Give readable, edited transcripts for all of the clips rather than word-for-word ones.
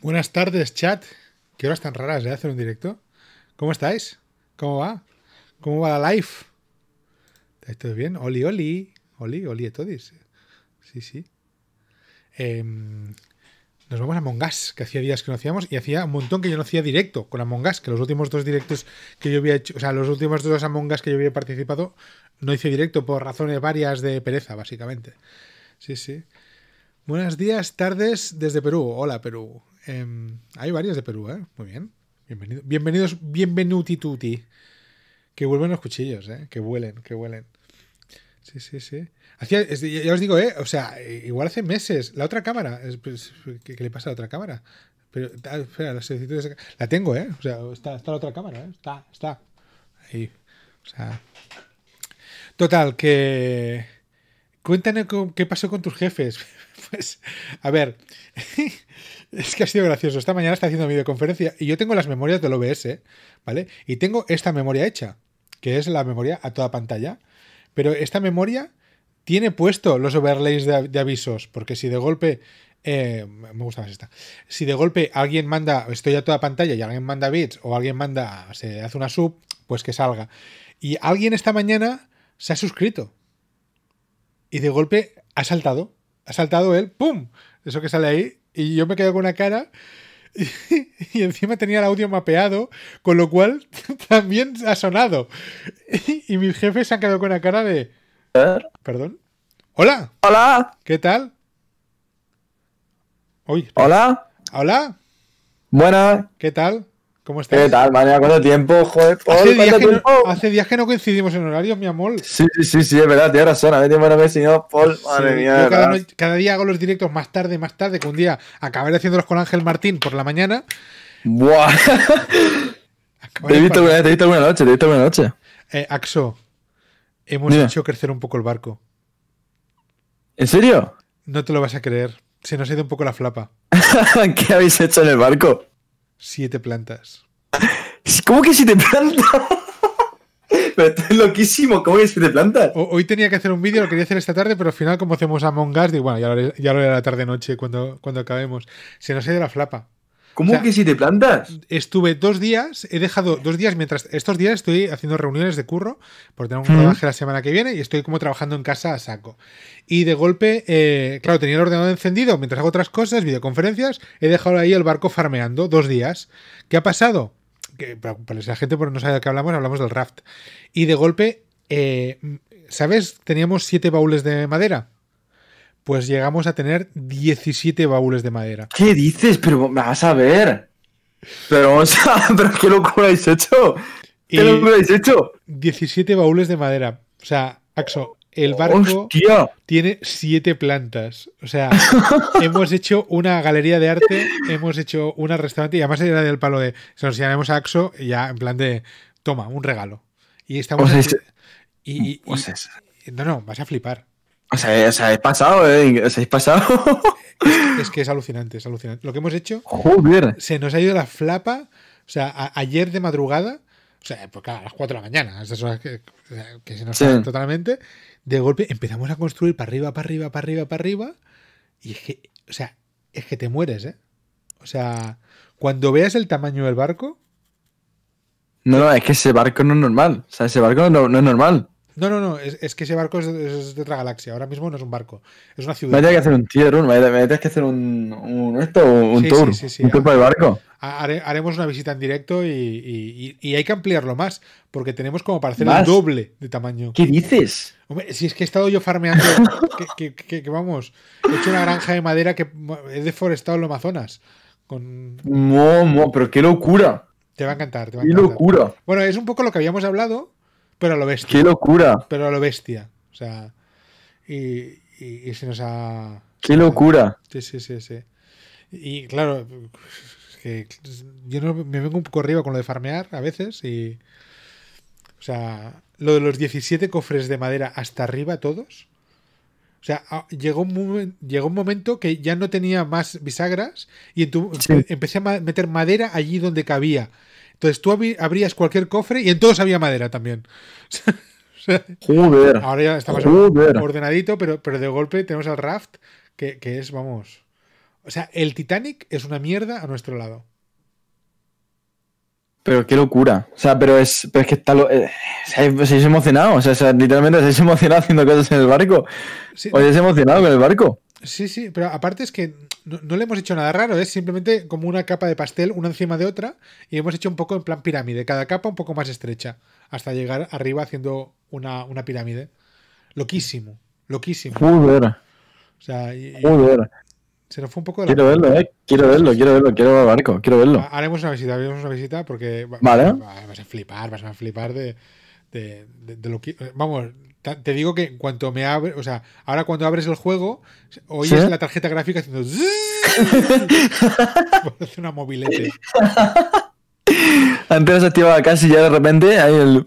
Buenas tardes, chat. Qué horas tan raras de hacer un directo. ¿Cómo estáis? ¿Cómo va? ¿Cómo va la live? ¿Estáis todos bien? Oli, oli. Oli, oli a todos. Sí, sí. Nos vamos a Among Us, que hacía días que no hacíamos, y hacía un montón que yo no hacía directo con Among Us, que los últimos dos directos que yo había hecho, o sea, los últimos dos Among Us que yo había participado, no hice directo por razones varias de pereza, básicamente. Sí, sí. Buenos días, tardes desde Perú. Hola, Perú. Hay varios de Perú, ¿eh? Muy bien. Bienvenidos, bienvenutituti. Que vuelven los cuchillos, ¿eh? Que vuelen, que vuelen. Sí, sí, sí. Ya os digo, o sea, igual hace meses. La otra cámara. ¿Qué le pasa a la otra cámara? Pero, espera, la tengo, ¿eh? O sea, está la otra cámara, ¿eh? Está. Ahí. O sea. Total, que. Cuéntame qué pasó con tus jefes. Pues, a ver. Es que ha sido gracioso. Esta mañana está haciendo videoconferencia y yo tengo las memorias del OBS, ¿vale? Y tengo esta memoria hecha, que es la memoria a toda pantalla. Pero esta memoria tiene puesto los overlays de avisos, porque si de golpe... me gusta más esta. Si de golpe alguien manda, estoy a toda pantalla y alguien manda bits o alguien manda, se hace una sub, pues que salga. Y alguien esta mañana se ha suscrito. Y de golpe ha saltado él, ¡pum! Eso que sale ahí. Y yo me quedo con una cara y encima tenía el audio mapeado, con lo cual también ha sonado. Y mis jefes se han quedado con una cara de... ¿Perdón? ¡Hola! Hola. ¿Qué tal? Oye, Hola. ¿hola? Buenas. ¿Qué tal? ¿Cómo estás? ¿Qué tal, mañana? ¿Cuánto tiempo? Joder, hace días que no coincidimos en horarios, mi amor. Sí, es verdad, tienes razón. A ver, tiempo no me he enseñado, Paul. Madre mía. Yo cada día hago los directos más tarde, que un día acabaré haciéndolos con Ángel Martín por la mañana. Buah. Te he visto alguna noche. Axo, hemos hecho crecer un poco el barco. ¿En serio? No te lo vas a creer. Se nos ha ido un poco la flapa. ¿Qué habéis hecho en el barco? 7 plantas. ¿Cómo que 7 plantas? Pero esto es loquísimo. ¿Cómo que 7 plantas? Hoy tenía que hacer un vídeo, lo quería hacer esta tarde, pero al final, como hacemos Among Us, digo, bueno, ya lo haré a la tarde-noche cuando acabemos. Se nos ha ido la flapa. ¿Cómo que 7 plantas? Estuve 2 días, he dejado 2 días, mientras estos días estoy haciendo reuniones de curro, porque tengo un rodaje la semana que viene y estoy como trabajando en casa a saco. Y de golpe, claro, tenía el ordenador encendido mientras hago otras cosas, videoconferencias, he dejado ahí el barco farmeando 2 días. ¿Qué ha pasado? Que para la gente no sabe de qué hablamos del raft. Y de golpe, ¿sabes? Teníamos 7 baúles de madera. Pues llegamos a tener 17 baúles de madera. ¿Qué dices? Pero vas a ver. Pero qué locura habéis hecho. ¿Qué locura habéis hecho? 17 baúles de madera. O sea, Axo, el barco tiene 7 plantas. O sea, hemos hecho una galería de arte, hemos hecho un restaurante y además era del palo de... Se nos llamamos a Axo ya en plan de... Toma, un regalo. Y estamos... No, vas a flipar. O sea, os habéis pasado, os habéis pasado. Es que es alucinante, es alucinante. Lo que hemos hecho, joder, se nos ha ido la flapa. O sea, ayer de madrugada, o sea, pues claro, a las 4 de la mañana, esas horas que se nos salen totalmente. De golpe empezamos a construir para arriba. Y es que, o sea, es que te mueres, ¿eh? O sea, cuando veas el tamaño del barco. No, es que ese barco no es normal. O sea, ese barco no es normal. No, es que ese barco es de otra galaxia. Ahora mismo no es un barco, es una ciudad. Me tienes que hacer un tier, me tienes que hacer un tour. Sí. Un tour por el barco. Haremos una visita en directo y hay que ampliarlo más, porque tenemos como para hacer el doble de tamaño. ¿Qué dices? Hombre, si es que he estado yo farmeando, que vamos, he hecho una granja de madera que he deforestado en el Amazonas. Pero qué locura. Te va a encantar, Qué locura. Bueno, es un poco lo que habíamos hablado, pero a lo bestia. ¡Qué locura! Pero a lo bestia. O sea, y se nos ha... ¡Qué locura! Sí. Y claro, es que yo me vengo un poco arriba con lo de farmear a veces y... O sea, lo de los 17 cofres de madera hasta arriba todos. O sea, llegó un momento que ya no tenía más bisagras y empecé a meter madera allí donde cabía. Entonces tú abrías cualquier cofre y en todos había madera también. Joder. Ahora ya está más ordenadito, pero de golpe tenemos el raft que es, vamos... O sea, el Titanic es una mierda a nuestro lado. Pero qué locura. O sea, pero es que está... se ha emocionado. O sea, literalmente se ha emocionado haciendo cosas en el barco. Sí, O se ha emocionado con el barco. sí, pero aparte es que no le hemos hecho nada raro, es simplemente como una capa de pastel, una encima de otra, y hemos hecho un poco en plan pirámide, cada capa un poco más estrecha, hasta llegar arriba haciendo una pirámide. Loquísimo, loquísimo. Joder. O sea, Joder. se nos fue un poco de la Quiero verlo, quiero verlo, quiero ver el barco, quiero verlo. Haremos una visita porque Vale. vas a flipar de lo que... Vamos, te digo que en cuanto me abre, o sea, ahora cuando abres el juego, oyes ¿Sí? la tarjeta gráfica haciendo... Parece una mobilete. Antes se activaba casi y ya de repente hay el...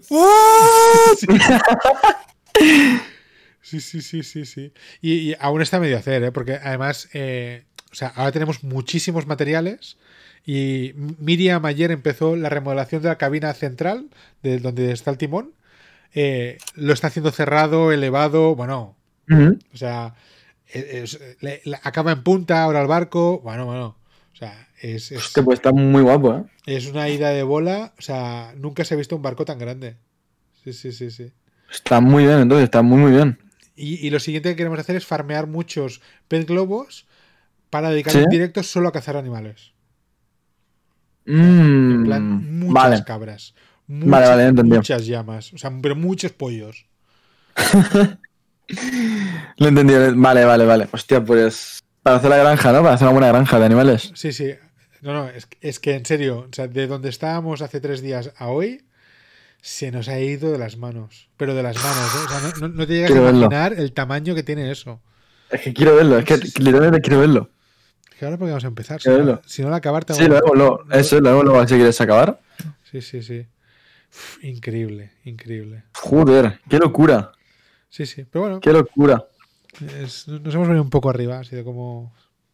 Sí. Y aún está medio a hacer, ¿eh? Porque además, o sea, ahora tenemos muchísimos materiales y Miriam ayer empezó la remodelación de la cabina central, de donde está el timón. Lo está haciendo cerrado, elevado, bueno, o sea, acaba en punta ahora el barco, bueno, o sea, Hostia, pues está muy guapo, ¿eh? es una ida de bola, o sea, nunca se ha visto un barco tan grande. Sí. Está muy bien, entonces, está muy bien. Y lo siguiente que queremos hacer es farmear muchos pez globos para dedicar un directo solo a cazar animales. En plan, muchas cabras. Muchas llamas. O sea, pero muchos pollos. Lo he entendido. Vale. Hostia, pues... Para hacer la granja, ¿no? Para hacer una buena granja de animales. Sí. No, es que en serio, o sea, de donde estábamos hace 3 días a hoy, se nos ha ido de las manos. Pero de las manos, ¿eh? O sea, no te llegas a imaginar el tamaño que tiene eso. Es que quiero verlo, es que literalmente quiero verlo. Es que ahora podemos empezar. Si no, al acabar... Sí, luego si quieres acabar. Sí. Uf, increíble. Joder, qué locura. Sí, pero bueno. Qué locura. Nos hemos venido un poco arriba, ha sido como...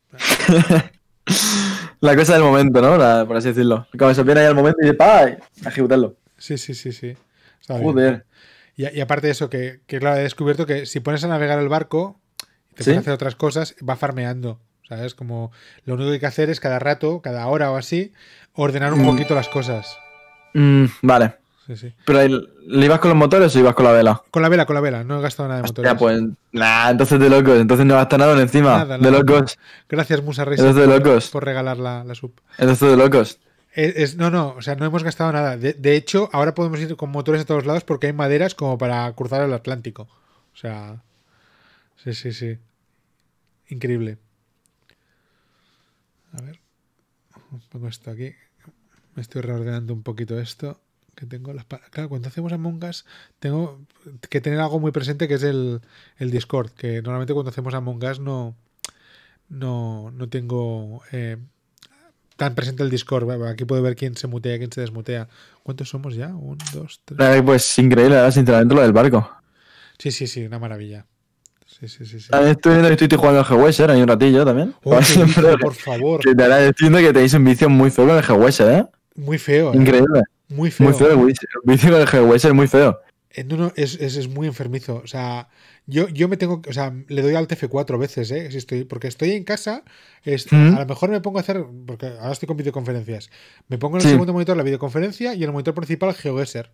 La cosa del momento, ¿no? Por así decirlo. Cuando se viene ahí al momento y dice, ¡pay! A ejecutarlo. Sí. Joder. Y aparte de eso, que claro, he descubierto que si pones a navegar el barco y te pones a hacer otras cosas, va farmeando. ¿Sabes? Como lo único que hay que hacer es cada rato, cada hora o así, ordenar un poquito las cosas. Vale. Sí. ¿Pero le ibas con los motores o ibas con la vela? Con la vela, no he gastado nada de motores. Ya, pues, entonces de locos, entonces no gasta nada encima. Nada. De locos. Gracias, Musa Racing, Entonces de locos. por regalar la sub. Entonces de locos. No, o sea, no hemos gastado nada. De hecho, ahora podemos ir con motores a todos lados porque hay maderas como para cruzar el Atlántico. O sea, sí. Increíble. A ver, pongo esto aquí. Me estoy reordenando un poquito esto. Que tengo claro, cuando hacemos Among Us tengo que tener algo muy presente que es el Discord, que normalmente cuando hacemos Among Us no tengo tan presente el Discord. Aquí puedo ver quién se mutea, quién se desmutea. ¿Cuántos somos ya? 1, 2, 3. Pues increíble, sinceramente, lo del barco. Sí, una maravilla. Sí. Estoy jugando al GeoWeser hay un ratillo también. Por favor. Que estoy viendo que tenéis un vicio muy feo con el GeoWeser, ¿eh? Muy feo. Increíble. Muy feo. El vicio con el GeoWeser es muy feo. No, es muy enfermizo. O sea, yo me tengo... O sea, le doy al TF4 veces, ¿eh? Porque estoy en casa. A lo mejor me pongo a hacer... Porque ahora estoy con videoconferencias. Me pongo en el segundo monitor la videoconferencia y en el monitor principal el GeoGuessr.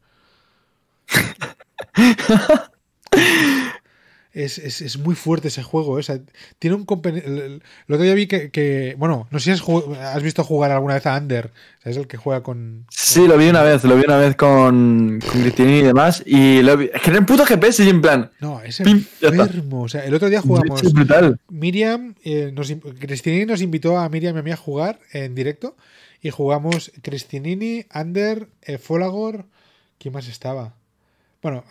Es muy fuerte ese juego. O sea, tiene un... El otro día vi que... Bueno, no sé si has visto jugar alguna vez a Ander. ¿Sabes? El que juega con... Sí, lo vi una vez con Cristina y demás. Y es que era un puto GPS y en plan... No, es enfermo. O sea, el otro día jugamos... Es brutal. Miriam, Cristinini nos invitó a Miriam y a mí a jugar en directo. Y jugamos Cristinini, Ander, Folagor... ¿Quién más estaba? Bueno,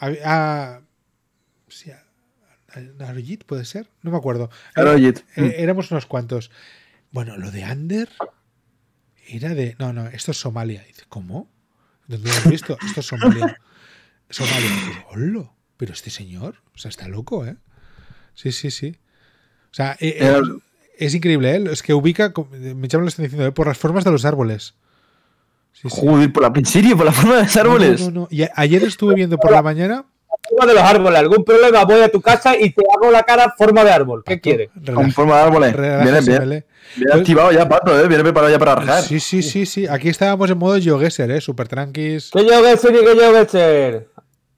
Arojit, ¿puede ser? No me acuerdo. Éramos unos cuantos. Bueno, lo de Ander era de... No, esto es Somalia. Dice, ¿cómo? ¿Dónde lo has visto? Esto es Somalia. Dice, ¡hola! Pero este señor, o sea, está loco, ¿eh? Sí. O sea, es increíble, ¿eh? Es que ubica, me llaman lo están diciendo, por las formas de los árboles. Sí. Joder, ¿en serio? ¿Por la forma de los árboles? No. Y ayer estuve viendo por la mañana forma de los árboles. ¿Algún problema? Voy a tu casa y te hago la cara forma de árbol. ¿Qué quieres? Con forma de árboles. Relájese, Viene activado ya, Pato, Viene preparado ya para rajar. Sí. Aquí estábamos en modo GeoGuessr, súper tranquis. ¿Qué GeoGuessr y qué GeoGuessr?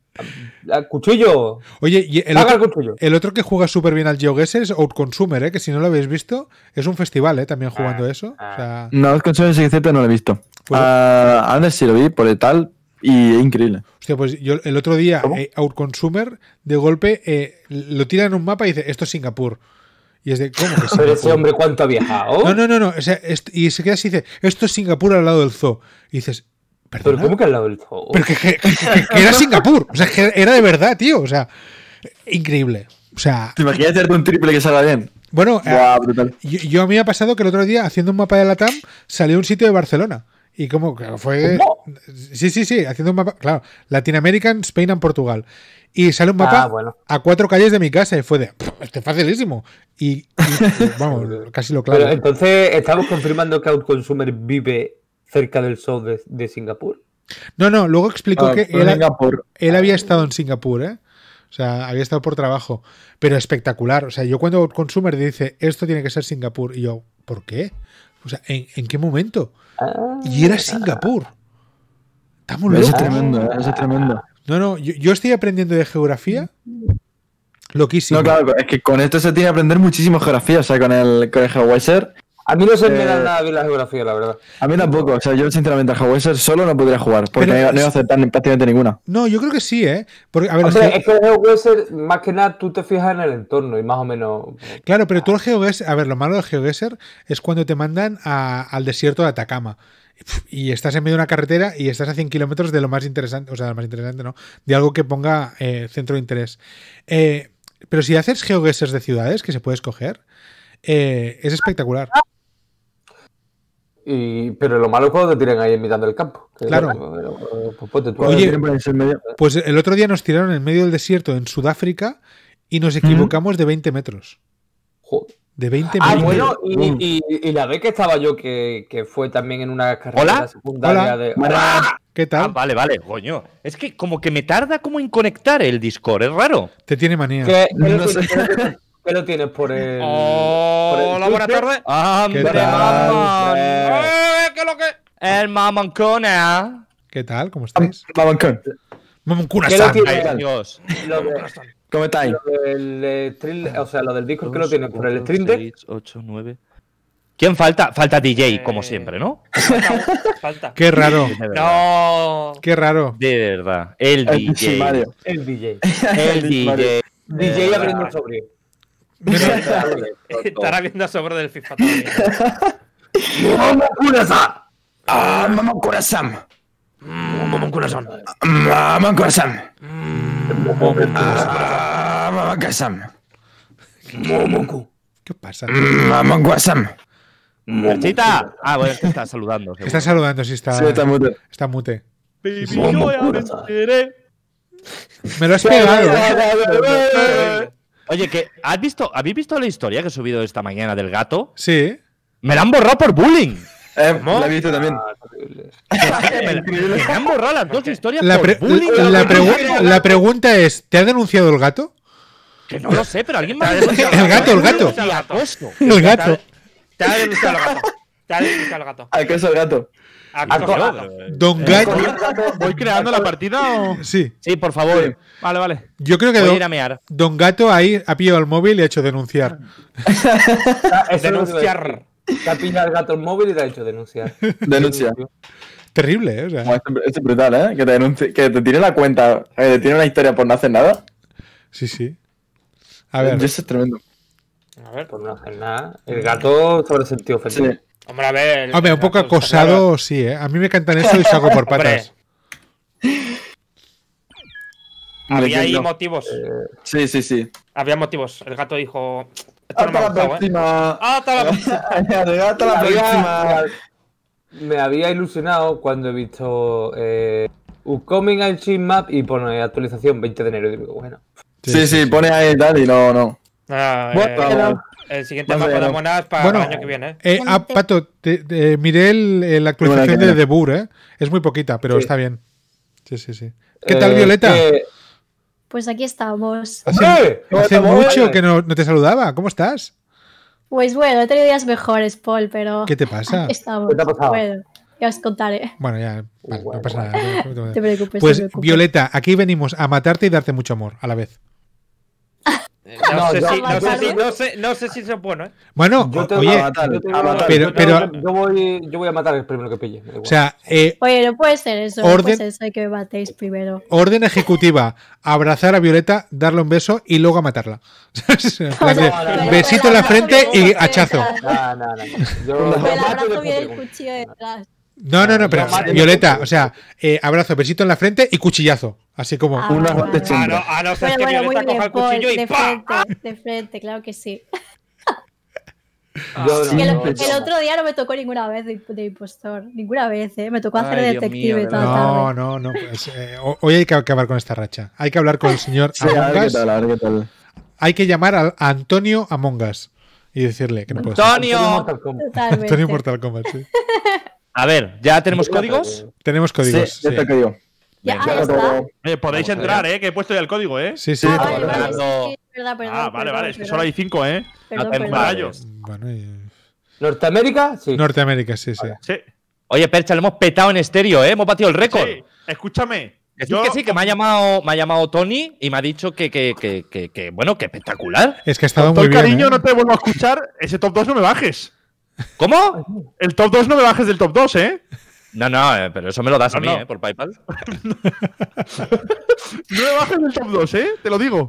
Cuchillo. Oye, y Saca el cuchillo. el otro que juega súper bien al GeoGuessr es Outconsumer, que si no lo habéis visto, es un festival, también jugando eso. O sea, No, es que sí que es cierto, no lo he visto. Pues- Antes sí lo vi por el tal y es increíble. hostia, pues yo el otro día, Outconsumer, de golpe, lo tira en un mapa y dice, esto es Singapur. Y es de, ¿cómo que Pero Singapur? ese hombre, ¿cuánto ha viajado? No. O sea, y se queda así y dice, esto es Singapur al lado del zoo. Y dices, ¿Pero ¿perdona? cómo que al lado del zoo? Pero que era Singapur. O sea, que era de verdad, tío. O sea, increíble. O sea, ¿Te imaginas hacerte un triple que salga bien? bueno, Buah, brutal. yo a mí me ha pasado que el otro día, haciendo un mapa de Latam, salió un sitio de Barcelona. Y como que fue. ¿Cómo? Sí, haciendo un mapa. Claro, Latin American, Spain and Portugal. Y sale un mapa bueno. a 4 calles de mi casa. Y fue de. Este es facilísimo. Y vamos, casi lo claro. Pero entonces, ¿estamos confirmando que Outconsumer vive cerca del zoo de Singapur? No, luego explicó que Singapur. él había estado en Singapur, O sea, había estado por trabajo. Pero espectacular. O sea, yo cuando Consumer dice, esto tiene que ser Singapur, y yo, ¿por qué? O sea, ¿en qué momento? Y era Singapur. Está muy Eso es loco. tremendo, eso es tremendo. No, yo estoy aprendiendo de geografía. Loquísimo. No, claro, es que con esto se tiene que aprender muchísimo geografía, o sea, con el GeoGuessr. A mí no se me da nada bien la geografía, la verdad. A mí tampoco, o sea, yo sinceramente al GeoGuessr solo no podría jugar, porque Pero no iba a aceptar prácticamente ninguna. No, yo creo que sí, Porque, a ver, Hombre, es que el GeoGuessr, más que nada, tú te fijas en el entorno y más o menos... claro, pero tú el GeoGuessr, a ver, lo malo del GeoGuessr es cuando te mandan al desierto de Atacama y estás en medio de una carretera y estás a 100 kilómetros de lo más interesante, o sea, lo más interesante, ¿no? De algo que ponga centro de interés. Pero si haces GeoGuessrs de ciudades que se puede escoger, es espectacular. Pero lo malo es cuando te tiran ahí en mitad del campo. Claro. Pues ponte tú. Oye, En medio. pues el otro día nos tiraron en medio del desierto en Sudáfrica y nos equivocamos de 20 metros. Joder. De 20 Ah, metros. bueno, y la vez que estaba yo, que fue también en una carrera Hola. secundaria Hola. de... ¿Qué tal? Vale, coño. Es que como que me tarda como en conectar el Discord, es raro. Te tiene manía. ¿Qué No sé. lo tienes por el...? Hola, buenas tardes. ¡Hombre, ¿Qué tal? mamón! ¿Qué es lo que...? El mamoncona. ¿Qué tal? ¿Cómo estáis? Mamoncón, ¿Qué lo Mamoncuna-san. tiene? Ay, Dios. ¿cómo estáis? Lo del Discord que lo tienes por el stream deck. 8, 9. ¿Quién falta? Falta DJ, como siempre, ¿no? Falta. Qué raro. De verdad. No. Qué raro. De verdad. El Sí, DJ. Mario. El DJ. El DJ. DJ abriendo sobre. Estará viendo sobre del FIFA también. Mamoncuna-san. Mamoncuna-san. Mamoncuna-san. Mamoncuna-san. ¿Qué pasa? Mamoncuna-san. Marchita. Ah, bueno, es que está saludando. seguro. Está saludando, sí, está, Sí, está mute. está mute. Baby, yo ya me enteré. Me lo has pegado. Oye, ¿habéis visto la historia que he subido esta mañana del gato? Sí. Me la han borrado por bullying. La he visto también. Me han borrado las dos historias La, por bullying. la pregunta es, ¿te ha denunciado el gato? Que no lo sé, pero alguien me ha denunciado. El gato. Y acoso. El gato. Te ha denunciado el gato. Te ha denunciado el gato. ¿A qué es el gato? Don Gato. ¿Voy creando la partida o...? Sí. Sí, por favor. Vale, vale. Yo creo que Voy a ir a mear. Don Gato ahí ha pillado el móvil y ha hecho denunciar. Denunciar. Te ha pillado el gato el móvil y te ha hecho denunciar. Denuncia. Terrible, O sea, Esto es brutal, Que te denuncie, que te tiene la cuenta, que te tiene una historia por no hacer nada. sí. A ver. Eso es tremendo. A ver. Por no hacer nada. El gato sobre sentido ofensivo. Sí. Hombre, a ver. Hombre, un poco el gato está acosado, sí, A mí me cantan eso y salgo por patas. Había ahí No. motivos. Sí. Había motivos. El gato dijo. Esto no Hasta me ha la gustado, próxima. Hasta la próxima. Hasta la próxima. Me había ilusionado cuando he visto Upcoming and Ship Map y pone actualización 20 de enero. Y digo, bueno. Sí, pone ahí tal y no. Ah, Bueno, el siguiente Más mapa de allá, monas es para Bueno, el año que viene. Pato, miré la actualización Bueno, de The Bur, Es muy poquita, pero Sí. está bien. Sí. ¿Qué tal, Violeta? Pues aquí estamos. Hace mucho que no te saludaba. ¿Cómo estás? Pues bueno, he tenido días mejores, Paul, pero ¿Qué te pasa? aquí estamos. ¿Qué te ha pasado? Bueno, ya os contaré. Bueno, ya, vale, no pasa nada. No te preocupes. Pues, no te preocupes. Violeta, aquí venimos a matarte y darte mucho amor a la vez. No yo- sé si eso es bueno, ¿eh? Bueno, Yo te oye, a matar. pero- yo voy a matar el primero que pille. da igual. o sea, Oye, no puede ser eso. Orden- No puede ser eso de que me matéis primero. orden ejecutiva, abrazar a Violeta, darle un beso y luego a matarla. En plan de, no, besito en la frente y hachazo. No. Yo Me mato y abrazo después bien el pregunto. cuchillo detrás. No, pero No, madre, Violeta, no. o sea, abrazo, besito en la frente y cuchillazo. Así como. Ah, Una vale, de vale. A no ser Bueno, que bueno, muy Violeta coja bien, el Paul. cuchillo y De ¡pam! frente, claro que sí. Yo Que no, el otro día no me tocó ninguna vez de impostor. Ninguna vez, ¿eh? Me tocó hacer Ay, de Dios detective mío, toda la tarde. No. Pues, hoy hay que acabar con esta racha. Hay que hablar con el señor Sí, a Among ver qué Us. tal, a ver qué tal. Hay que llamar a Antonio Among Us y decirle que no puede ser. ¡Antonio! Mortal Kombat. Totalmente. Antonio Mortal Kombat, sí. A ver, ¿ya tenemos códigos? Tenemos códigos. Sí, ya está que yo. Ya, Venga. ya está. Podéis Vamos entrar, allá. que he puesto ya el código, ¿eh? Sí. Ah, vale, vale, Fernando. sí, es verdad, perdón. Ah, vale, perdón, vale, es que perdón. solo hay 5, ¿eh? Perdón, No te perdón. enfades. Bueno, ¿Norteamérica? Sí. Norteamérica, sí. Sí. Oye, Percha, le hemos petado en estéreo, ¿eh? Hemos batido el récord. Sí, escúchame. Que sí, que me ha llamado Tony y me ha dicho que bueno, que espectacular. Es que ha estado Con todo muy el bien. cariño, ¿eh? no te vuelvo a escuchar. Ese top 2 no me bajes. ¿Cómo? El top 2 no me bajes del top 2, ¿eh? No, pero eso me lo das a mí, No. por PayPal. No me bajes del top 2, ¿eh? Te lo digo.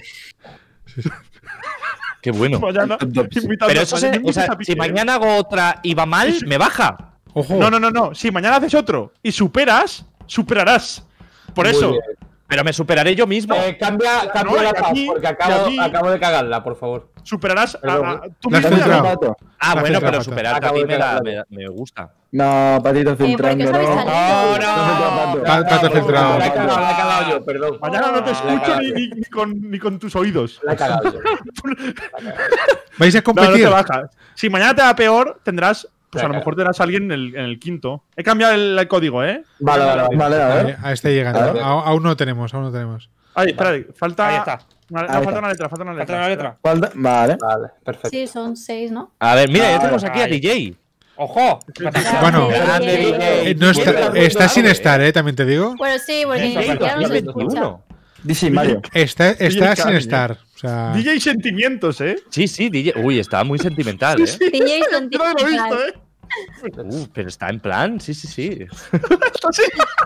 Qué bueno. Mañana, invitando- Pero eso mañana o invitas sea, a Piqué, si ¿eh? mañana hago otra y va mal, me baja. Ojo. No. Si mañana haces otro y superarás. Por Muy eso. bien. Pero me superaré yo mismo. Cambia No, la y paz, aquí- porque y aquí- acabo de cagarla, por favor. Superarás Perdón. tú La has mismo. y a mí. filtrado. Ah, La bueno, filtra, pero Pato. superarte a Acabo ti de cagarla. me gusta. No, patito ¿por qué filtrando, os habéis no. salido? Pato filtrado. La he cagado yo, perdón. Mañana no te La he escucho cagado. ni con tus oídos. La he cagado yo. ¿Vais a No, no competir? te bajas. Si mañana te va peor, tendrás. Pues a lo Venga. mejor tendrás a alguien en el quinto. He cambiado el código, ¿eh? Vale. Vale, a ver. Ahí está llegando. A ver. Aún no tenemos. Ay, espera, falta. Ahí está. No, Ahí falta está. una letra, falta una Falta letra. una letra. Vale. Vale, perfecto. Sí, son 6, ¿no? A ver, mira, ya Vale, tenemos aquí a ahí. DJ. ¡Ojo! Bueno, Grande DJ. No está sin estar, también te digo. Bueno, sí, porque Eso, ni siquiera nos escucha. 2021. Dice Mario. Está DJ sin Cami, estar. O sea, DJ Sentimientos, ¿eh? Sí, DJ. Uy, está muy sentimental, ¿eh? DJ son Yo no lo he visto, ¿eh? Pero está en plan, sí. Está así.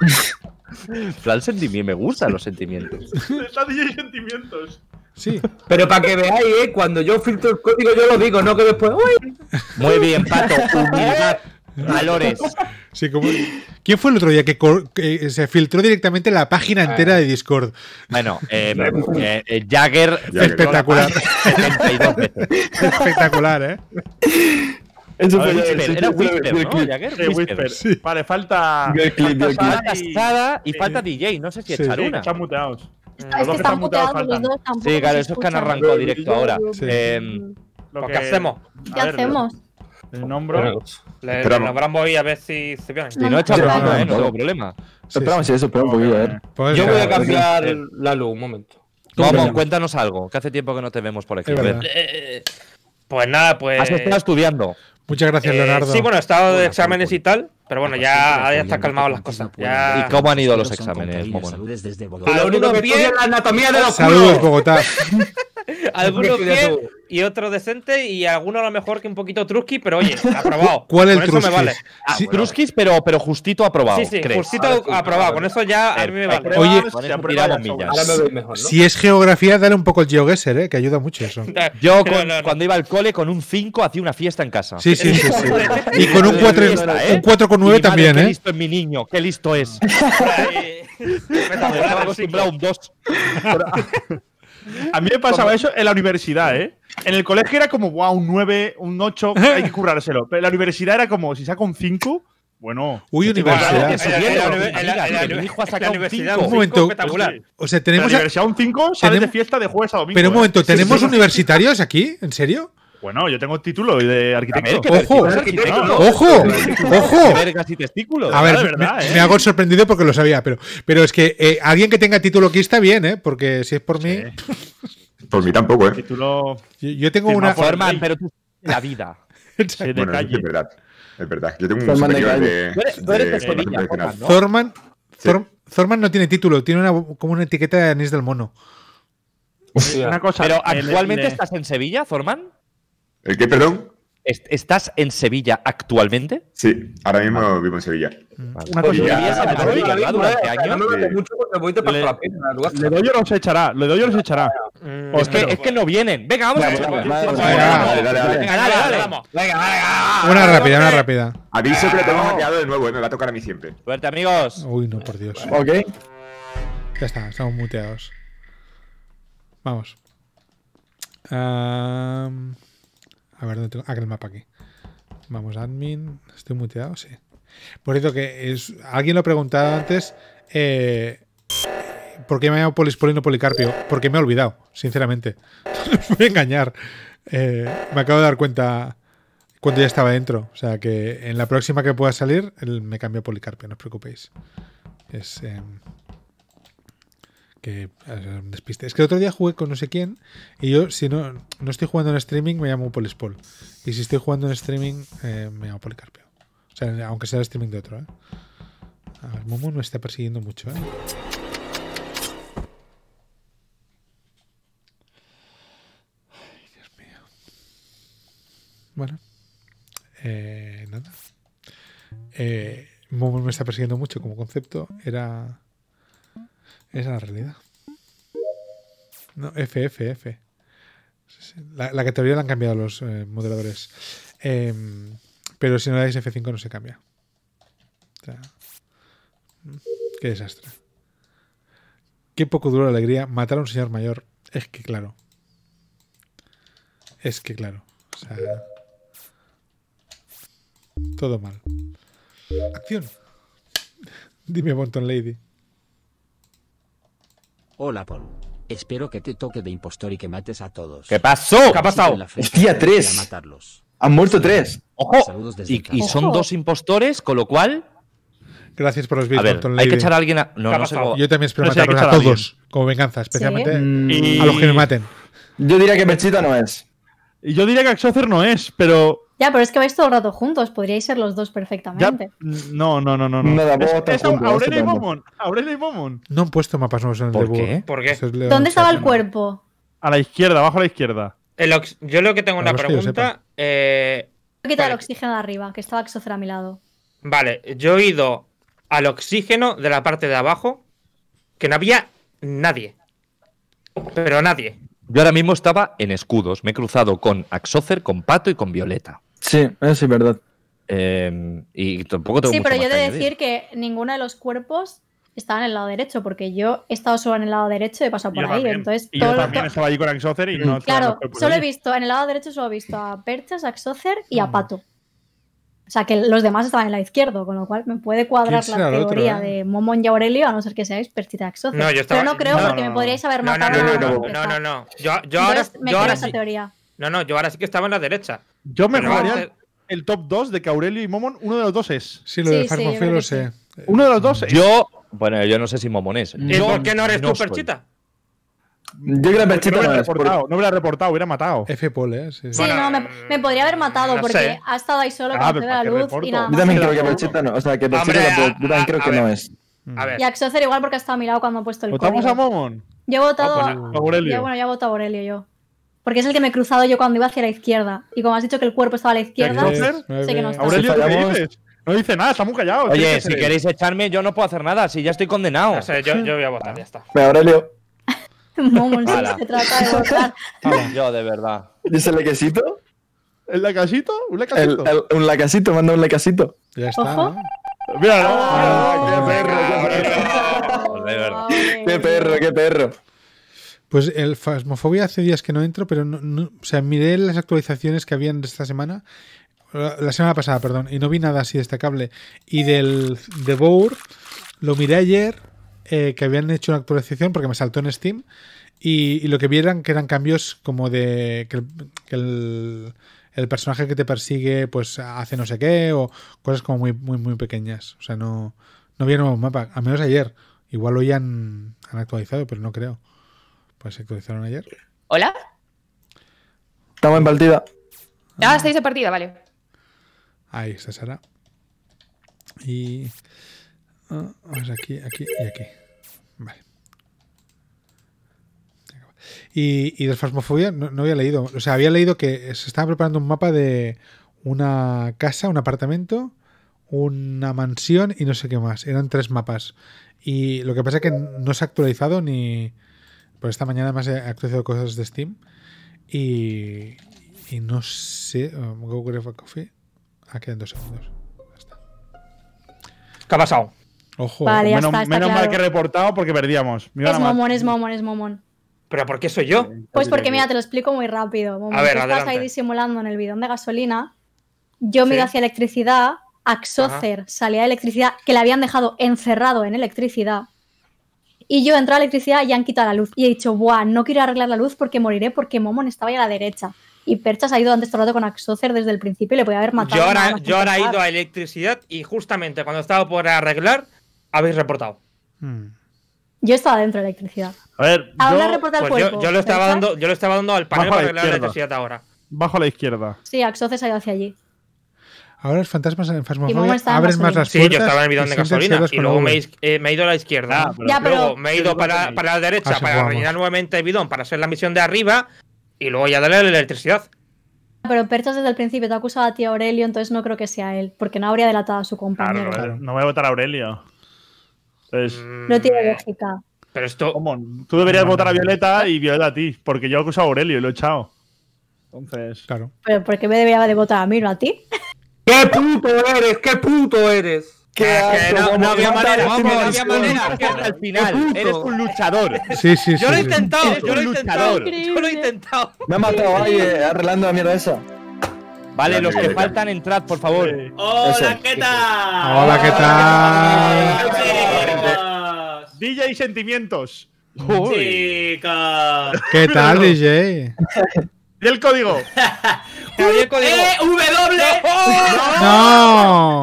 Plan sentimiento, me gustan los sentimientos. Está DJ Sentimientos. sí. Pero para que veáis, cuando yo filtro el código, yo lo digo, no que después. ¡Uy! Muy bien, Pato. Humildad, valores. Sí, como... ¿Quién fue el otro día que se filtró directamente la página entera de Discord? Bueno, Jagger. Espectacular. 72 veces. Espectacular, ¿eh? Eso fue Era Whisper, ¿no? clip. Jagger, Whisper. Whisper. Vale, falta. Del clip, del clip. Falta Sada y falta DJ. No sé si Sí. echar Sí, que una. están muteados. Es Los que dos que están están muteados muteados los faltan. dos, tampoco Sí, claro, se esos que han escuchan. arrancado directo ahora. Sí. Lo Pues, que- ¿qué hacemos? ¿Qué a ver, hacemos? El nombre. Le nombramos ahí a ver si se vienen. Si no, echamos No, una, no, no tengo problema. Sí, Esperamos sí. eso, espera un poquillo, a ver. Pues Yo voy a nada, cambiar la luz, un momento. Vamos, cuéntanos algo, que hace tiempo que no te vemos por aquí. Es A ver. verdad. Pues nada, pues. Has estado estudiando. Muchas gracias, Leonardo. Sí, bueno, he estado de exámenes y tal, pero bueno, ya están calmadas las cosas. Ya... ¿Y cómo han ido los exámenes, Momón? Lo único que estudio es la anatomía de los Saludos, culos. Bogotá. Algunos Estudia bien tú. y otros decentes y algunos a lo mejor que un poquito trusky, pero oye, aprobado. ¿Cuál el Con eso me Truskis? vale. Sí, Truskis, pero justito aprobado. Sí, sí, ¿crees? justito Ahora sí, aprobado. ahora Con sí. eso ya a mí me vale. Pruebas, Oye, se con eso aprueba tiramos ya pues, millas. Ahora me voy mejor, ¿no? Si es geografía, dale un poco el GeoGuessr, ¿eh? Que ayuda mucho eso. Yo No, no, no. cuando iba al cole con un 5 hacía una fiesta en casa. Sí. Y con un 4 ¿eh? con Y 9 madre, también, Qué ¿eh? listo es mi niño, qué listo es. Espectacular, Estaba sí. acostumbrado a un 2. A mí me pasaba eso en la universidad, ¿eh? En el colegio era como, wow, un 9, un 8, hay que currárselo. Pero en la universidad era como, si saco un 5, bueno. Uy, universidad. Mi hijo ha sacado un universidad, 5. Un momento. espectacular. O sea, En la tenemos. universidad un 5 sales de tenemos- fiesta de jueves a domingo. Pero un ¿eh? momento, ¿tenemos universitarios aquí? ¿En serio? Bueno, yo tengo título de arquitecto. ¡Ojo! No, ¡Ojo! ¿Qué ¡Ojo! vergas y testículos? A ver, de verdad, me hago el sorprendido porque lo sabía, pero es que alguien que tenga título aquí está bien, ¿eh? Porque si es por mí. Por mí tampoco, ¿eh? Título Yo tengo Firma una. por- Forman, pero tú la vida. de Bueno, calle. es verdad. Es verdad. Yo tengo un Forman de superior calle. de. Tú eres de de Sevilla, formación Forman, ¿no? Thorman. Sí. Thorman no tiene título, tiene como una etiqueta de anís del mono. Hostia. Una cosa. Pero le- actualmente le- estás en Sevilla, Thorman. ¿El qué, perdón? ¿Estás en Sevilla actualmente? Sí, ahora mismo vivo en Sevilla. Una Pues cosa. vivías en Ah, Sevilla, sí, ¿verdad? Durante años. No me metas mucho porque voy te paso Le- la pena. Le doy o los echará. Le doy o los echará. Es que no vienen. Venga, vamos. Vale, Venga, vale, vale, Dale, dale, dale. dale. Vamos. Una rápida, una rápida. Aviso que lo tengo hackeado de nuevo, me va a tocar a mí siempre. Suerte, amigos. Uy, no, por Dios. Ok. Ya está, estamos muteados. Vamos. A ver, ¿dónde tengo? El mapa aquí. Vamos, admin. ¿Estoy muteado? Sí. Por cierto, que alguien lo ha preguntado antes. ¿Por qué me llamo Polispol y no Policarpio? Porque me he olvidado, sinceramente. No os voy a engañar. Me acabo de dar cuenta cuando ya estaba dentro. O sea que en la próxima que pueda salir, me cambio a Policarpio, no os preocupéis. Es un despiste. Es que el otro día jugué con no sé quién y yo, si no estoy jugando en streaming, me llamo Polispol. Y si estoy jugando en streaming, me llamo Policarpio. O sea, aunque sea el streaming de otro, ¿eh? A ver, Momo me está persiguiendo mucho, ¿eh? Ay, Dios mío. Bueno. Nada. Momo me está persiguiendo mucho como concepto. Esa es la realidad. No, F. La categoría la han cambiado los moderadores. Pero si no le dais F5 no se cambia. O sea, qué desastre. Qué poco dura la alegría matar a un señor mayor. Es que claro. O sea, todo mal. Acción. Dime, Bonton Lady. Hola, Paul. Espero que te toque de impostor y que mates a todos. ¿Qué pasó? ¿Qué ha pasado? Hostia, 3. Voy a matarlos. Han muerto 3. ¡Ojo! Saludos desde Y casa. son Ojo. 2 impostores, con lo cual. Gracias por los A bits, ver, Bonton hay Lady. que echar a alguien a. No, ¿Qué ha no sé pasado? cómo. Yo también espero Pero sí hay que matarlos a echar a todos, como venganza, especialmente Y- a los que me maten. Yo diría que Pechita no es. Y yo diría que Axocer no es, pero. Ya, pero es que vais todo el rato juntos. Podríais ser los dos Ya, perfectamente. no. Nada, vos estás Es juntos, Aurelia y estupendo. Momon. Aurelia y Momon. No han puesto mapas nuevos en el ¿Por debut. qué? ¿Por qué? Eso es León ¿Dónde estaba el Chat. cuerpo? A la izquierda, abajo a la izquierda. Yo lo que tengo una Para los que yo pregunta. Voy a quitar el Vale. oxígeno de arriba, que estaba Exocer a mi lado. Vale, yo he ido al oxígeno de la parte de abajo, que no había nadie. Pero nadie. Yo ahora mismo estaba en escudos. Me he cruzado con Axocer, con Pato y con Violeta. Sí, eso sí es verdad. Y tampoco tengo Sí, mucho pero yo más he que de añadir. decir que ninguno de los cuerpos estaba en el lado derecho, porque yo he estado solo en el lado derecho y he pasado Y por yo ahí. también. Entonces, Y yo todo- también estaba allí con Axocer y no. estaban Claro, los cuerpos solo he allí. visto, en el lado derecho solo he visto a Perchas, a Exocer y a Pato. O sea, que los demás estaban en el izquierdo, con lo cual me puede cuadrar ¿Quién la será el otro, teoría eh? de Momon y Aurelio, a no ser que seáis Perchita Exocer. No, yo estaba- Pero no creo no, porque no, me no. podríais haber No, no, matado. no, antes de no, empezar. no, no. Yo ahora, Entonces me yo quedo ahora esa sí. teoría. No, yo ahora sí que estaba en la derecha. Yo me Pero jugaría vamos a- el top 2 de que Aurelio y Momon, uno de los dos es. Sí, lo de Sí, sí, Farmofeo yo creo lo que sé. Uno de los dos es. Yo no sé si Momon es. ¿Y Yo por qué no eres tú, soy. Perchita? Yo creo que Porque Pechita no no hubiera es. reportado, no hubiera reportado, hubiera matado. F-Pol, ¿eh? Sí. Sí, Bueno, no, me podría haber matado no porque sé. ha estado ahí solo Ah, con pero la ¿para qué luz reporto? y nada Yo más. también Pero- creo que Pechita no. O sea, que Hombre, Pechita yo también creo a que ver. no es. A ver. Y a Exocer igual porque ha estado a mi lado cuando he puesto el ¿Votamos código. a Momon? Yo he votado Ah, pues a Aurelio. Yo he votado a Aurelio yo. Porque es el que me he cruzado yo cuando iba hacia la izquierda. Y como has dicho que el cuerpo estaba a la izquierda, Exocer? sé que no está. Aurelio, Si ¿qué fallamos- dices? No dice nada, está muy callado. Oye, Tienes que si ser queréis echarme, yo no puedo hacer nada. Si ya estoy condenado. No sé, yo voy a votar, ya está. Pero Aurelio, Momon, sí, Hala. se trata de votar. Yo, de verdad. ¿dice el laquecito? ¿El lacasito? ¿Un lacasito? Un lacasito, manda un lacasito. Ya está. Ojo. ¿no? Mira, no. Ah, qué perro, qué perro. De verdad. Qué perro, qué perro. Pues el Phasmophobia hace días que no entro, pero o sea, miré las actualizaciones que habían de esta semana, la semana pasada, perdón, y no vi nada así destacable. Y del Devour lo miré ayer que habían hecho una actualización porque me saltó en Steam y lo que vieran que eran cambios como de que el personaje que te persigue pues hace no sé qué o cosas como muy pequeñas. O sea, no había nuevo mapa, al menos ayer. Igual hoy han actualizado, pero no creo. Pues se actualizaron ayer. ¿Hola? Estamos en partida. Ah, estáis de partida, vale. Ahí está Sara. Y... vamos aquí y aquí. Vale. Y de Phasmophobia no había leído. O sea, había leído que se estaba preparando un mapa de una casa, un apartamento, una mansión y no sé qué más. Eran 3 mapas. Y lo que pasa es que no se ha actualizado ni... Por esta mañana además he actualizado cosas de Steam. Y no sé... Go grab a coffee. Quedan 2 segundos. Ya está. ¿Qué ha pasado? Ojo. Vale, ya menos está menos mal claro. que he reportado porque perdíamos. Me iban Es a matar. momón, es momón. ¿Pero por qué soy yo? Pues porque, mira, te lo explico muy rápido. Momón, A ver, tú estás adelante. ahí disimulando en el bidón de gasolina. Yo me Sí. iba hacia electricidad. Axocer salía de electricidad, que le habían dejado encerrado en electricidad. Y yo entré a electricidad y han quitado la luz. Y he dicho, buah, no quiero arreglar la luz porque moriré porque Momon estaba ahí a la derecha. Y Perchas ha ido antes todo el rato con Axocer desde el principio y le podía haber matado. Yo nada ahora, más yo ahora he empezar. ido a electricidad y justamente cuando estaba por arreglar, habéis reportado. Yo estaba dentro de electricidad. A ver, ¿A dónde yo reporta el Pues cuerpo? yo lo estaba dando al panel Bajo a para la arreglar la izquierda. electricidad ahora. bajo a la izquierda. Sí, Axocer se ha ido hacia allí. Ahora los fantasmas en Y Momo Phasmophobia está en abren más gasolina. las Sí, puertas. yo estaba en el bidón y de sienten gasolina celos y con luego V. me he ido a la izquierda. Ah, pero Ya, pero- Luego me he ido para la derecha Ah, sí, para jugamos. rellenar nuevamente el bidón para hacer la misión de arriba y luego ya darle a la electricidad. Pero Perchas desde el principio te ha acusado a ti Aurelio, entonces no creo que sea él, porque no habría delatado a su compañero. Claro, no voy a votar a Aurelio. Entonces, No tiene lógica. Pero esto. ¿cómo? Tú deberías votar a Violeta y Violeta a ti, porque yo he acusado a Aurelio y lo he echado. Entonces, Claro. Pero ¿por qué me debería de votar a mí, no a ti? ¡Qué puto eres! ¡Qué puto eres! ¡Qué que asco! no había manera, Vamos, no había manera. Que al final eres un luchador. Sí, sí, sí. Yo lo he sí. intentado, Eres yo lo he un intentado. luchador. Yo lo he intentado. Me ha matado ahí arreglando la mierda esa. Vale, Ya, los que Violeta. faltan, entrad, por favor. Hola, Eso. ¿qué tal? Hola, ¿qué tal? Chicos. DJ Sentimientos. Chicos. ¿Qué tal, DJ? Y el código. Había el código. ¡W! ¡No!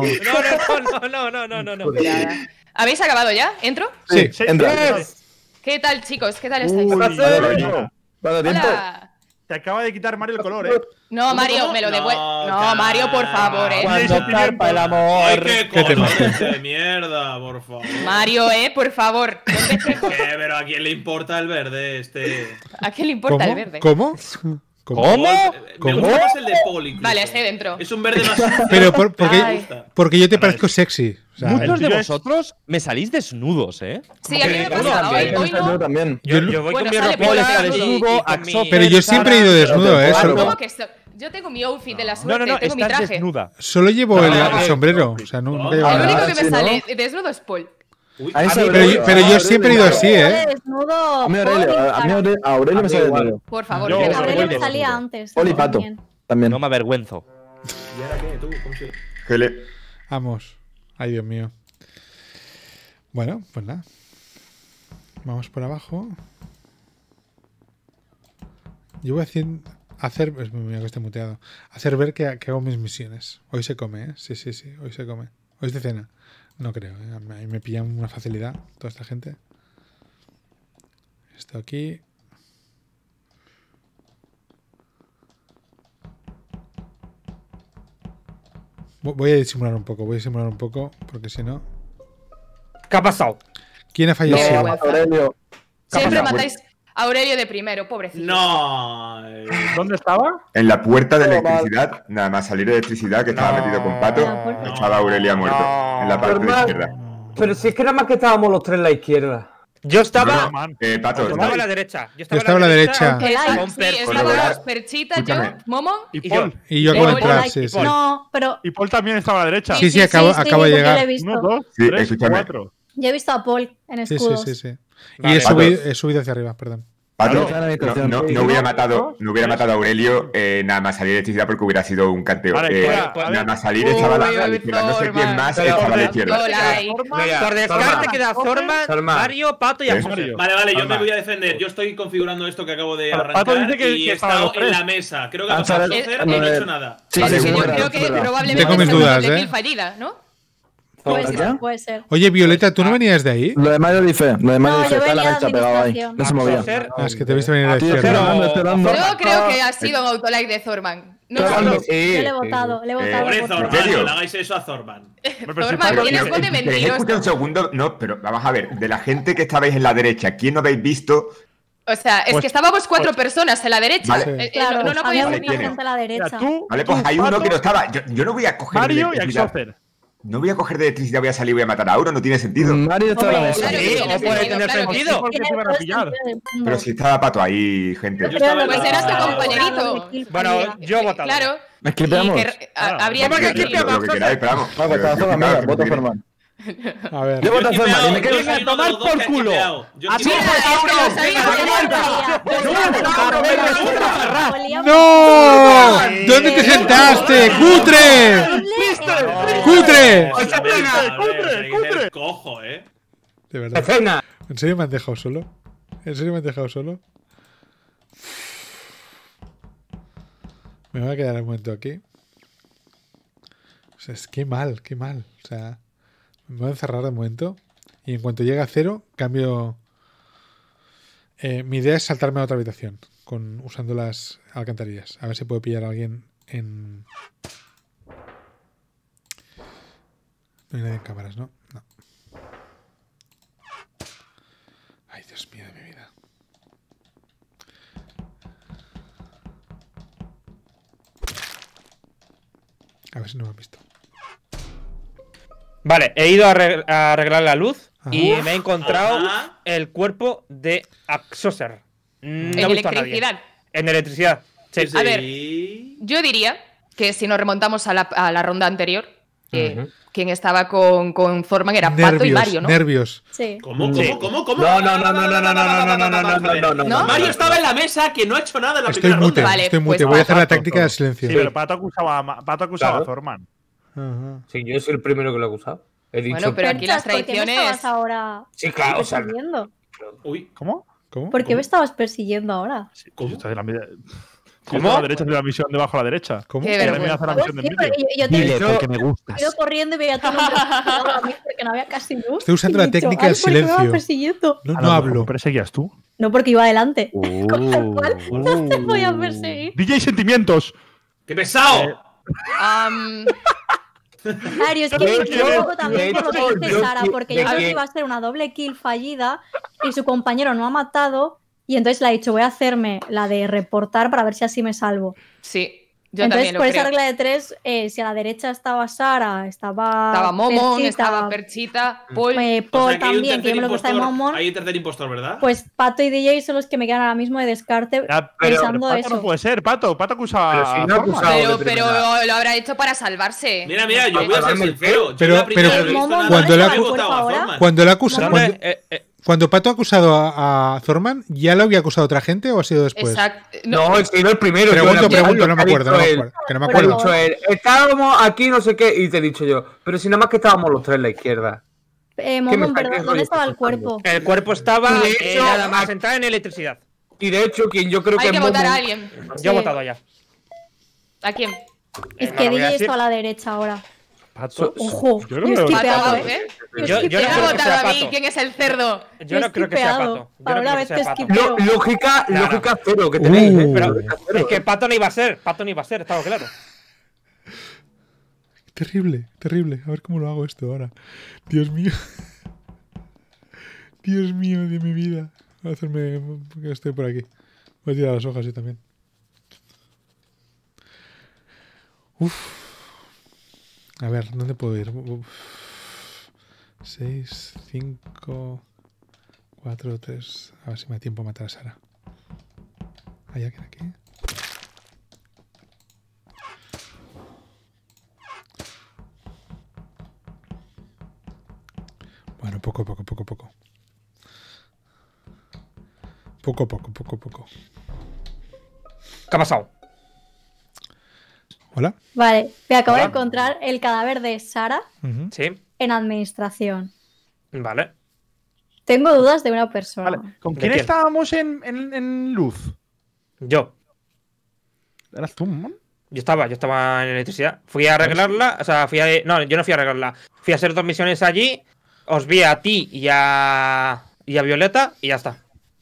No. ¿Habéis acabado ya? ¿Entro? Sí. Entra. ¿Qué tal, chicos? ¿Qué tal estáis? Uy, ¿Cuánto tiempo? Hola. te acaba de quitar Mario el color, ¿eh? No, Mario, me lo devuelve. No, Mario, por favor, Cuando zarpa el amor. Ay, qué ¿Qué tema? colores de mierda, por favor. Mario, por favor. ¿Dónde checo? Pero ¿a quién le importa el verde este? ¿A qué le importa el verde? ¿Cómo? ¿Cómo? Me gusta más el de Poli. incluso. Vale, estoy dentro. Es un verde más sucio. Pero Ay. porque yo te parezco sexy. O sea, Muchos de tuyo es- vosotros me salís desnudos, ¿eh? Sí, a mí me pasa. También, Hoy no. también. Yo voy Bueno, con mi sale ropa por de la- desnudo, pero yo siempre he ido desnudo, ¿eh? ¿Cómo que esto? Yo tengo mi outfit de la suerte, No, tengo mi estás traje. desnuda. Solo llevo No, el no, sombrero. O sea, nunca llevo El nada. único que sí, me ¿no? sale desnudo es Paul. Uy, Ahí se Pero yo siempre he ido así, ¿eh? Desnudo. A mí Aurelio me sale de Por favor, Yo- que me Aurelio sale. me salía antes. Poli Pato. también. también. No me avergüenzo. ¿Y ahora qué? ¿Tú? ¿Cómo se...? Gele. Vamos. Ay, Dios mío. Bueno, pues nada. Vamos por abajo. Yo voy a hacer. Mira que esté muteado. Hacer ver que hago mis misiones. Hoy se come, ¿eh? Sí. Hoy se come. Hoy es de cena. No creo, ¿eh? A mí me pillan una facilidad toda esta gente. Esto aquí. Voy a disimular un poco, porque si no. ¿Qué ha pasado? ¿Quién ha fallecido? vergüenza. Aurelio. Siempre Capaz, matáis a Aurelio de primero, pobrecito. No. ¿Dónde estaba? En la puerta de No, electricidad, nada más salir de electricidad, que estaba No. metido con Pato, No. estaba Aurelia muerto. En la parte de Normal. izquierda. Pero si es que nada más que estábamos los tres en la izquierda. Yo estaba. Man. Pato, Yo estaba a la derecha. Yo estaba a la derecha. Que like. Con Sí, Per- estábamos Perchita, yo, Escúchame. Momo. Y Y Paul. Y yo acabo de Paul, entrar, like, sí. No, pero Y Paul también estaba a la derecha. Sí, acabo de porque llegar. Yo he visto, 1, 2, Sí, 3, escúchame. 4. yo he visto a Paul en Sí, escudos. sí. Y Vale. he subido hacia arriba, perdón. Pato, Está en la habitación. no hubiera matado a Aurelio nada más salir de electricidad porque hubiera sido un canteo. Vale, espera, Nada más salir echaba a la izquierda. No sé quién más echaba a la izquierda. Por descarte queda Zorman, Mario, Pato y Axoser. Vale, yo me voy a defender. Yo estoy configurando esto que acabo de Pato arrancar dice que y he para los estado en tres. la mesa. Creo que ha pasado Axoser y no he hecho nada. Sí, Yo sí, creo que probablemente Tengo mis sea una dudas, doble ¿eh? kill fallida, ¿no? Puede ¿Ya? ser, puede ser. Oye, Violeta, ¿tú no venías de ahí? Lo de Mario dice. Lo de Mario No, dice. yo Está en la venía de mecha pegado ahí. administración. No se movía. Axoser, Ah, es que te viste venir de la Tío, izquierda. esperando. Yo creo que ha sido un autolike de Zorman. No Claro. sé. Yo le he votado, le he votado. Pobre por Zorman, serio? no le hagáis eso a Zorman. Zorman, tienes voz de ¿Queréis mentiroso. escuchar un segundo? No, pero vamos a ver. De la gente que estabais en la derecha, ¿quién no habéis visto? O sea, es que estábamos 4 personas en la derecha. Vale. Claro, No había podéis Vale, mucha ¿quién es? gente a la derecha. Mira, tú, Vale, pues hay uno Pato, que no estaba. Yo no voy a coger de Mario y electricidad. Axoser. No voy a coger de electricidad, voy a salir y voy a matar a Auro, no tiene sentido. Mario está en la Hombre, mesa. claro que Sí, tiene o puede sentido, tener claro que sí. sentido. ¿Por qué Tiene se van a todo el pillar? sentido del mundo. Pero si estaba Pato ahí, gente. Yo estaba en Pues la- eras tu Claro, compañerito. doble kill Bueno, fallida. yo he votado. Claro. Esquipeamos. Y que habría ¿Cómo que que esquipeamos? Lo que queráis, pero vamos. No, pues te vas a la mierda. Voto Ferman. A ver. Yo voto a Ferman. Y me quedo. Venga, a tomar por culo. Así Mira, fue, es que Auro. lo sabía, ¡No! ¿Dónde te sentaste? ¡Cutre! ¡Cutre! ¡Cutre! Cojo, De verdad. Escena. ¿En serio me han dejado solo? ¿En serio me han dejado solo? Me voy a quedar un momento aquí. O sea, es que mal, qué mal. O sea, me voy a encerrar de momento. Y en cuanto llegue a 0, cambio. Mi idea es saltarme a otra habitación usando las alcantarillas. A ver si puedo pillar a alguien en. No hay nadie en cámaras, ¿no? No. Ay, Dios mío de mi vida. A ver si no me han visto. Vale, he ido a arreglar la luz y Ajá. me he encontrado Ajá. el cuerpo de Axoser. No En he visto a nadie. electricidad. En electricidad. Sí. A ver, yo diría que si nos remontamos a la ronda anterior, quien estaba con Zorman era Pato y Mario, ¿no? Nervios. Sí. ¿Cómo? Sí. ¿Cómo? No. ¿No? Mario estaba en la mesa que no ha hecho nada en la Estoy primera mute, ronda. Vale, estoy mute. pues Voy a hacer la Pato, táctica del silencio. Sí, pero Pato acusaba Claro. a Zorman. Ajá. Sí, yo soy el primero que lo he acusado. He dicho. Bueno, pero aquí las ¿Por qué me traiciones. estabas ahora Sí, claro, o sea, persiguiendo? Uy, ¿Cómo? ¿Cómo? ¿Por qué me estabas persiguiendo ahora? ¿cómo? Estás en la media- ¿Cómo? A la derecha de la misión debajo a la derecha. ¿Cómo? Qué Y ahora me vergüenza. hace la misión de Sí, vídeo. porque yo te Dile he porque me gustas. ido corriendo y veía tu nombre persiguiendo a mí porque no había casi luz. Estoy usando Y he la dicho, técnica "Ay, del ¿por qué me vas silencio. persiguiendo?". No, A no lo hablo. mejor perseguías tú. No, porque iba adelante. Con lo cual, no te voy a perseguir. DJ Sentimientos. ¡Qué pesado! Mario, es que me equivoco también por lo que dice Sara, porque yo creo que iba a ser una doble kill fallida y su compañero no ha matado y entonces le ha dicho voy a hacerme la de reportar para ver si así me salvo. Sí, yo Entonces, también lo por creo. esa regla de 3, si a la derecha estaba Sara, Estaba Momon, Perchita, estaba Perchita, Paul. O sea, Paul que hay un también, que tercer yo me lo que está de impostor. Momon, Hay un tercer impostor, ¿verdad? pues Pato y DJ son los que me quedan ahora mismo de descarte Ya, pensando Pato eso. no puede ser, Pato. Pato acusaba Pero si a no ha Zorman. acusado. Pero lo habrá hecho para salvarse. Mira, yo voy a ser sincero. Yo Pero- la primera pero- vez que he visto Momo, nada, cuando he la- votado a ahora- Zorman. Cuando lo ha acusado. ¿Dónde? Cuando Pato ha acusado a Zorman, ¿ya lo había acusado otra gente o ha sido después? Exacto. No, he sido el primero. Pregunto, Yo pregunto, no me lo que ha acuerdo, no me dicho acuerdo. Que no me él. acuerdo. Ha dicho él, estábamos aquí, no sé qué, y te he dicho yo. Pero si nada más que estábamos los tres en la izquierda. Momon, me está- perdón, qué ¿dónde rollo estaba el estás contando? cuerpo? El cuerpo estaba Y de hecho, nada más entrar en electricidad. Y de hecho, quien yo creo Hay que que es votar a Momo- alguien. Yo he Sí. votado ya. ¿A quién? Es no que lo voy a DJ decir. está a la derecha ahora. Pato. Ojo, Yo yo creo he que- skipeado, Pato, ¿eh? ¿eh? Yo he Yo no ¿Quién creo ha que votado sea a mí? Pato. ¿Quién es el cerdo? Yo no creo que sea Pato. Yo no Para creo una que vez sea te Pato. skipeo. Lógica Claro. cero que tenéis, ¿eh? Pero Lógica cero, es que ¿eh? Pato no iba a ser. Pato no iba a ser, estaba claro. Terrible, terrible. A ver cómo lo hago esto ahora. Dios mío. Dios mío de mi vida. Voy a hacerme. Que estoy por aquí. Voy a tirar las hojas yo también. Uf. A ver, ¿dónde puedo ir? 6, 5, 4, 3. A ver si me da tiempo a matar a Sara. ¿Hay alguien aquí? Bueno, poco. Poco a poco, poco a poco. ¿Qué ha pasado? Hola. Vale, me acabo de Hola. encontrar el cadáver de Sara Ujú. Sí, en administración. vale. Tengo dudas de una persona. Vale. ¿Con ¿De quién quién? estábamos en luz? Yo. ¿Eras tú, Mon? Yo estaba en electricidad. Fui a arreglarla, o sea, no, yo no fui a arreglarla. Fui a hacer 2 misiones allí, os vi a ti y a Violeta y ya está.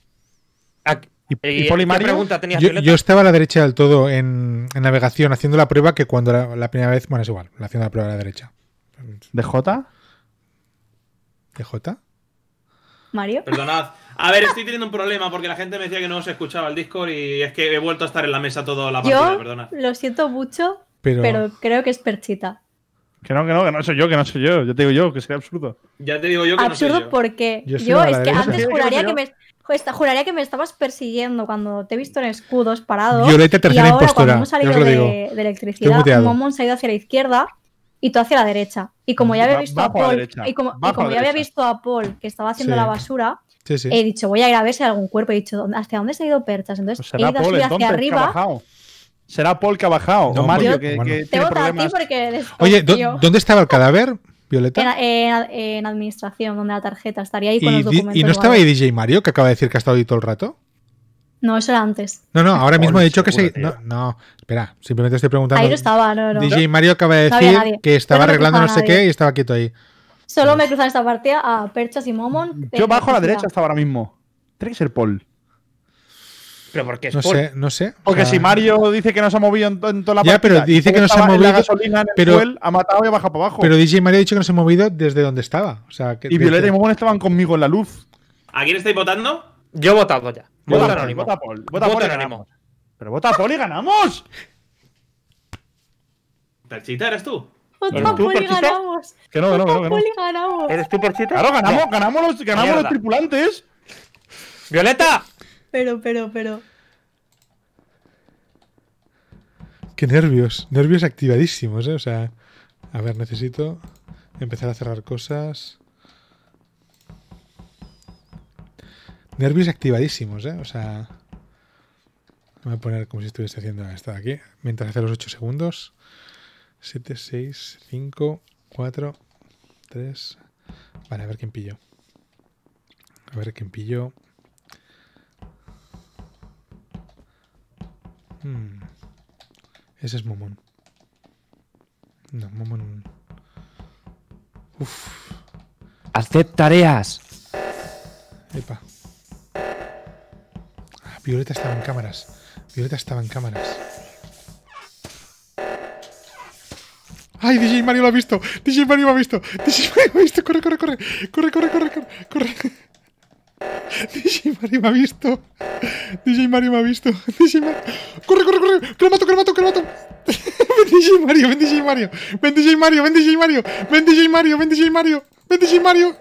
¿Y Poli ¿qué Mario? pregunta tenías, Yo Violeta? estaba a la derecha del todo en navegación haciendo la prueba que cuando la primera vez. Bueno, es igual, haciendo la prueba a la derecha. ¿De J? ¿De J? ¿Mario? Perdonad. A ver, estoy teniendo un problema porque la gente me decía que no se escuchaba el Discord y es que he vuelto a estar en la mesa toda la partida, Yo perdonad. lo siento mucho, Pero, pero creo que es Perchita. Que no soy yo, que no soy yo. Yo te digo yo, que sería absurdo. Ya te digo yo que no soy Absurdo yo. porque Yo estoy yo a la es que derecha. antes Sí, juraría yo. que juraría que me estabas persiguiendo cuando te he visto en escudos parado. Violeta, tercera y ahora, impostora, cuando hemos ya salido os lo digo. de Estoy electricidad, muteado. Momon se ha ido hacia la izquierda y tú hacia la derecha. Y como ya había Va- visto a bajo a la Paul, derecha, y como bajo a la ya había derecha. visto a Paul que estaba haciendo Sí. la basura, sí, sí. he dicho, voy a ir a ver si hay algún cuerpo. He dicho, ¿hasta dónde se ha ido Perchas? Entonces Pues he será ido a Paul subir entonces, hacia que ha arriba. bajado. Será Paul que ha bajado. No, o Mario, yo- que bueno. Te tiene voto a ti problemas. porque Oye, desconfío. ¿dónde estaba el cadáver, Violeta? En administración, donde la tarjeta estaría ahí con los documentos. ¿Y no estaba o ahí algo. DJ Mario, que acaba de decir que ha estado ahí todo el rato? No, eso era antes. No, ahora mismo he dicho que seguro, sí. tío. No, espera, simplemente estoy preguntando. Ahí no estaba, no. DJ Mario acaba de No había decir nadie. que estaba Yo no me arreglando no cruzaba sé a nadie. qué y estaba quieto ahí. Solo me cruzan esta partida a Perchas y Momon. Yo bajo a la electricidad. derecha hasta ahora mismo. Tiene que ser Paul. Pero porque es No Paul. sé, no sé. Porque O sea, si Mario dice que no se ha movido en toda la Ya, partida. pero dice y que no se ha estaba en la movido, gasolina, en el pero- fuel, ha matado y ha bajado para abajo. Pero DJ Mario ha dicho que no se ha movido desde donde estaba. O sea, que, y Violeta y Momon estaban conmigo en la luz. ¿A quién estáis votando? Yo he votado ya. Vota Voto Paul, anónimo. vota Paul. Vota Voto Paul y anónimo. ganamos. Pero vota Paul y ganamos. Perchita, ¿eres tú? Vota ¿Eres tú, Paul y Perchita? ganamos. Que no. Vota Paul y ganamos. ¿Eres tú, Perchita? Claro, ganamos los Mierda. tripulantes. ¡Violeta! Pero. Qué nervios. Nervios activadísimos, ¿eh? O sea, a ver, necesito empezar a cerrar cosas. Nervios activadísimos, ¿eh? O sea, voy a poner como si estuviese haciendo esto de aquí. Mientras hace los 8 segundos. 7, 6, 5, 4, 3. Vale, a ver quién pillo. Ese es Momon. No, Momon. Uf. Haced tareas. Epa. Ah, Violeta estaba en cámaras. ¡Ay, DJ Mario lo ha visto! ¡DJ Mario me ha visto! ¡Corre! DJ Mario me ha visto. ¡Corre! ¡Que lo mato! ¡Ven DJ Mario!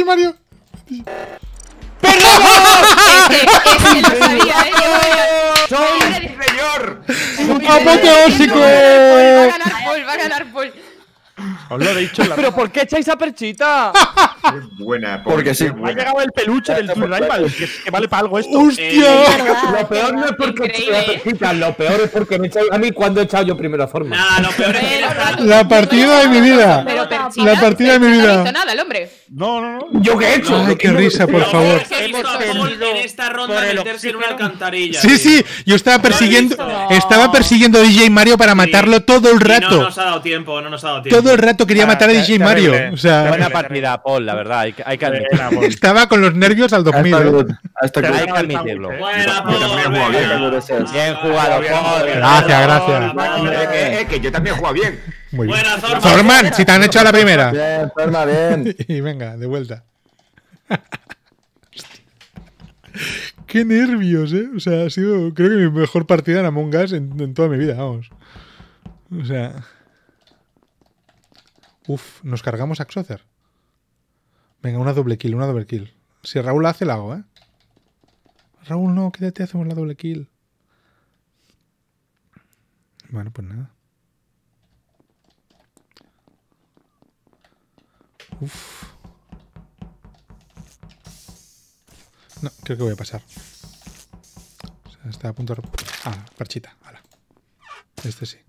Ese lo sabía, ¿eh? ¡Soy señor! ¡Apoteósico! Va a ganar Paul. Os lo he dicho en la ¿Pero por qué echáis a Perchita? Qué buena, Porque sí. qué Me ha buena. llegado el peluche del Twin Rival, que vale para algo esto. ¡Hostia! Lo peor no es porque Increíble. la Perchita, lo peor es porque me he echado a mí cuando he echado yo primero a forma. Nah, lo peor es que La partida de mi vida. Pero Perchita, La partida de mi No ha vida. visto nada el hombre. No. ¿Yo qué he hecho? Ay, qué risa, por lo favor. peor es que he visto a Hemos Paul perdido en esta ronda por el meterse en una oxígeno. alcantarilla. Sí, tío. sí, yo estaba persiguiendo No. a DJ Mario para matarlo todo el Y no rato. nos ha dado tiempo, no nos ha dado tiempo. Todo el rato quería matar a DJ Mario. terrible. O sea, Buena partida, Paul, la verdad. Hay que admitirlo. estaba con los nervios al 2000. ¿eh? Hasta Te que Hay que admitirlo. Buena, Yo también he jugado bien. Paul. Bien jugado, Paul. Gracias. Que yo también he jugado bien. Muy bien. Buena, Zorman. Zorman, si te han hecho a la primera. Bien, Ferma, bien. Y venga, de vuelta. Qué nervios, ¿eh? O sea, ha sido, creo que mi mejor partida en Among Us en toda mi vida, vamos. O sea... Uf, nos cargamos a Xocer. Venga, una doble kill. Si Raúl la hace, la hago, ¿eh? Raúl, no, quédate, hacemos la doble kill. Bueno, pues nada. Uf. No, creo que voy a pasar. Está a punto de... Ah, parchita. Ala. Este sí.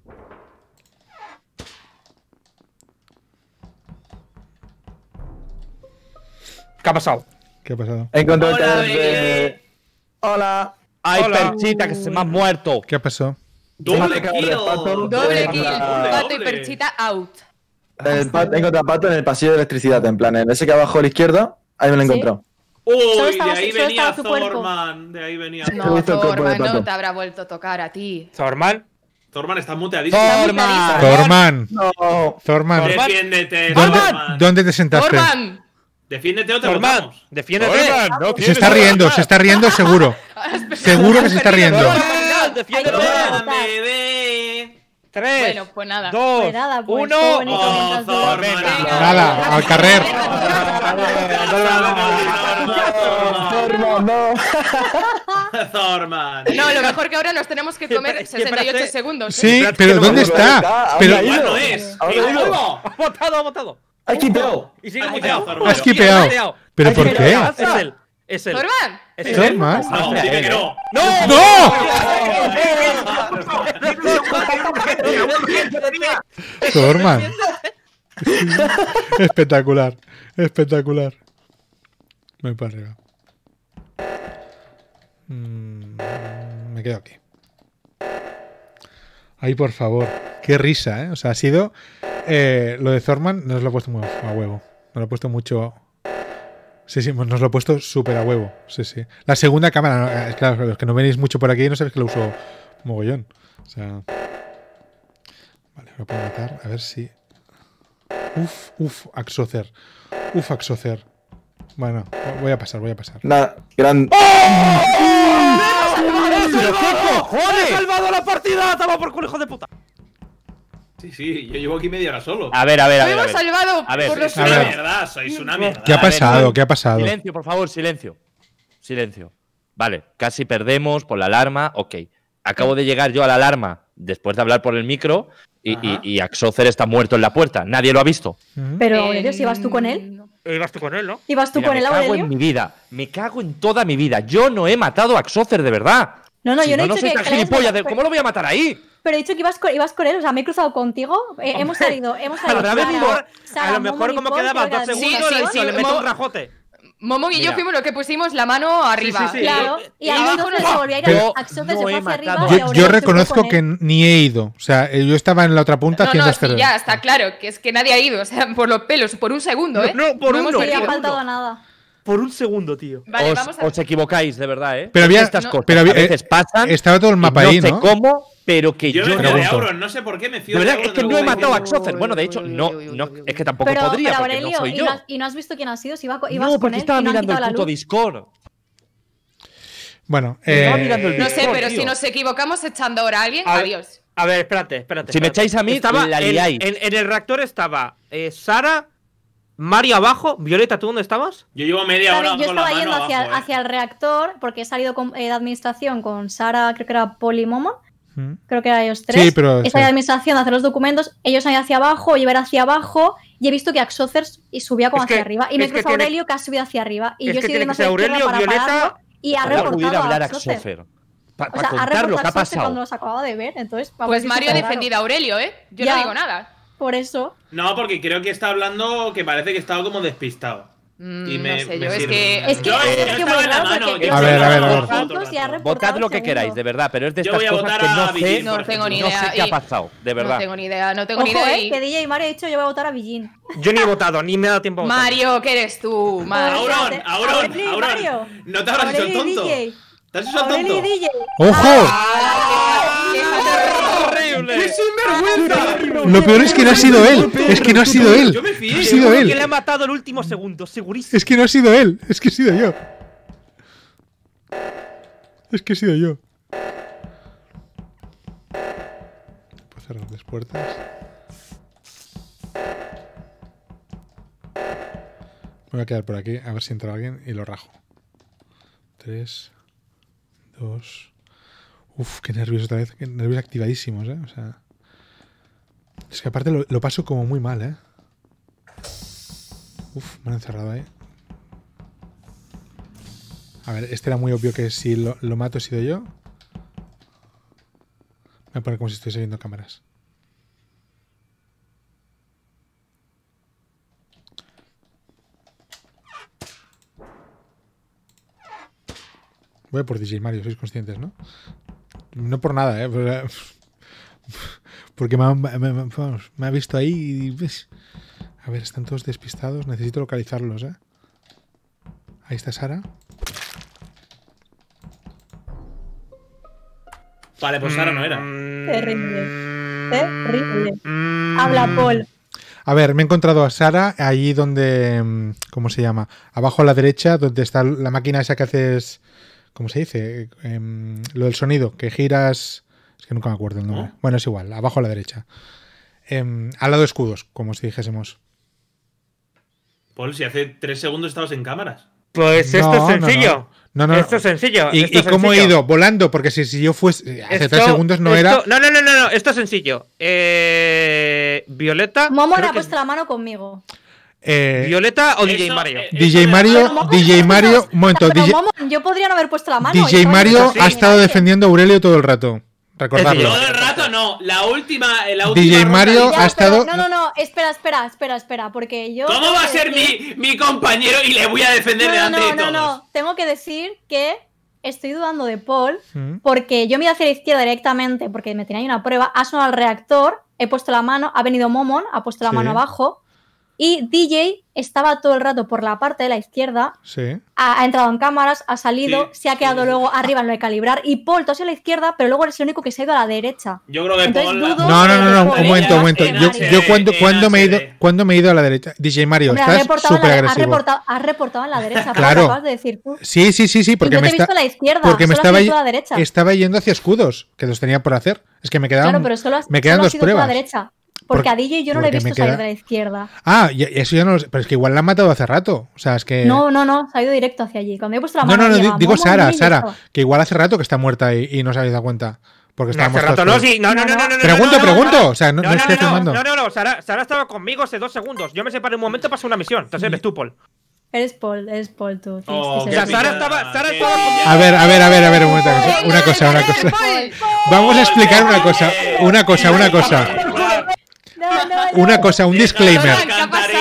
¿Qué ha pasado? ¿Qué ha pasado? He encontrado Hola, el taller bebé. de... Hola. ¡Ay, Hola. Perchita, que se me ha muerto! ¿Qué pasó? ¡Doble Tengo que kill! acabar de pato. Doble Eh, kill. la- Pato y doble. Perchita out. He encontrado a Pato en el pasillo de electricidad, en plan, en ese que abajo a la izquierda, ahí me lo he ¿Sí? encontrado. Uy, Solo de estaba- ahí solo venía estaba su cuerpo. Thorman. De ahí venía. He No, visto el cuerpo de Thorman, no Pato. te habrá vuelto a tocar a ti. Normal. Thorman está muteadísimo. ¡Torma! Thorman. No. Thorman. Defiéndete, ¿Dónde, Thorman. ¿Dónde te sentaste? ¡Thorman! Defiéndete o te Normal. matamos. Defiéndete. Se está riendo seguro. Seguro que se está riendo. Normal, defiéndete. Thorman, bebé. 3, Bueno, pues nada. 2, Pues nada, pues 1. todo bonito Oh, mientras dure. Thorman. Venga. Nada, al carrer. Normal, no. Thorman. No, lo mejor que ahora nos tenemos que comer Espera, 68 espérate. segundos. Sí, Espérate, pero que no me ¿dónde acuerdo. está? Pero Ahora Ya ido. no es. Ahora ¡Y ido. vuelvo! Ha votado, ha votado. ¡Hay quitado! Y sigue Ha muteado. quitado, Thorman. has quipeado. ¿Pero Ay, por pero qué? ya. Es él. Es él. ¡Thorman! Es él. Thorman. No, dime que no. ¡No! ¡No! Thorman. Espectacular. Espectacular. Me voy para arriba. Me quedo aquí. Ay, por favor. Qué risa, ¿eh? O sea, ha sido... lo de Thorman nos lo ha puesto muy a huevo. Nos lo ha puesto mucho... Sí, sí, nos lo ha puesto súper a huevo. Sí, sí. La segunda cámara, es claro, los que no venís mucho por aquí no sabéis que lo uso mogollón. O sea... Vale, lo puedo matar. A ver si... Uf, Axocer. Uf, Axocer. Bueno, voy a pasar. Nada, gran... ¡Joder! ¡He salvado la partida! ¡Toma por culo, hijo de puta! Sí, sí, yo llevo aquí media hora solo. A ver. Lo hemos salvado A ver, por los Sois a una ver. mierda, sois una mierda. ¿Qué ha A ver, pasado? no. ¿Qué ha pasado? Silencio, por favor, silencio. Silencio. Vale, casi perdemos por la alarma. Ok. Acabo de llegar yo a la alarma después de hablar por el micro y Axocer está muerto en la puerta. Nadie lo ha visto. Pero, Aurelio, si vas tú con él. Ibas tú con él, ¿no? ¿Ibas tú Mira, con él, me cago Aurelio? en mi vida. Me cago en toda mi vida. Yo no he matado a Axocer de verdad. No, Si yo no he no dicho soy que tan le hayas gilipollas. matado, ¿Cómo lo voy a matar ahí? pero he dicho que ibas con él, o sea, me he cruzado contigo. Hemos salido. A lo Sara, mejor, Sara, a lo mejor Momo y como Paul, quedaban creo 2 que eran segundos, Sí, le he sí, dicho, le meto Mo- un rajote. Momon y yo Mira. fuimos los que pusimos la mano arriba. Sí, sí, sí. Claro, y ahí abajo entonces no- se volvía a ir Yo a Axocer, no se fue he hacia arriba. matado. y Yo Aurelio se reconozco fue con que él. ni he ido. O sea, yo estaba en la otra punta No, haciendo no, este sí, ya, está claro, que es que nadie ha ido, o sea, por los pelos, por un segundo, ¿eh? No, por hemos uno. Sí, ha perdido. faltado nada. Por un segundo, tío. Vale, os, vamos a... os equivocáis, de verdad, ¿eh? Pero Es que había- estas no, cosas pero había- a veces pasan. estaba todo el mapa y ahí, no ¿no? sé cómo, pero que Yo yo me no. fío de pregunto. Auron, no sé por qué me fío De de verdad, es Auron. que de no he lo que matado a dice. Axocer. Bueno, de hecho, no, es que tampoco Pero podría, porque Aurelio, no soy yo. ¿y no has visto quién ha sido? Si ibas No, con porque él estaba y no han mirando quitado el la puto luz. Discord. Bueno, Estaba mirando el No sé, Discord, pero tío. si nos equivocamos echando ahora a alguien, A ver, adiós. A ver, espérate. Si me echáis a mí, estaba la en- liáis. En el reactor estaba Sara, Mario abajo. Violeta, ¿tú dónde estabas? Yo llevo media hora Yo con la estaba mano yendo abajo, hacia el reactor porque he salido de administración con Sara, creo que era Poli y Momo. Creo que eran ellos tres. Sí, pero He sí. salido de administración a hacer los documentos, ellos han ido hacia abajo, yo iba hacia abajo y he visto que Axocer subía como Es que- hacia arriba y me es que cruzado tiene- Aurelio que ha subido hacia arriba y es yo que he seguido tiene que hacia ser la izquierda Aurelio, para Violeta- pararlo y ha Ojalá pudiera reportado a hablar a Axocer. Axocer. O Para sea, ha contar lo reportado que a ha Axocer cuando pasado. los acababa de ver, entonces para Pues mí es Mario ha súper raro. defendido a Aurelio, ¿eh? Yo Ya. no digo nada. Por eso. No, porque creo que está hablando que parece que estaba como despistado. Y no sé, yo es sirve. que... Es que Yo es que estaba muy en la raro mano, porque yo A yo ver, sé a que ver, a los ver. puntos y ha reportado Votad lo el que segundo. queráis, de verdad, pero es de Yo estas voy a cosas votar que a no sé, Villín, No tengo ni no idea. sé qué ha y- pasado, de verdad. No tengo ni idea, no tengo ni Ojo, idea. y- que DJ y Mario ha dicho yo voy a votar a Villín. Yo ni he votado, ni me he dado tiempo a votar. Mario, ¿qué eres tú? Mario. Auron, Aurelio y Mario. Auron. No te habrás hecho el Aurelio y tonto. DJ. ¿Te has hecho el Aurelio y tonto? DJ. ¡Ojo! ¡Horrible! Lo peor es que no ha sido él. Es que no ha sido él. Yo me fié. No ha sido Seguro que le él. ha matado el último segundo, segurísimo. Es que no ha sido él. Es que he sido yo. Es que he sido yo. Puedo cerrar las puertas. Me voy a quedar por aquí a ver si entra alguien y lo rajo. 3, 2. Uf, qué nervios otra vez. Qué nervios activadísimos, ¿eh? O sea. Es que aparte lo paso como muy mal, ¿eh? Uf, me han encerrado ahí. A ver, este era muy obvio que si lo mato he sido yo. Voy a poner como si estuviese viendo cámaras. Voy a por DJ Mario, sois conscientes, ¿no? No por nada, porque me ha visto ahí y... ¿ves? A ver, están todos despistados. Necesito localizarlos, ¿eh? Ahí está Sara. Vale, pues Sara no era. Terrible. Habla Paul. A ver, me he encontrado a Sara allí donde... ¿Cómo se llama? Abajo a la derecha, donde está la máquina esa que haces... ¿Cómo se dice? Lo del sonido, que giras... Es que nunca me acuerdo el nombre. ¿No? Bueno, es igual, abajo a la derecha. Al lado de escudos, como si dijésemos. Paul, si hace 3 segundos estabas en cámaras. Pues esto es sencillo. No. Esto es sencillo. ¿Y cómo he ido? Volando, porque si yo fuese... Hace 3 segundos no era... No. Esto es sencillo. Violeta... Momo creo ha que puesto la mano conmigo. ¿Violeta o DJ Eso, Mario? DJ Mario... DJ Mario... Un momento, Pero, DJ, Momo, yo podría no haber puesto la mano. DJ yo Mario también ha estado defendiendo a Aurelio todo el rato. Recordarlo. Sí, Todo el rato no. La última DJ ronda Mario dice- ha estado... No. Espera. Porque yo. ¿Cómo va a ser mi compañero y le voy a defender delante de todos? No. Tengo que decir que estoy dudando de Paul porque yo me iba hacia la izquierda directamente porque me tenía ahí una prueba. Ha sonado el reactor, he puesto la mano, ha venido Momon, ha puesto la Sí. mano abajo. Y DJ estaba todo el rato por la parte de la izquierda, Sí. ha entrado en cámaras, ha salido, Sí, se ha quedado luego arriba en lo de calibrar. Y Paul, tú hacia la izquierda, pero luego eres el único que se ha ido a la derecha. Yo creo que Entonces, Paul... dudo- No, un momento. En Yo HD, cuando me he ido, HD. cuando me he ido a la derecha. DJ Mario, Hombre, estás súper agresivo. has reportado en la derecha, Paul, Claro. lo acabas de decir tú. Sí, porque Y yo me te he visto está... a la izquierda, Porque me solo estaba, has ido a la derecha. estaba yendo hacia escudos, que los tenía por hacer. Es que me quedaban, Claro, pero me quedan solo has dos ido tú a la pruebas. derecha. Porque a DJ yo no le he porque me visto salir queda- de la izquierda. Ah, eso ya no lo sé. Pero es que igual la han matado hace rato. O sea, es que... No, se ha ido directo hacia allí. Cuando he puesto la No, mano. llega digo Momo, Sara, y yo estaba. que igual hace rato que está muerta y no se habéis dado cuenta. Porque No, hace estábamos rato todos no, sí. No. Pregunto. O sea, no estoy afirmando. No. Sara estaba conmigo hace 2 segundos. Yo me separé un momento para hacer una misión. Entonces eres tú, Paul. Eres Paul tú. Sí, Oh, sí, qué sí. O sea, Sara picada, estaba qué- conmigo. A ver, un momento. Una cosa. Vamos a explicar una cosa. Una cosa, un disclaimer. ¿Qué ha pasado?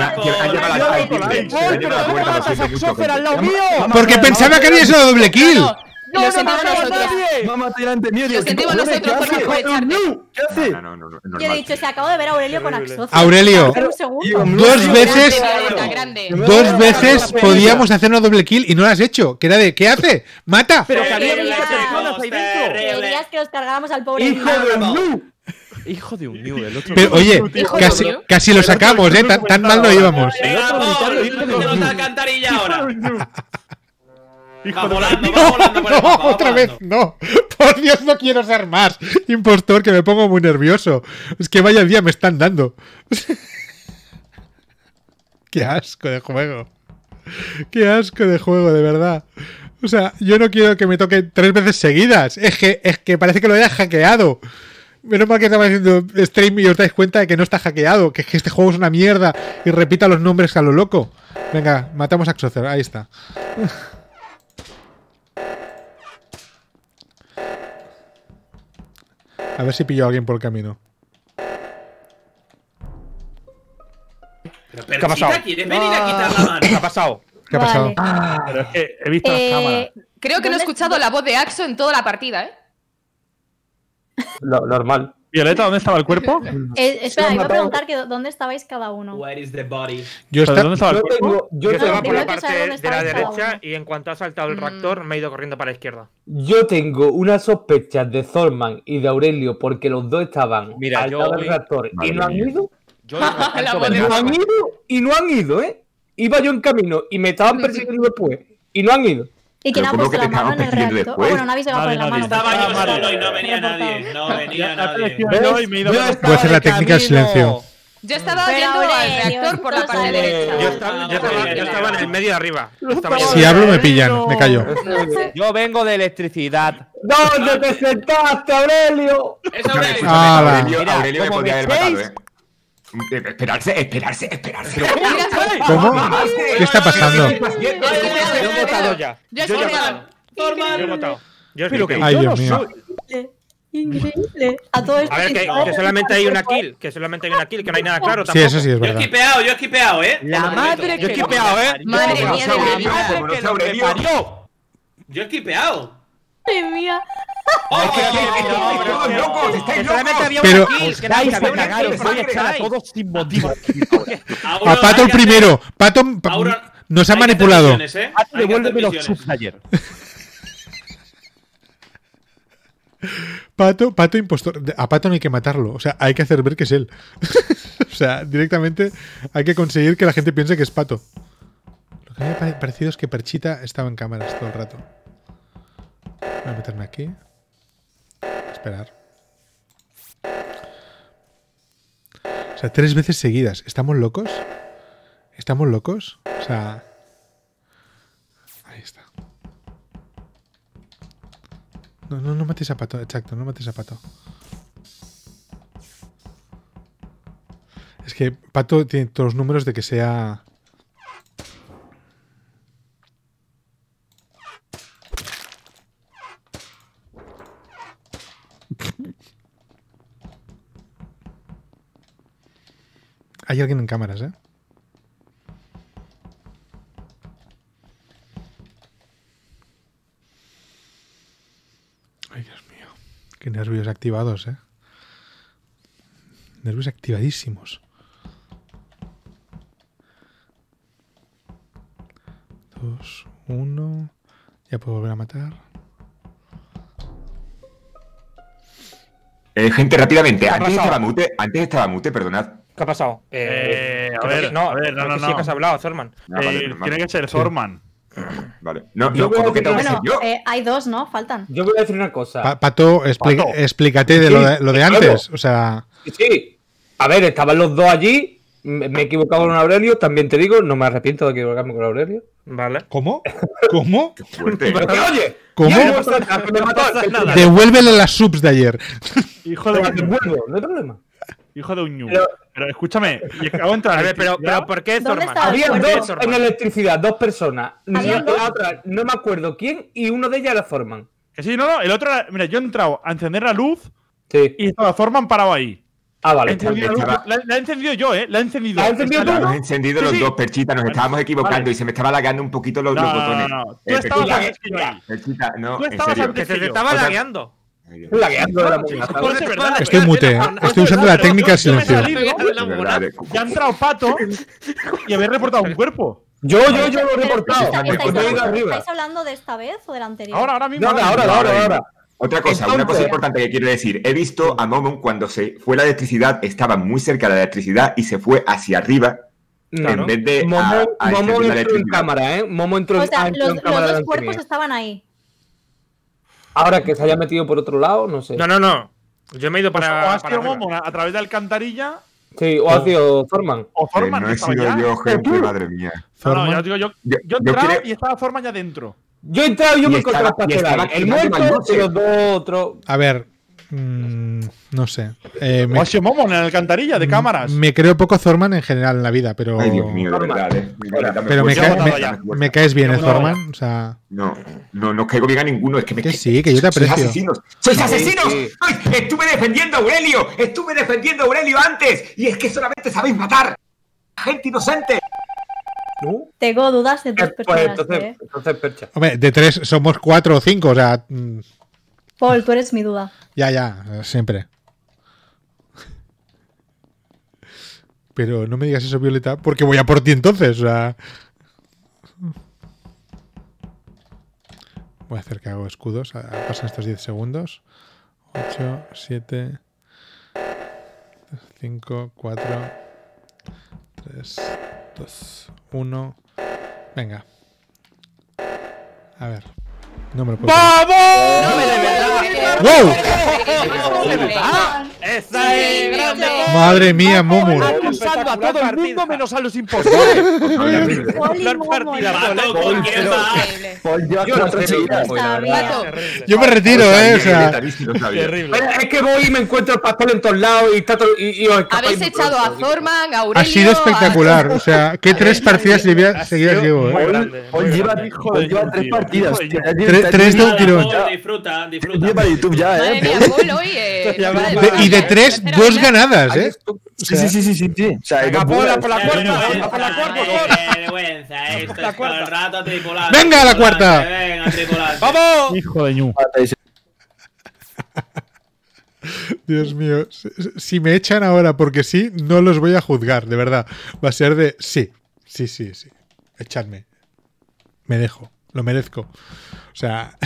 Porque pensaba que había sido doble kill. Lo sentimos nosotros. Mamá, está delante mío. Lo sentimos nosotros por aprovecharte. ¿Qué hace? Yo he dicho, se acabo de ver a Aurelio con Axoz. Aurelio, Un segundo. dos veces Grande. podíamos hacer una doble kill y no lo has hecho. Que era de, ¿qué hace? ¡Mata! Pero que había Terrible, 20 personas ahí dentro. Querías que los cargáramos al pobre ¡Hijo niño. de Mu! Hijo de un New, el otro. Pero oye, Hijo de Dios. casi lo sacamos, ¿eh? Tan mal no íbamos. Venga, Paul, métenos la alcantarilla ahora. Hijo Va de volando por No, el mapa, va otra vez volando. no. Por Dios, no quiero ser más impostor, que me pongo muy nervioso. Es que vaya día me están dando. Qué asco de juego. Qué asco de juego, de verdad. O sea, yo no quiero que me toque 3 veces seguidas. Es que parece que lo haya hackeado. Menos mal que estaba haciendo stream y os dais cuenta de que no está hackeado. Que es que este juego es una mierda y repita los nombres a lo loco. Venga, matamos a Axocer. Ahí está. A ver si pillo a alguien por el camino. Pero, ¿Qué ha pasado? chica, ¿quieres venir a quitar la mano? ¿Qué ha pasado? ¿Qué ha pasado? Vale. Pero es que he visto las cámaras. Creo que no he escuchado la voz de Axo en toda la partida, ¿eh? Normal. Violeta, ¿dónde estaba el cuerpo? Espera, iba a preguntar que dónde estabais cada uno. Where is the body? Yo ¿Pero dónde estaba el Yo cuerpo? tengo, yo, Yo tengo, estaba por la primero que saber parte dónde de la estabais cada derecha uno. y en cuanto ha saltado el reactor me he ido corriendo para la izquierda. yo tengo una sospecha de Thorman y de Aurelio porque los dos estaban Mira, al yo lado del hoy- reactor y Madre no han mía. ido. Yo La alcanzo voz de vergas. No han ido y no han ido, ¿eh? Iba yo en camino y me estaban persiguiendo después y no han ido. ¿Y quién Pero ha ¿cómo puesto que la te mano en el estaban persiguiendo reactor? después? Bueno, no habéis llegado a poner la Nadie, mano. nadie. Estaba yo Mario. solo y no venía Reportado. nadie. No venía nadie. Yo y me he ido Yo por- Voy a hacer la técnica del silencio. Yo estaba Pero yendo al Aurelio, reactor por la esto parte sale. derecha. Yo estaba en el medio de arriba. Estaba Si hablo me pillan, me callo. Yo vengo de electricidad. ¿Dónde te sentaste, Aurelio? Es Aurelio. Ah, Aurelio, Mira, Aurelio me como podría haber me matado, echéis- Esperarse. ¿Cómo? ¿Qué está pasando? Yo he votado ya. Yo Yo ya he estoy votado. Yo he votado. Yo he Pero que votado. Ay, yo Dios no mío. soy. Increíble. A todo esto. A ver, que solamente hay una kill. Que solamente hay una kill, que no hay nada claro Sí, tampoco. eso sí es Yo he verdad. esquipeado, La madre Yo he que esquipeado, Madre mía de mi vida. Como no sea Aurelio. Yo he esquipeado. Madre mía. ¡Todos locos! ¡Estáis Solamente locos! había Pero- una kill. Que no había una kill. voy a echar a todos sin motivo. A Pato el primero. Pato nos ha manipulado. Devuélveme los subs de ayer. Pato impostor. A Pato no hay que matarlo. O sea, hay que hacer ver que es él. O sea, directamente hay que conseguir que la gente piense que es Pato. Lo que me ha parecido es que Perchita estaba en cámaras todo el rato. Voy a meterme aquí. Esperar. O sea, 3 veces seguidas. ¿Estamos locos? ¿Estamos locos? O sea... Ahí está. No mates a Pato. Exacto, no mates a Pato. Es que Pato tiene todos los números de que sea... Hay alguien en cámaras, ¿eh? Ay, Dios mío. Qué nervios activados, ¿eh? Nervios activadísimos. 2, 1. Ya puedo volver a matar. Gente, rápidamente. ha Antes pasado? estaba mute, perdonad. ¿Qué ha pasado? A ver, no, a ver, creo no, que no. sí que has hablado, Zorman. Tiene que ser Zorman. Vale. No, Yo voy a ¿cómo que tengo que Bueno, ser yo? hay 2, ¿no? Faltan. Yo voy a decir una cosa. Pato, explícate de lo de claro. antes. O sea... Sí. A ver, estaban los dos allí. Me he equivocado con Aurelio. También te digo, no me arrepiento de equivocarme con Aurelio. Vale. ¿Cómo? ¿Cómo? Fuerte. Pero que, oye, ¿Cómo? ya no pasa que me mató el primero. Devuélvele las subs de ayer. Hijo Te de las un ñu. devuelvo, no hay problema. Hijo de un ñu. Pero- Pero escúchame, y acabo de entrar. A ver, pero ¿por qué ¿Dónde Zorman? está? Había ¿por qué, dos en electricidad, dos personas. ¿Habían dos? La otra, no me acuerdo quién, y uno de ellas era Zorman. Que sí, no, el otro era. Mira, yo he entrado a encender la luz Sí. y estaba Zorman parado ahí. Ah, He vale. encendido la luz, la he encendido yo, ¿eh? La he encendido. ¿La has encendido tú? Está- Hemos encendido Sí, los sí. dos, Perchita. Nos estábamos equivocando Vale. y se me estaba lagueando un poquito los botones. No. Tú estabas Perchita, antes que yo ahí. Perchita, no, Tú en estabas serio. antes Que se te yo. estaba O sea- lagueando. Ay, Dios. Lagueando de la Sí, monga. pues es verdad. Estoy mute. Estoy usando la técnica del silencio. De verdad, Ya ha entrado Pato y habéis reportado un cuerpo. Yo lo he reportado. ¿Estáis Yo he ido arriba. ¿Estáis hablando de esta vez o de la anterior? Ahora mismo. No, ahora. Otra cosa, una cosa importante que quiero decir. He visto a Momon cuando se fue la electricidad, estaba muy cerca de la electricidad y se fue hacia arriba en vez de Momo a entró encender la en electricidad. cámara, ¿eh? Momo entró O sea, entró los en cámara dos de cuerpos tenía. estaban ahí. Ahora que se haya metido por otro lado, no sé. No. Yo me he ido O para. has sido Momo a través de alcantarilla Sí, o ha sido Zorman. o Zorman. No que he estaba sido ya. yo, gente, madre mía. No, ya os digo, yo he Yo entrado quiero- y estaba Zorman ya dentro. Yo he entrado y yo Y me encontré estaba- las y estaba pastelas. El quemando muerto Malduce. y los dos otros. A ver. No sé. O has sido Momo en la alcantarilla de cámaras. Me creo poco Zorman en general en la vida, pero. Ay, Dios mío, de verdad, Dame Pero me, fuerza, cae- dame ya. fuerza. me caes bien, Yo no, Zorman. O sea. No os caigo bien a ninguno. Es que me Que sí, que yo te ¡Sois aprecio. asesinos! ¡Sois asesinos! sí. ¡Ay! ¡Estuve defendiendo a Aurelio! ¡Estuve defendiendo a Aurelio antes! Y es que solamente sabéis matar a gente inocente. Tengo dudas de tus Pues personas, entonces, Percha. Hombre, de 3 somos 4 o 5. O sea. Paul, tú eres mi duda. Ya, siempre. Pero no me digas eso, Violeta, porque voy a por ti entonces. O sea. Voy a hacer que hago escudos. Pasan estos 10 segundos. 8, 7, 5, 4, 3, 2, 1. Venga. A ver. No me lo puedo. ¡Wow! ¡Esa es grande! Madre mía, Momo. Acusando a todo el mundo menos a los impostores. Poli, Flor Momo, partida, Pato, Pol, ¿con quién vas? Increíble. Paul lleva Yo no 4 sé lo que seguidas. fue, la verdad. Yo me retiro, o sea. Terrible. Pero es que voy y me encuentro el pastel en todos lados y está todo. Y os escapáis Habéis muy echado a pronto. Thorman, a Aurelio. Ha sido espectacular. O sea, ¿qué 3 partidas seguidas llevo? Muy ¿eh? grande, Paul muy lleva grande. 3 partidas. Hijo de Tío, Dios. Tres de un tirón. Paul, disfruta. Lleva para YouTube ya, Madre mía, Paul hoy. Y de 3, 2 ganadas, ¿eh? Sí. O sea, Venga, no Paul, puedes. a por la cuarta. A por la cuarta, Paul. Qué vergüenza, esto es todo el rato tripulante. ¡Venga, a la cuarta! Venga, tripulante. ¡Vamos! Hijo de ñu. Dios mío. Si me echan ahora porque sí, no los voy a juzgar, de verdad. Va a ser de sí. Echadme. Me dejo. Lo merezco. O sea.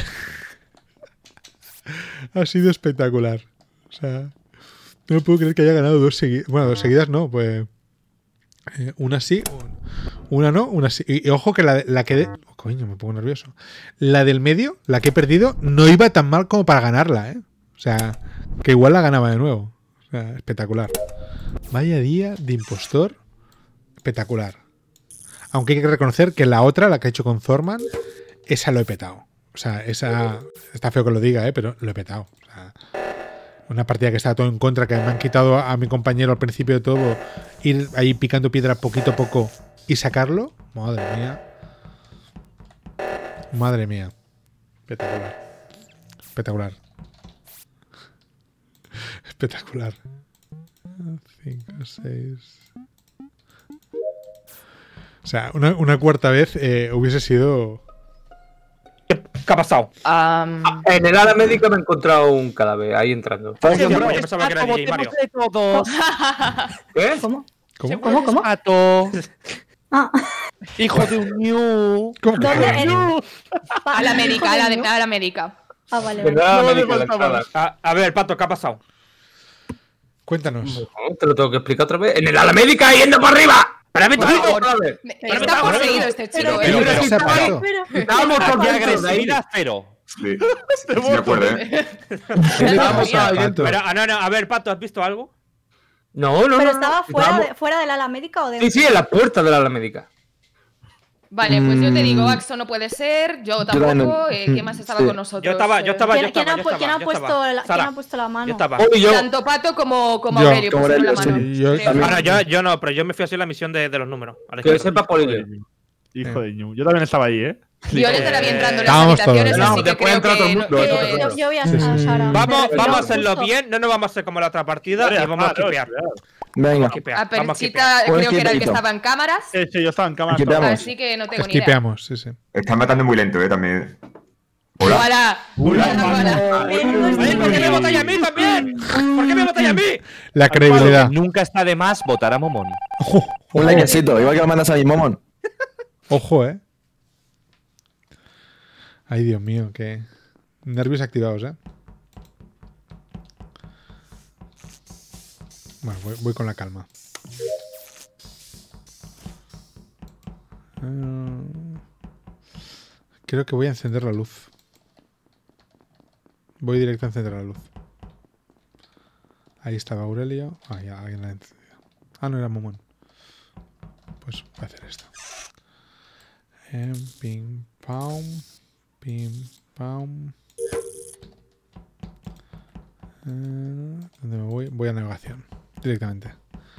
Ha sido espectacular. O sea. No puedo creer que haya ganado 2 seguidas. Bueno, 2 seguidas no, pues. Una sí, una no, una sí. Y ojo que la que de. Oh, coño, me pongo nervioso. La del medio, la que he perdido, no iba tan mal como para ganarla, ¿eh? O sea, que igual la ganaba de nuevo. O sea, espectacular. Vaya día de impostor. Espectacular. Aunque hay que reconocer que la otra, la que he hecho con Thorman, esa lo he petado. O sea, esa. Está feo que lo diga, pero lo he petado. O sea, una partida que estaba todo en contra, que me han quitado a mi compañero al principio de todo, ir ahí picando piedra poquito a poco y sacarlo. Madre mía. Madre mía. Espectacular. Espectacular. Espectacular. 5, 6. O sea, una cuarta vez hubiese sido. ¿Qué ha pasado? En el ala médica me he encontrado un cadáver ahí entrando. Yo pensaba que era DJ Mario. ¿Qué? ¿Cómo? ¿Cómo? ¿Cómo? Ah, Hijo de un ñu. ¿dónde? A la médica, a la médica. Ah, vale, En el vale. ala médica, la entrada. A ver, Pato, ¿qué ha pasado? Cuéntanos. Te lo tengo que explicar otra vez. En el ala médica yendo para arriba. ¡Espérame, Por chico! favor. Está poseído este chico, Pero, ¿qué pasa, Pato? Espera. Estábamos con De agresividad. agresividad cero. Sí, me acuerdo, ¿eh? Estábamos Pato. viendo. Pero, no, a ver, Pato, ¿has visto algo? No. ¿Pero estaba Estábamos- fuera del ala médica o dentro? Sí, en la puerta del ala médica. Vale, pues yo te digo, Axo no puede ser, yo también tampoco. no. ¿Quién más estaba Sí. con nosotros? Yo estaba. ¿Quién ha puesto la mano? Yo estaba. Paul y yo. Tanto Pato como Yo. Aurelio Como pusieron la Aurelio, mano. sí. Yo creo. también. Bueno, yo no, pero yo me fui a hacer la misión de los números. A la Que izquierda. sepa Paul y yo. Hijo de ñu. Yo también estaba ahí, ¿eh? Violeta la vi entrando en las Estábamos habitaciones, todos. así No, que después creo entra todo el que mundo, no entra todo el es- mundo. Yo voy a Sara. Vamos a hacerlo Justo. bien, no nos vamos a hacer como la otra partida y vamos a kipear. Venga. Vamos a kipear. A Vamos a kipear. Perchita Pues creo que era el que quietito. estaba en cámaras, Sí, yo estaba en cámara. Aquí veamos. así que no tengo ni idea. Esquipeamos, sí, sí. Están matando muy lento, también. Hola. Hola. Hola. Oye, ¿por qué me votáis a mí también? ¿Por qué me votáis a mí? La credibilidad. Nunca está de más votar a Momón. Un likecito, igual que lo mandas a mi momón. Ojo, ¿eh? Ay, Dios mío, qué nervios activados, ¿eh? Bueno, voy con la calma. Creo que voy a encender la luz. Voy directo a encender la luz. Ahí estaba Aurelio. Ah, ya alguien la ha encendido. Ah, no era Momón. Pues voy a hacer esto. Pim, pam. Pim, pam. ¿Dónde me voy? Voy a navegación. Directamente.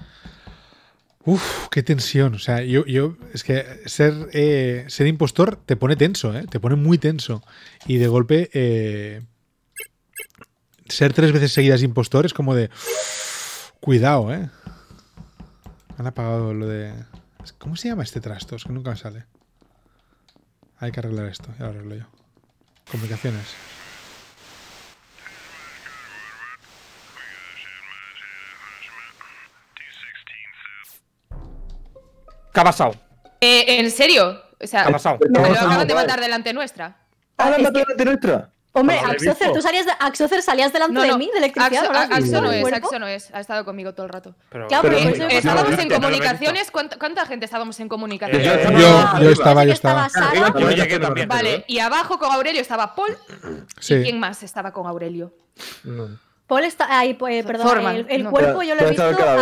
Uf, qué tensión. O sea, yo es que ser impostor te pone tenso, ¿eh? Te pone muy tenso. Y de golpe, ser 3 veces seguidas impostor es como de. Cuidado, ¿eh? Han apagado lo de. ¿Cómo se llama este trasto? Es que nunca me sale. Hay que arreglar esto. Ya lo arreglo yo. Comunicaciones. ¿Qué ha pasado? ¿En serio? O sea, ¿Qué ha pasado? me lo acaban de matar delante nuestra. ¡Ah, es la que- de nuestra! Hombre, No lo he Axocer, visto. tú salías delante No, de no. mí, de electricidad. ¿no lo has visto Axo no en el es, cuerpo? Axo no es. Ha estado conmigo todo el rato. Pero, Claro, Pero pero no- por eso Estábamos no lo he en visto. comunicaciones. ¿Cuánta gente estábamos en comunicaciones? Yo Yo estaba. Sara. Yo llegué también. Vale, y abajo con Aurelio estaba Paul. ¿Y Sí. quién más estaba con Aurelio? No. Paul está ahí, perdón. Thorman, El no. cuerpo yo lo he ¿Dónde estaba visto el cadáver?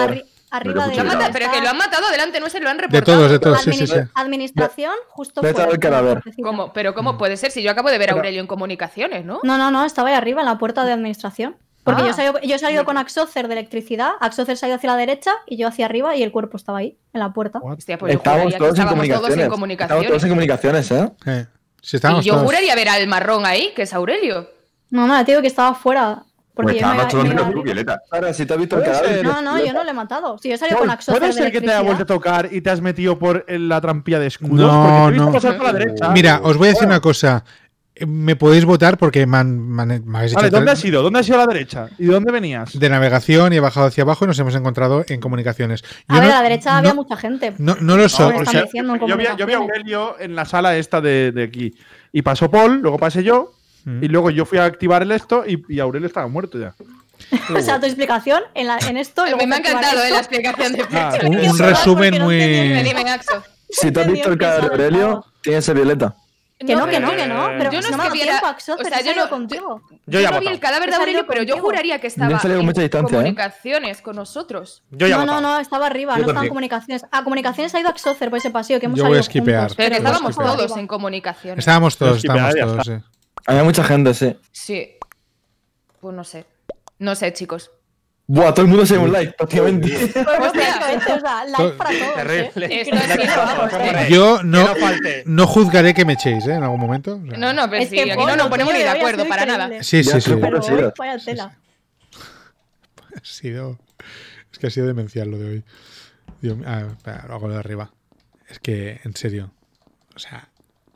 Arriba de Pero ella Pero está que lo han matado delante, no se lo han De reportado. todos, sí, sí, sí. Administración, justo Vete a ver el cadáver. ¿Cómo? ¿Pero cómo puede ser? Si yo acabo de ver a Aurelio en comunicaciones, ¿no? No, estaba ahí arriba en la puerta de administración. Porque Ah. yo he salido con Axocer de electricidad, Axocer se ha ido hacia la derecha y yo hacia arriba y el cuerpo estaba ahí, en la puerta. Hostia, pues yo Estábamos juraría que todos en estábamos todos en comunicaciones. Estábamos todos en comunicaciones. comunicaciones, ¿eh? Sí, estábamos Y yo todos. juraría ver al marrón ahí, que es Aurelio. No, te digo que estaba fuera. Porque Pues yo me estábamos todos me iba menos tú, arriba. Violeta. Ahora, si te has visto el Puede cadáver. ser. No, yo no le he matado. Si yo he salido Paul, con Axocer ¿puede de ser que te haya vuelto a electricidad. tocar y te has metido por la trampilla de escudos? No, Porque te he visto no. pasar por la derecha. Mira, os voy a decir una cosa. Me podéis votar porque me habéis hecho Vale, ¿dónde has tres- ido? ¿Dónde has ido a la derecha? ¿Y de dónde venías? de navegación y he bajado hacia abajo y nos hemos encontrado en comunicaciones. A Yo ver, no- a la derecha no- había mucha gente. No lo Me soy. están diciendo en yo vi a comunicaciones. Aurelio en la sala esta de aquí. Y pasó Paul, luego pasé yo. Y luego yo fui a activar el esto y Aurelio estaba muerto ya. O sea, tu explicación en esto. y luego Me ha activar encantado esto. la explicación de Ah, Pecho. Un resumen Dime, muy. dime, Axo. Si te has visto el cadáver de Aurelio, tiene que ser Violeta. Que no. Pero Yo no si es no me que ha dado viera- tiempo, Axocer, o sea, he yo salido no- contigo. Yo ya he no vi votado. el cadáver de He salido Aurelio, pero yo contigo. juraría que Yo he estaba salido con en mucha distancia, ¿eh? comunicaciones con nosotros. Yo ya he votado. No, estaba arriba, Yo no estaba en también. comunicaciones. A comunicaciones ha ido Axocer por ese pasillo que hemos Yo voy a salido skipear. juntos, Pero que Pero estábamos esquipear. todos en comunicaciones. Estábamos todos, Pero es que estábamos ya todos, está. sí. Había mucha gente, sí. Sí. Pues no sé. No sé, chicos. Buah, todo el mundo se dio un like, prácticamente. Pues básicamente, o sea, like para todos. Terrible. Esto ha sido, vamos, Yo Que no no, falte. no juzgaré que me echéis, ¿eh? En algún momento. O sea, No, pero Es sí, que aquí no Paul, nos ponemos tío, ni de había acuerdo sido para increíble. nada. Sí, Ya, sí. pero- Pero vaya tela. Ha sido. Es que ha sido demencial lo de hoy. Dios mío. Espera, lo hago de arriba. Es que, en serio. O sea.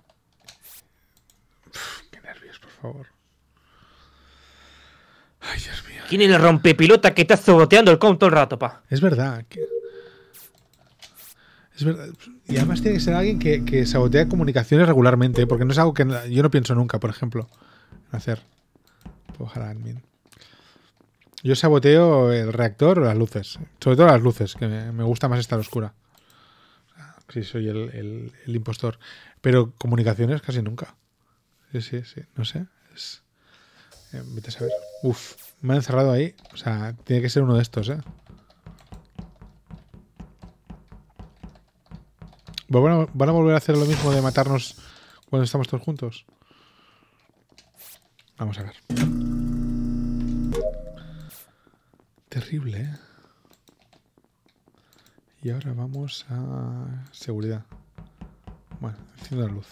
Qué nervios, por favor. Ay, Dios mío. ¿Quién es el rompepilota que está saboteando el count todo el rato, pa? Es verdad. Es verdad. Y además tiene que ser alguien que sabotea comunicaciones regularmente. Porque no es algo que yo no pienso nunca, por ejemplo, en hacer. Ojalá admin. Yo saboteo el reactor o las luces. Sobre todo las luces, que me gusta más estar oscura. O sea, sí, soy el impostor. Pero comunicaciones casi nunca. Sí. No sé. Vete a saber. Uf, me han encerrado ahí. O sea, tiene que ser uno de estos, ¿eh? ¿Van a volver a hacer lo mismo de matarnos cuando estamos todos juntos? Vamos a ver. Terrible, ¿eh? Y ahora vamos a seguridad. Bueno, enciendo la luz.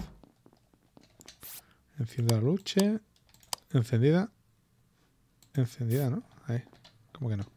Enciendo la luz. Encendida. Encendida, ¿no? Ahí. ¿Cómo que no?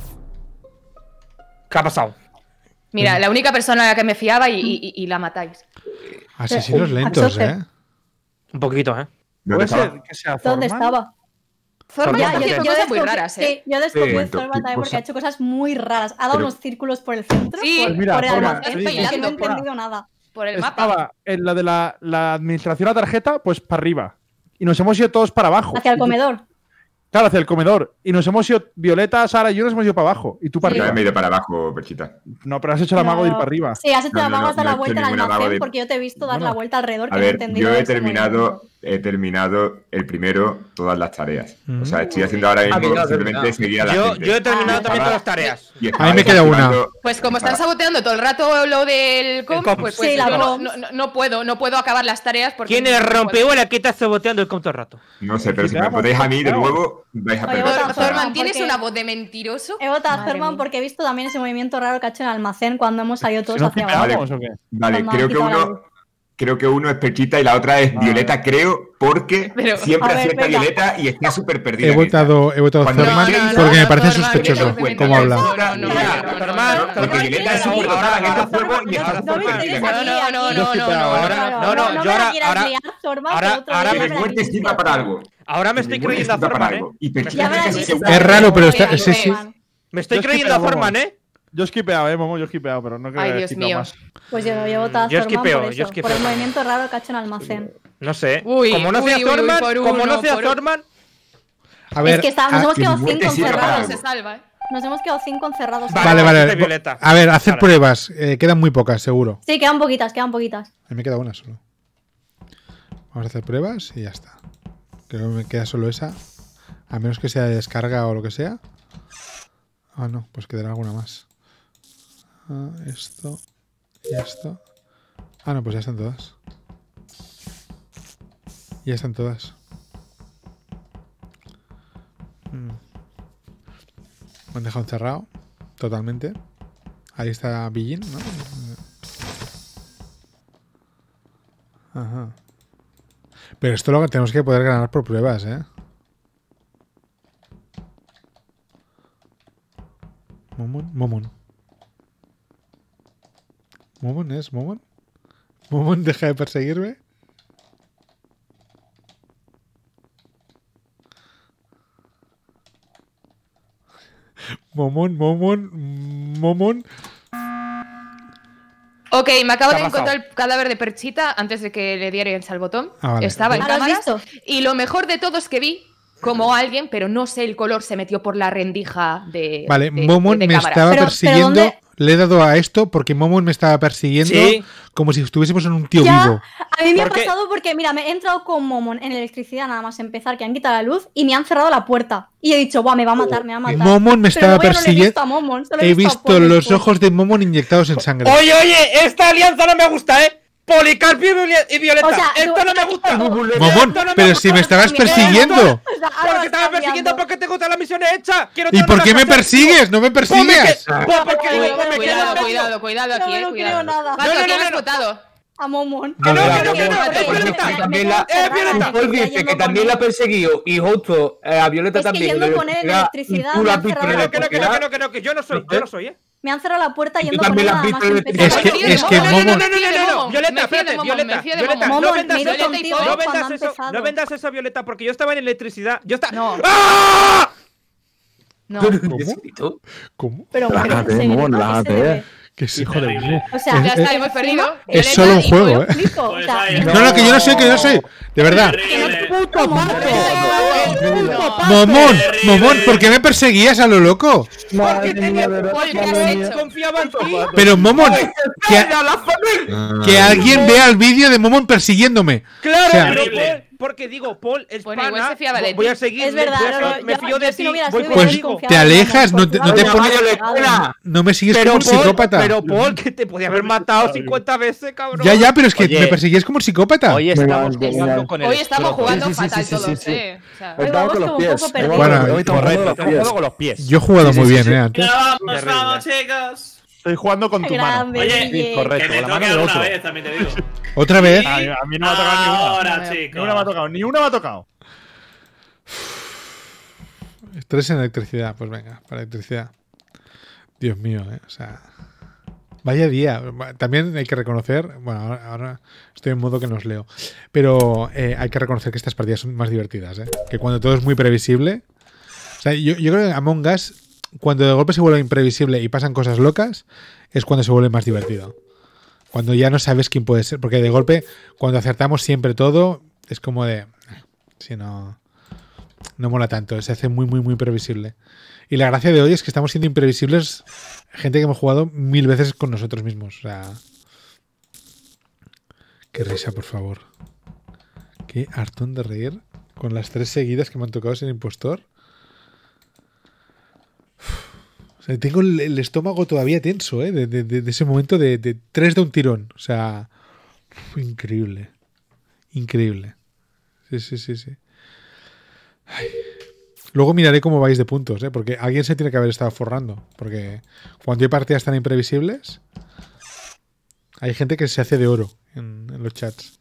¿Qué ha pasado? Mira, la única persona a la que me fiaba y la matáis. Asesinos lentos, Axocer. ¿eh? Un poquito, ¿eh? ¿Dónde Puede estaba? ser que sea ¿Dónde Thorman. estaba? Zorman Ya, está haciendo yo cosas muy desconfío- raras, ¿eh? Sí, yo desconfío de Sí. Thorman también porque Cosa- ha hecho cosas muy raras. Ha dado Pero- unos círculos por el centro, Sí. por, Pues mira, por el Thorman, almacén, sí, y es que no he bailando. entendido nada. Por el mapa. Estaba en la de la administración a tarjeta, pues para arriba. Y nos hemos ido todos para abajo. Hacia el comedor. Claro, hacia el comedor. Y nos hemos ido, Violeta, Sara y yo nos hemos ido para abajo. Y tú para Yo arriba. me he ido para abajo, Perchita. No, pero has hecho la mago de ir para arriba. Sí, has hecho No, la no, mago, no, has dado no la he vuelta hecho al ninguna mago almacén de- porque yo te he visto dar Bueno. la vuelta alrededor. A Que no he ver, entendido yo he ese movimiento. terminado el primero todas las tareas. O sea, estoy haciendo ahora mismo que ya has simplemente terminado. seguir a la Yo gente. he terminado Ah, también todas las tareas. Y A estaba mí me queda una. desactivando- Pues como están saboteando todo el rato lo del comp, comp. pues, Sí, la yo comp. no puedo acabar las tareas porque... ¿Quién es el rompehuela que está saboteando el count todo el rato? No sé, pero si me Quitamos, podéis a mí de quitamos. nuevo, vais a Oye, perder. vota, O sea, Thorman, ¿tienes porque- una voz de mentiroso? He votado a Madre Thorman mía. porque he visto también ese movimiento raro que ha hecho en el almacén cuando hemos salido todos Si no hacia abajo. quitábamos, ¿o qué? Vale, Cuando han creo que quitado la uno. luz. Creo que uno es Perchita y la otra es Violeta, creo, porque Pero- siempre A ver, acierta venga. Violeta y está súper perdida. He en esta. votado Cuando Thorman no, no, porque me no, parece Thorman, sospechoso que no, cómo habla. Porque Violeta es súper dotada en este juego y está No súper me perdida. interesa No, aquí, no, aquí. no, no, no, no, no yo me la ahora- quieras ahora- liar, Thorman, ahora- que otro ahora día Mi me la muerte dices. sirva para algo. Ahora me Mi estoy muerte creyendo a sirva para Thorman, algo. ¿eh? Y Ya me Perchita la es dices, segura. Es raro, pero está- Thorman. sí, sí. Me estoy Yo creyendo a esquipeo, Thorman, vamos. ¿eh? Yo he skipeado, Momo, yo he skipeado, pero no creo Ay, que haya Dios skipeado mío. más. Pues yo he votado a Yo Thorman esquipeo, por yo eso, esquipeo. por el movimiento raro que ha hecho en el almacén. No sé. Uy, como no sea uy, uy, Thorman, por como uno, no sea por uno. Thorman, A ver, Es que nos hemos que quedado mi muerte 5 sirva para encerrados. algo. Se salva, ¿eh? Nos hemos quedado 5 encerrados. Vale, vale. de Violeta. A ver, hacer Vale. pruebas. Quedan muy pocas, seguro. Sí, quedan poquitas, quedan poquitas. A mí me queda una solo. Vamos a hacer pruebas y ya está. Creo que me queda solo esa. A menos que sea de descarga o lo que sea. Ah, no, pues quedará alguna más. Esto y esto. Ah, no, pues ya están todas. Ya están todas. Me han dejado encerrado totalmente. Ahí está Billin, ¿no? Ajá. Pero esto lo tenemos que poder ganar por pruebas, ¿eh? Momon. ¿Momon es Momon? ¿Momon deja de perseguirme? Momon. Ok, me acabo de encontrar el cadáver de Perchita antes de que le dierais al botón. Vale. Estaba en ¿Lo has cámaras. visto? Y lo mejor de todo es que vi como alguien, pero no sé el color, se metió por la rendija de. Vale, de Momon me cámara. estaba Pero persiguiendo. ¿dónde? Le he dado a esto porque Momon me estaba persiguiendo Sí. como si estuviésemos en un tío Ya, vivo. a mí me ha ¿Por qué? pasado porque, mira, me he entrado con Momon en electricidad nada más empezar, que han quitado la luz y me han cerrado la puerta. Y he dicho, buah, me va a matar, me va a matar. Momon me Pero estaba luego ya no le he persiguiendo. visto a Momon, solo He a visto Paul los después. ojos de Momon inyectados en sangre. Oye, esta alianza no me gusta, ¿eh? Policarpio y Violeta. O sea, Esto no me gusta. Momon, Esto no me pero gusta. si me estabas Mira, persiguiendo. O sea, ahora Porque vas estabas cambiando. persiguiendo porque te gustan las misiones hechas. Quiero ¿Y todas por las qué me cosas. persigues? ¡No me persigues! Porque digo, Cuidado, me quedo en medio. Cuidado No aquí, me lo cuidado. creo nada. Pato, No, no, ¿quién no, has no. votado? A Momon. Que no, Vale, que no, que no. Violeta, Violeta. También la, Violeta. Paul dice que también la ha perseguido y justo a Violeta Es que también. yendo con él en electricidad, Tú me la han has visto cerrado en la electricidad. Que yo no soy, ¿eh? Me han cerrado la puerta Y tú yendo con también él la has nada más visto en empezar. electricidad. Es que Momon. Violeta, espérate, Violeta. Violeta, Momon, no me he vendas ido eso. contigo No cuando vendas ha eso. empezado. No vendas eso, Violeta, porque yo estaba en electricidad. Yo estaba. No. ¡Ah! No. ¿Cómo? Pero Relájate, ¿en serio? Momon, ¿A qué se relájate, debe? Que es hijo de Momon. O sea, Ya Es- está, hemos perdido. Es Violeta solo un y juego, yo. ¿eh? Flipo, o Pues sea, ahí. No, no, que yo no soy. De verdad. Momon, ¿por qué me perseguías a lo loco? Porque tenía. Paul, ¿qué has hecho? Confiaba en ti. Pero Momon, que alguien vea el vídeo de Momon persiguiéndome. Claro, O sea, pero Horrible. Paul, porque digo, Paul es Bueno, igual pana, se fiaba de voy ti. a seguir. es verdad, me yo- fío yo de si ti, no hubiera voy sido, Pues hubiera contigo. desconfiado te de alejas, Momon, no te porque pones. No me sigues como un Paul, psicópata. pero Paul, que te podía haber matado 50 veces, cabrón. Ya, pero es que Oye. me persigues como un psicópata. Hoy Venga, estamos venga. jugando con el Hoy estamos escroto. jugando Sí, sí, fatal sí, sí, todos, sí. O sea, Hoy Estamos vamos con los como un pies. poco perdidos. Bueno, Hoy estamos Correcto, jugando estamos con los jugando pies. con los pies. Yo he jugado muy bien, antes. Ya vamos, Terrible. vamos, chicas. Estoy jugando con tu mano. Grande, Oye, Guille. correcto. Que me con la mano toque de alguna otro. vez, también te digo. Otra vez. A mí no me ha tocado ni una. Ahora, Ni chicos. una me ha tocado. Ni una me ha tocado. Estrés en electricidad. Pues venga, para electricidad. Dios mío, O sea. Vaya día. También hay que reconocer. Bueno, ahora estoy en modo que no os leo. Pero hay que reconocer que estas partidas son más divertidas, Que cuando todo es muy previsible. O sea, yo creo que Among Us, cuando de golpe se vuelve imprevisible y pasan cosas locas, es cuando se vuelve más divertido. Cuando ya no sabes quién puede ser. Porque de golpe, cuando acertamos siempre todo, es como de. Si no. No mola tanto. Se hace muy, muy, muy previsible. Y la gracia de hoy es que estamos siendo imprevisibles. Gente que hemos jugado 1000 veces con nosotros mismos. O sea. Qué risa, por favor. Qué hartón de reír con las 3 seguidas que me han tocado ser impostor. O sea, tengo el estómago todavía tenso, de ese momento de 3 de un tirón. O sea, increíble. Increíble. Sí. Ay. Luego miraré cómo vais de puntos, porque alguien se tiene que haber estado forrando. Porque cuando hay partidas tan imprevisibles, hay gente que se hace de oro en los chats.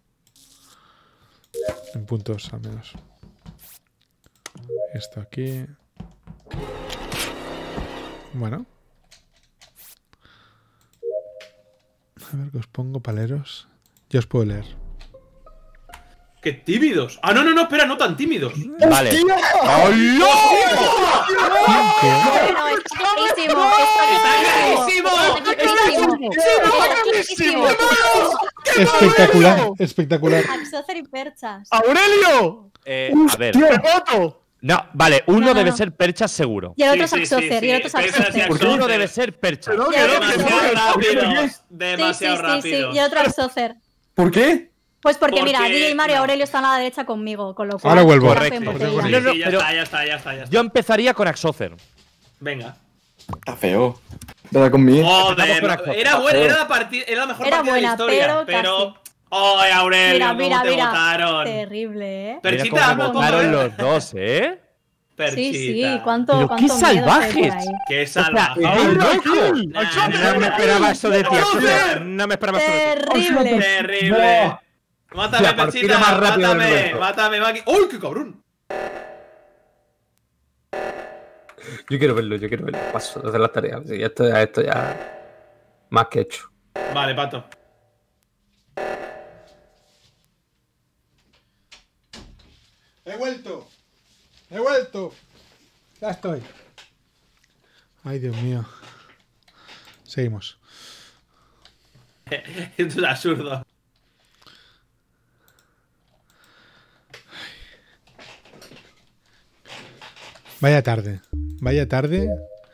En puntos, al menos. Esto aquí. Bueno. A ver que os pongo paleros. Yo os puedo leer. ¡Qué tímidos! Ah, no, espera, no tan tímidos. Vale. Bueno, está clarísimo, está clarísimo. Espectacular. Axocer y perchas. ¡Aurelio! A ver. ¡Qué voto! No, vale, uno No. debe ser perchas seguro. Y el otro es Sí, Axocer, y el otro es Perchas y Axocer. Axocer. Uno debe ser perchas. Pero Y el otro Demasiado rápidos. Sí, Demasiado rápidos. y el otro Axocer. ¿Por qué? Pues porque, mira, Porque- Guille y Mario no. Aurelio están a la derecha conmigo, con lo cual. Ahora vuelvo. Correcto. hacen Sí, botella. No, sí, ya pero- está. Yo empezaría con Axocer. Venga. Está feo. Dale conmigo. Joder, era buena, era la mejor Era partida buena, de la historia, pero... ¡Ay, Aurelio! Mira, ¿Cómo te votaron? Terrible, ¿eh? Perchita, Mira cómo votaron los dos, ¿eh? Perchita. Sí, cuánto Pero qué miedo hay por salvajes. ahí. ¡Qué salvaje! No me esperaba eso de ti, Axocer. No me esperaba eso de ti. Terrible. ¡Terrible! Mátame, La partida Perchita, más rápida del mátame, universo. mátame, Maki. ¡Uy, qué cabrón! Yo quiero verlo. Paso de hacer las tareas. Sí, esto ya. Más que hecho. Vale, Pato. ¡He vuelto! ¡He vuelto! Ya estoy. Ay, Dios mío. Seguimos. Esto es absurdo. Vaya tarde. Vaya tarde.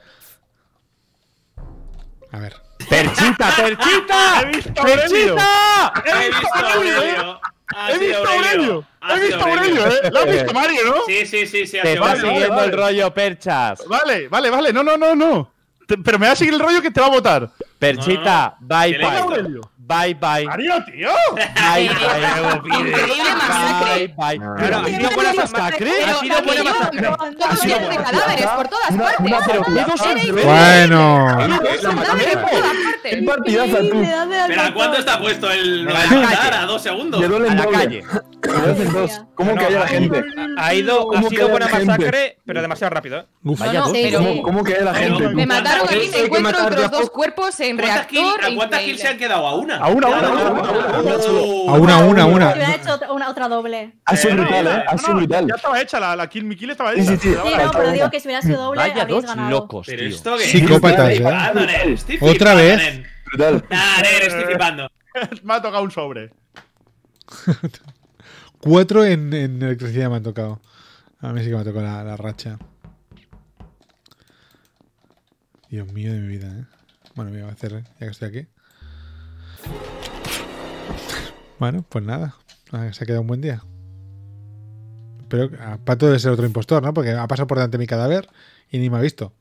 A ver. ¡Perchita! ¡Perchita! ¡He visto a Aurelio! He visto a Aurelio. ¡He visto a Aurelio! ¡He visto a Aurelio, eh! ¡Lo has visto, Mario, no! Sí, ha Te sido está Aurelio. siguiendo vale. el rollo, Perchas. Vale. No. Pero me va a seguir el rollo que te va a votar. Perchita, bye ¿Qué le bye. digo? Bye bye. Mario, tío. Bye bye. Increíble masacre. Bye bye. Claro, ha sido buena masacre. Ha sido buena masacre. Todos llenos de cadáveres por todas partes. Pero qué dos Bueno. Cadáveres por todas ¡Qué partes. partidaza tú! Increíble, dame al ¿Pero a botón. cuánto está puesto el A la matar? calle. ¿A 2 segundos? Me duele A el la doble. calle. Me duele el dos. ¿Cómo que haya la gente? Ha ¿Cómo sido buena queda la gente? masacre, pero demasiado rápido, ¿eh? Uf. Vaya No, dos. pero ¿Cómo que haya la gente? me mataron a mí, me Hay que encuentro matar de otros a dos poco. cuerpos en ¿A reactor. cuántas kills se han quedado? ¿A una? A una. A una. Yo hubiera hecho otra doble. Ha sido brutal, ¿eh? Ha sido brutal. Ya estaba hecha, mi kill estaba Sí, hecha. sí, sí. Sí, no, pero digo que si hubiera sido doble, Vaya habríais dos ganado. locos, ¿Pero tío. esto qué es? Psicópatas, Estoy ¿eh? flipando, Ner, estoy Otra flipando, vez. Nen. Brutal. Ner, estoy flipando. Me ha tocado un sobre. 4 en electricidad me han tocado. A mí sí que me ha tocado la racha. Dios mío de mi vida, ¿eh? Bueno, voy a hacer, ya que estoy aquí. Bueno, pues nada. Se ha quedado un buen día. Pero Pato debe ser otro impostor, ¿no? Porque ha pasado por delante de mi cadáver y ni me ha visto.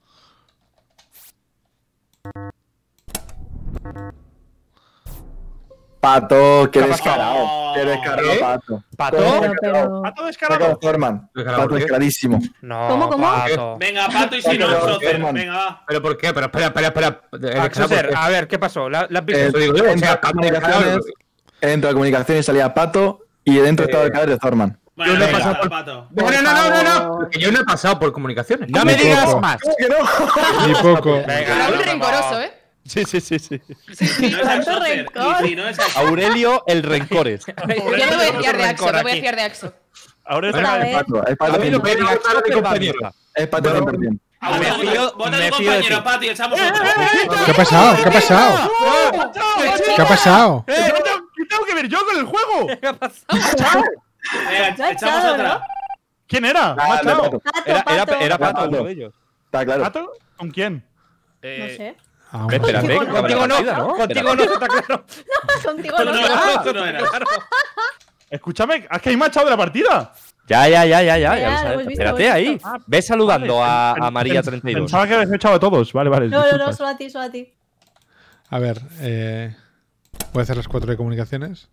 Pato, qué ¿Qué ha descarado. pasado? Qué descarado, ¿Qué? Pato. ¿Pato? Pero... ¡Pato Saca descarado! a Thorman. Pato descaradísimo. No, ¿Cómo? Pato. Venga, Pato, y si no, Pero, Socer. hermano. Venga, va. ¿Pero por qué? Pero espera. Axocer, a ver, ¿qué pasó? ¿La has visto? Eso digo yo, o Entra sea, a comunicaciones, entra a comunicaciones, salía Pato y dentro estaba el cadáver de Thorman. Bueno, Yo no he venga, pasado por- Pato. No. Porque yo no he pasado por comunicaciones. No me Ni digas poco. más. ¿Cómo que no? Ni poco. Venga, Raúl no, rencoroso, ¿eh? Sí. Si no es Tanto Axocer, rencor. y si no es Axocer. Aurelio el rencores. Yo me voy a fiar de Axo, me voy a fiar de Axo. Ahora Otra está vez. Pato, es A Pato mí no 100%. me digas nada de compañero. Es Pato 100%. Vota Me a fío- tu- vota a me tu fío de compañero, ti. Pato, y echamos otro. ¿Qué ha pasado? ¿Qué ha pasado? ¿Qué ha pasado? ¿Qué tengo que ver yo con el juego? Venga, Lo ha echamos echado, otra. ¿no? ¿Quién era? Ah, Macho. Pato. Era Pato Pato. uno de ellos. Está claro. ¿Pato? ¿Con quién? No sé. Ah, Espérate, Contigo que no. acaba la partida, ¿no? Contigo no, está claro. Contigo Tú no. no, tú no eras. Escúchame, ¿es que ahí me ha echado de la partida? Ya Ya, lo lo sabes. hemos visto, Espérate lo hemos ahí. visto. Ve saludando a María Pen- 32. Pensaba que habías echado a todos. Vale. No, disculpas. solo a ti, solo a ti. A ver, voy a hacer las 4 de comunicaciones.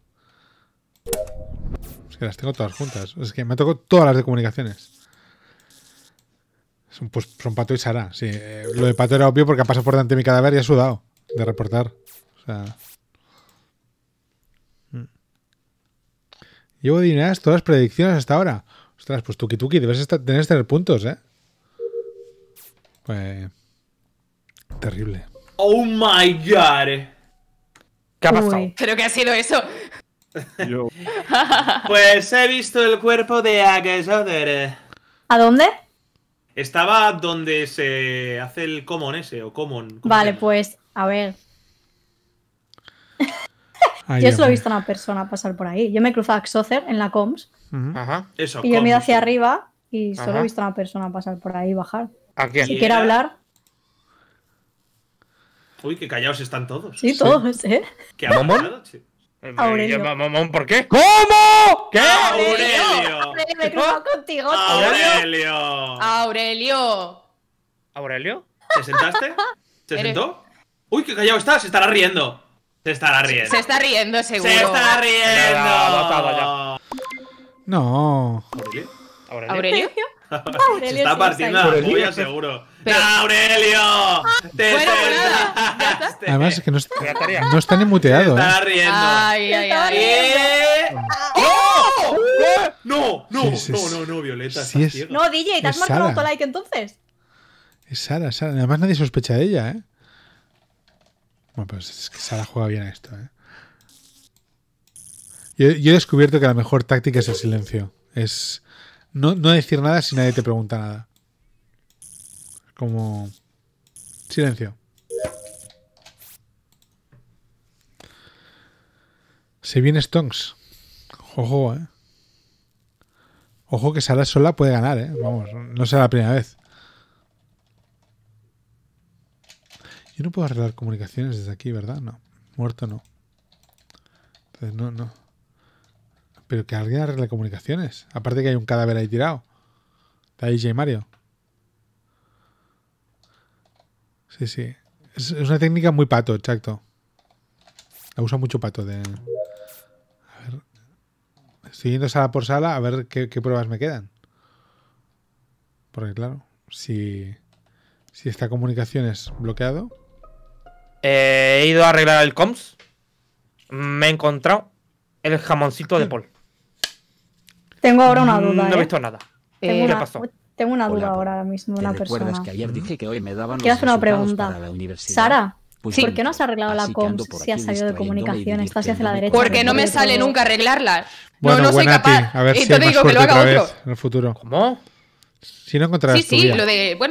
Es que las tengo todas juntas. Es que me tocó todas las de comunicaciones. Son Pato y Sara. Sí, lo de Pato era obvio porque ha pasado por delante de mi cadáver y ha sudado de reportar. O sea. Llevo adivinadas todas las predicciones hasta ahora. Ostras, pues Tuki, debes tener puntos, ¿eh? Pues. Terrible. Oh my god. ¿Qué ha pasado? Uy. ¿Pero qué ha sido eso? Yo- Pues he visto el cuerpo de Axocer. ¿A dónde? Estaba donde se hace el common ese, o common. ¿cómo Vale, se llama? pues, a ver. Ay, Yo Dios solo he mío. visto a una persona pasar por ahí. Yo me he cruzado a Axocer en la comms Ujú. Ajá. Eso, y yo me he ido common, hacia sí. arriba y solo Ajá. he visto a una persona pasar por ahí y bajar. ¿A quién? Si ¿Y quiere era? hablar, Uy, qué callados están todos. sí, todos, ¿eh? ¿Qué ha ¿Momon? pasado, che? Aurelio. Mamón, ¿por qué? ¿Cómo? ¿Qué? ¡Aurelio! Me he cruzado contigo. ¡Aurelio! Aurelio. ¿Aurelio? ¿Te sentaste? ¿Se Eres- sentó? Uy, qué callado está. Se estará riendo. Se estará riendo. Se está riendo, seguro. Se está riendo. No. ¿Aurelio? Se está partiendo la polla, seguro. ¡Aurelio! ¡Te Bueno, pues nada, ya está. Además es que no está ni muteado, Se está riendo. Ay, ay, ay. ¡Oh! No, Sí, Violeta. sí estás es- ciega. No, DJ, ¿te has Es marcado Sara. autolike entonces? Es Sara. Además nadie sospecha de ella, ¿eh? Bueno, pues es que Sara juega bien a esto, ¿eh? Yo he descubierto que la mejor táctica es el silencio. Es no decir nada si nadie te pregunta nada. Como... Silencio. Se viene Stonks. Ojo, ¿eh? Ojo que Sara sola puede ganar, ¿eh? Vamos, no será la primera vez. Yo no puedo arreglar comunicaciones desde aquí, ¿verdad? No. Muerto no. Entonces no. Pero que alguien arregle comunicaciones. Aparte que hay un cadáver ahí tirado. Está DJ Mario. Sí. Es una técnica muy pato, exacto. La usa mucho pato de... A ver. Estoy yendo sala por sala a ver qué pruebas me quedan. Porque claro, si esta comunicación es bloqueado... He ido a arreglar el comms. Me he encontrado el jamoncito de Paul. Tengo ahora una duda. No he visto nada. Tengo ¿Qué una, pasó? tengo una duda Hola, ahora mismo de ¿Te una recuerdas persona. que ayer dije que hoy me daban Quiero los hacer una resultados pregunta. para la universidad? Sara, Pues ¿por bien, qué no has arreglado la así que ando comms por si has aquí salido de distrayéndome y comunicación? Estás hacia la derecha. Porque no me Porque sale todo- nunca arreglarla. Bueno, no soy buena a ti. capaz. A ver Y si te hay más digo que lo suerte haga otra otro. vez en el futuro. ¿Cómo? Si no encontrarás Sí, tu sí, vía.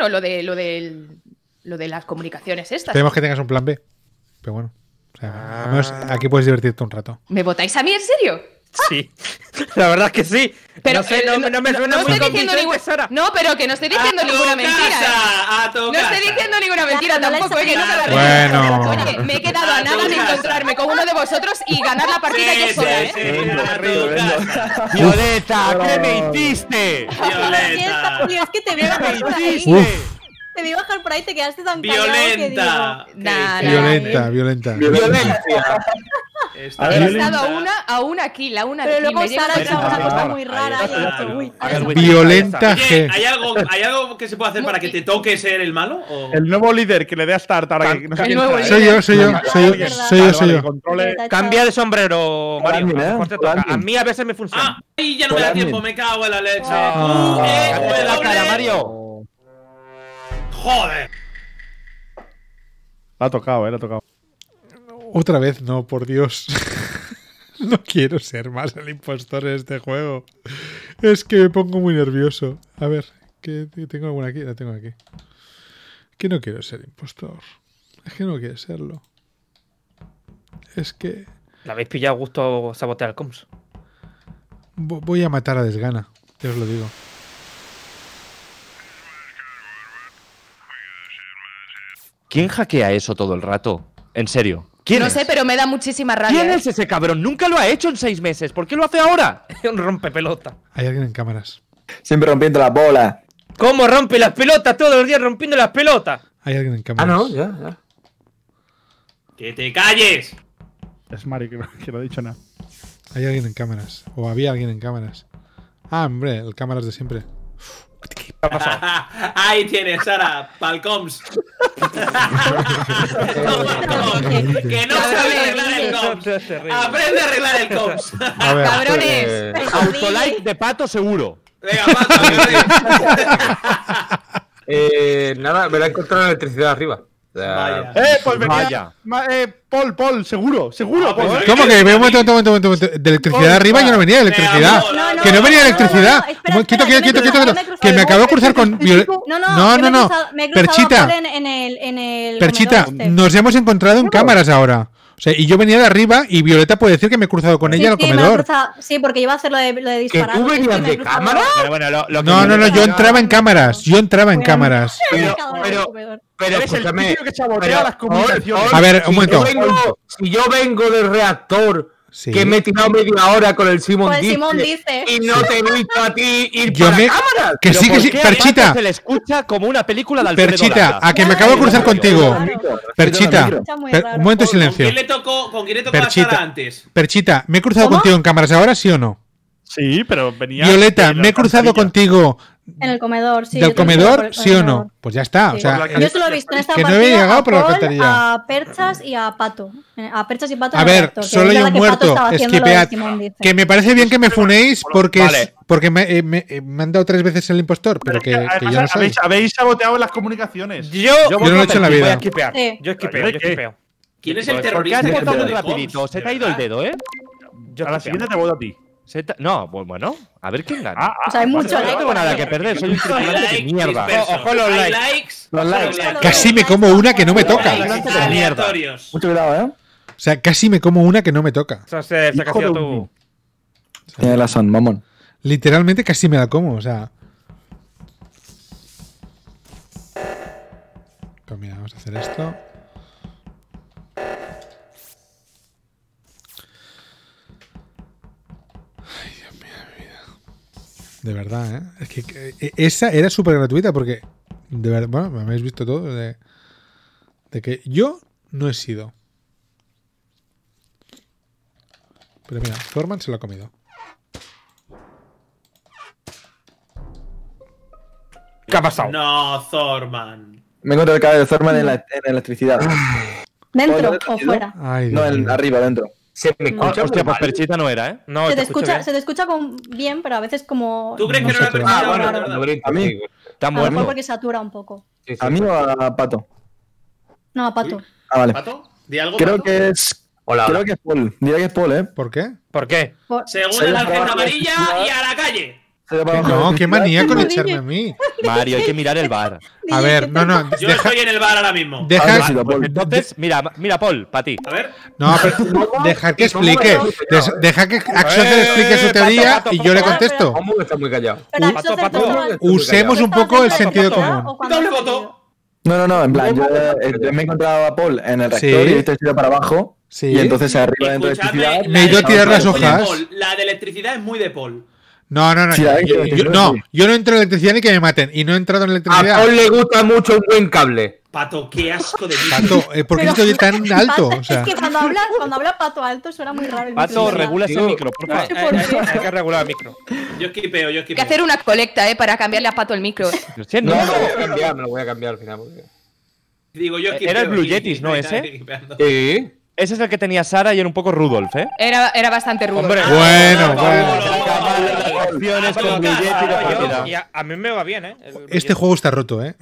lo de las comunicaciones estas. Tenemos que tengas un plan B. Pero bueno. O sea, al menos aquí puedes divertirte un rato. ¿Me votáis a mí en serio? Sí. La verdad es que sí. Pero no sé, no me suena no muy estoy diciendo convincente, ninguna. Sara. No, pero que no estoy diciendo ninguna mentira. A tu No casa. estoy diciendo ninguna mentira no le tampoco, que no me la Bueno. Oye, me he quedado a nada de encontrarme con uno de vosotros y ganar la partida yo sola, ¿eh? A tu casa. ¡Violeta! ¿Qué me hiciste? Violeta. Tío, es que te vi bajar por ahí. Te vi bajar por ahí, te quedaste tan callado que digo... Violenta. Violenta. Está He violenta. estado a una kill, a una Pero kill. luego Me llega Sara ha hecho a- una cosa muy rara. Ahí y he está. dicho, uy, A ver, Violenta Oye, G. ¿hay algo que se puede hacer para que te toque ser el malo? ¿O? El nuevo líder que le dé a Start ahora que no sé El quién nuevo será. Soy yo. Vale, que controle. Cambia de sombrero, Mario. Admin, A lo mejor te Hola, toca. admin. A mí a veces me funciona. ¡Ay, ya no me da Hola, tiempo! admin. Me cago en la leche. Cállate la cara, Mario. ¡Joder! Le ha tocado, le ha tocado. Otra vez, no, por Dios. No quiero ser más el impostor en este juego. Es que me pongo muy nervioso. A ver, ¿qué tengo alguna aquí? La tengo aquí. Que no quiero ser impostor. Es que no quiero serlo. Es que ¿La habéis pillado gusto sabotear el comms? voy a matar a Desgana. Ya os lo digo. ¿Quién hackea eso todo el rato? En serio. ¿Quién No es? sé, pero me da muchísima rabia. ¿Quién ¿eh? es ese cabrón? Nunca lo ha hecho en 6 meses. ¿Por qué lo hace ahora? Un rompepelota. Hay alguien en cámaras. Siempre rompiendo las bolas. ¿Cómo rompe las pelotas todos los días rompiendo las pelotas? Hay alguien en cámaras. ya. ¡Que te calles! Es Mario que no ha dicho nada. Hay alguien en cámaras. O había alguien en cámaras. Ah, hombre, el cámaras de siempre. Ahí tienes, Sara, palcoms. Que no sabe arreglar el coms. Aprende a arreglar el coms. A ver. ¡Cabrones! Autolike de pato seguro. Venga, pato, Nada, me la he encontrado en la electricidad arriba. O sea, Vaya. Pues venía. Paul, seguro. Ah, pues Paul. ¿Cómo que? Un momento. De electricidad arriba yo no venía de electricidad. No, Que no venía de electricidad. espera, Quieto. yo me he cruzado Que me el acabo de bosque, cruzar con Violeta. No. Me he cruzado Perchita. Paul en el Perchita, comedor este. nos hemos encontrado en cámaras ahora. O sea, y yo venía de arriba y Violeta puede decir que me he cruzado con ella en el Sí, me lo he comedor. cruzado. Sí, porque iba a hacer lo de disparar. tú venías Sí, me he de cruzado. cámara? Pero bueno, lo que No, yo entraba en cámaras. Yo entraba en Bueno. cámaras. Me he Pero- sacado del pero- comedor. Pero Eres el escúchame. tío que sabotea las comunicaciones. A ver, un momento. Si yo vengo del reactor Sí. Que me he tirado media hora con el Simón Pues dice, Simón dice. y no te he visto a ti ir Yo para me- cámaras. Que sí, que sí. ¿Por qué a Perchita. Pato se le escucha como una película de Alfredo Perchita, Landa? a que me acabo de cruzar contigo. Perchita, Escucha muy un raro. momento de ¿Con silencio. quién le tocó a Perchita. Sara antes? Perchita, ¿me he cruzado ¿Cómo? contigo en cámaras ahora, sí o no? Sí, pero venía. Violeta, de la ¿me he cruzado alcantarilla. contigo En el comedor, sí. del yo te lo he visto por comedor, el sí o no? comedor. Pues ya está. Sí. O sea, Yo solo he visto en esta que no partida he llegado a por la Paul, alcantarilla. a Perchas y a Pato. A Perchas y Pato A en el ver, reactor, que solo es hay verdad un que Pato muerto. estaba haciendo lo de Skipead. Simón dice. Que me parece bien que me funéis porque, Vale. porque me han dado 3 veces el impostor, pero que Además, yo no soy. habéis saboteado las comunicaciones. Yo no lo he hecho en la vida. Voy a esquipear. Sí. Yo esquipeo, yo ¿Qué? esquipeo. ¿Quién es el ¿Por qué terrorista? has de votado muy Holmes? rapidito? Se te ha ido ¿De el verdad? dedo, ¿eh? Yo A la esquipeo. siguiente te voto a ti. No, pues bueno, a ver quién gana. O sea, hay mucho No like. tengo nada que perder, soy un tripulante de mierda. Ojo los Hay likes. likes. Los likes. Casi me como una que no me toca. Likes de mierda. aleatorios. Mucho cuidado, ¿eh? O sea, casi me como una que no me toca. Entonces, se ha Hijo de sido un- tú. Tienes razón, mamón. Literalmente casi me la como, o sea. Pues mira, vamos a hacer esto. Ay, Dios mío, mi vida. De verdad, ¿eh? Es que esa era súper gratuita porque. De verdad, bueno, me habéis visto todo. De que yo no he sido. Pero mira, Thorman se lo ha comido. ¿Qué ha pasado? No, Thorman. Me encuentro el cabello de Thorman en electricidad. ¿Dentro Hola, o fuera? Ay, No, Dios mío. arriba, dentro. Se me escucha Hostia, muy pues mal. Perchita no era, ¿eh? No, Se te escucha bien, pero a veces como. ¿Tú crees que no No era sé, Perchita? pero- Bueno, Claro. es verdad. A mí. Está A lo mejor muerto. porque satura un poco. Sí, sí. ¿A mí o a Pato? No, a Pato. Ah, vale. ¿Pato? ¿Di algo, Creo Pato? que es. Hola. Creo que es Paul. Diría que es Paul, ¿eh? ¿Por qué? ¿Por qué? Según Se el va alcalde para amarilla abajo. y a la calle. Se va Que para abajo no, de qué electricidad. manía con No, echarme DJ. a mí. Mario, hay que mirar el bar. A ver, no, no. Yo Deja, estoy en el bar ahora mismo. Ah, deja, sí, Paul. Entonces, mira, Paul, para ti. A ver. no, pero dejar que explique. Deja que Axocer explique su teoría Pato, y yo le Pato, contesto. ¿Cómo está muy callado? Pero Pato, Axocer, Pato. ¿tú estabas- Usemos un poco el sentido ¿Pato, común. o cuando Doble has voto. salido? No, en plan, yo me he encontrado a Paul en el Sí. reactor y he visto que iba para abajo. Sí. Y entonces arriba dentro de Escuchadme, electricidad. Me he ido a tirar las es muy de hojas. Paul. La de electricidad es muy de Paul. No, no, no. Sí, hay que Yo, decirlo, no, sí. yo no entro en electricidad ni que me maten. Y no he entrado en A electricidad. Paul le gusta mucho un buen cable. Pato, qué asco de mí. Pato, ¿por qué Pero- estoy tan alto? O sea, Es que cuando habla Pato alto suena muy raro. el Pato, micrófono. regula ese micro, por favor. Hay que regular el micro. Yo esquipeo, yo Hay que esquipeo. hacer una colecta, para cambiarle a Pato el micro. Sí, No, no. me lo voy a cambiar al final. porque- Digo, yo esquipeo. Era el Blue y- Yetis, ¿no, y- ese? esquipeando. Sí. Ese es el que tenía Sara y era un poco Rudolf, ¿eh? Era bastante rudo. Hombre. bueno, Por bueno. favor. Acciones Pero con Blue Yeti de claro, propiedad. y a mí me va bien, ¿eh? El Blue Este Yeti. juego está roto, ¿eh?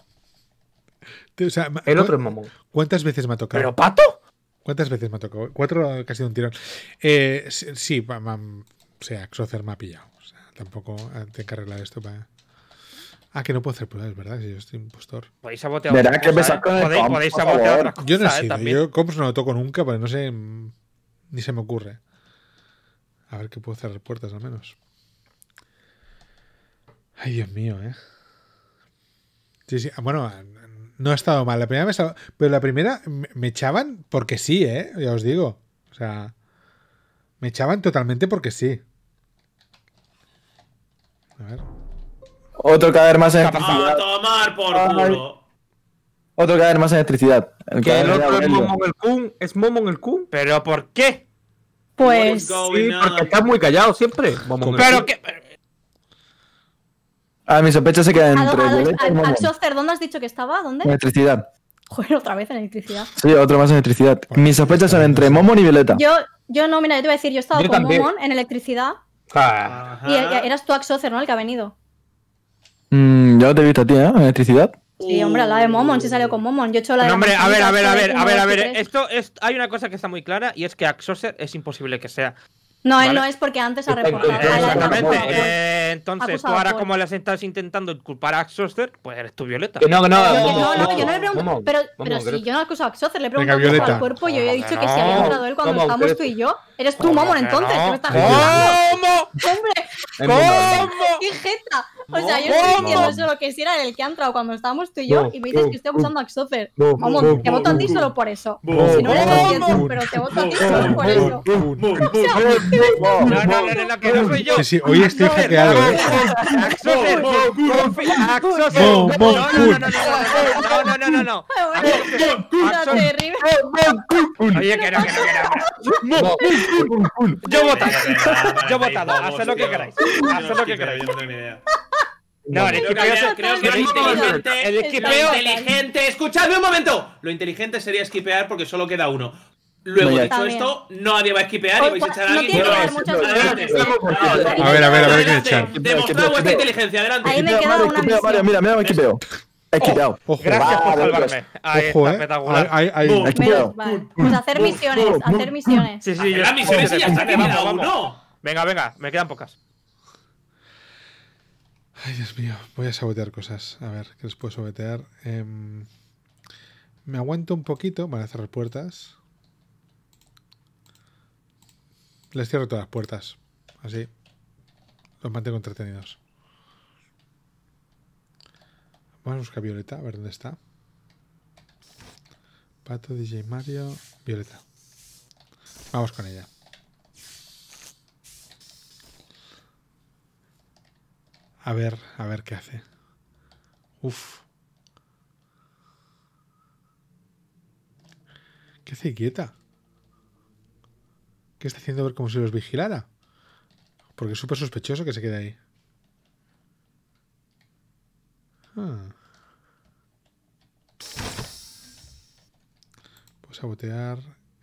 O sea, El otro es mamón. ¿cuántas veces me ha tocado? ¿Pero Pato? ¿Cuántas veces me ha tocado? 4 casi de un tirón. Sí, o sea, Axocer me ha pillado. O sea, tampoco tengo que arreglar esto para. Ah, que no puedo hacer pruebas, ¿verdad? Si yo estoy impostor. Podéis sabotear Verá otras que cosas, empezar con el Podéis comp, por sabotear favor. otras cosas, Yo no he sido. también. Yo Comps no lo toco nunca, porque no sé. Ni se me ocurre. A ver qué puedo cerrar puertas al menos. Ay, Dios mío, ¿eh? Sí, sí. Bueno, no ha estado mal. La primera vez, pero la primera me echaban porque sí, ¿eh? Ya os digo. O sea, me echaban totalmente porque sí. A ver. Otro cadáver más en A electricidad. tomar por Ay. culo. Otro cadáver más en electricidad. El Que el cadáver de otro es Aurelio. Momon el Kun. ¿Es Momon el Kun? ¿Pero por qué? Pues. What's going Sí, on? porque está muy callado siempre. Momon el ¿Pero Kun. qué? Ah, mi sospecha se queda entre Violeta y Momon. Axocer, ¿dónde has dicho que estaba? ¿Dónde? Electricidad. Joder, otra vez en electricidad. Sí, otro más en electricidad. Mis sospechas son entre Momon y Violeta. Yo no, mira, yo te voy a decir, yo he estado Yo con también. Momon en electricidad Ah, Ajá. y eras tú Axocer, ¿no? El que ha venido. Yo no te he visto a ti, ¿eh? En electricidad. Sí, hombre, a la de Momon, sí salió con Momon. Yo he hecho la de. No, la hombre, a ver, manzanita, Esto es. Hay una cosa que está muy clara y es que Axoser es imposible que sea. No, él Vale. no es porque antes ha Está reportado. incompleto. Exactamente. Ha Entonces, tú acusado ahora, por- como las estás intentando culpar a Axoser, pues eres tú, Violeta. que no, que no. No, yo no le pregunto. Momon, Pero Momon, si creo- yo no acuso a Axocer, le he Venga, preguntado Violeta. al cuerpo y yo he dicho que si no. había entrado él cuando Momon, estábamos creo- tú y yo. Eres tú, ¿Cómo Momon, que entonces. no? ¿Qué me estás ¿Cómo? contando? ¡Hombre! Es muy malo. ¿Cómo? ¡Qué jeta! O sea, yo estoy diciendo solo que si era el que ha entrado cuando estábamos tú y yo y me dices que estoy acusando a Axocer. Vamos, te voto a ti solo por eso. Si no eres consciente, pero te voto a ti solo por eso. No, que no soy yo. Sí, hoy estoy hackeado, ¿eh? Axocer, no. Terrible. Oye, que no. Yo he votado. Haced lo que queráis. No, el esquipeo. Creo que lo inteligente. Escuchadme un momento. Lo inteligente sería esquipear porque solo queda uno. Luego, dicho esto, nadie va a esquipear y vais a echar a alguien. A ver, ¿qué echan? Demostrad vuestra inteligencia, adelante. Ahí me queda una misión. Mira, me esquipeo. He quitado. Gracias por salvarme. Ahí está, espectacular. Menos mal. Pues hacer misiones. Sí, las misiones y ya está, que queda uno. Venga, me quedan pocas. Ay, Dios mío, voy a sabotear cosas. A ver, ¿qué les puedo sabotear? Me aguanto un poquito. Van a cerrar puertas. Les cierro todas las puertas. Así. Los mantengo entretenidos. Vamos a buscar a Violeta, a ver dónde está. Pato, DJ Mario, Violeta. Vamos con ella. A ver qué hace. Uf. ¿Qué hace quieta? ¿Qué está haciendo ver como si los vigilara? Porque es súper sospechoso que se quede ahí. Pues sabotear.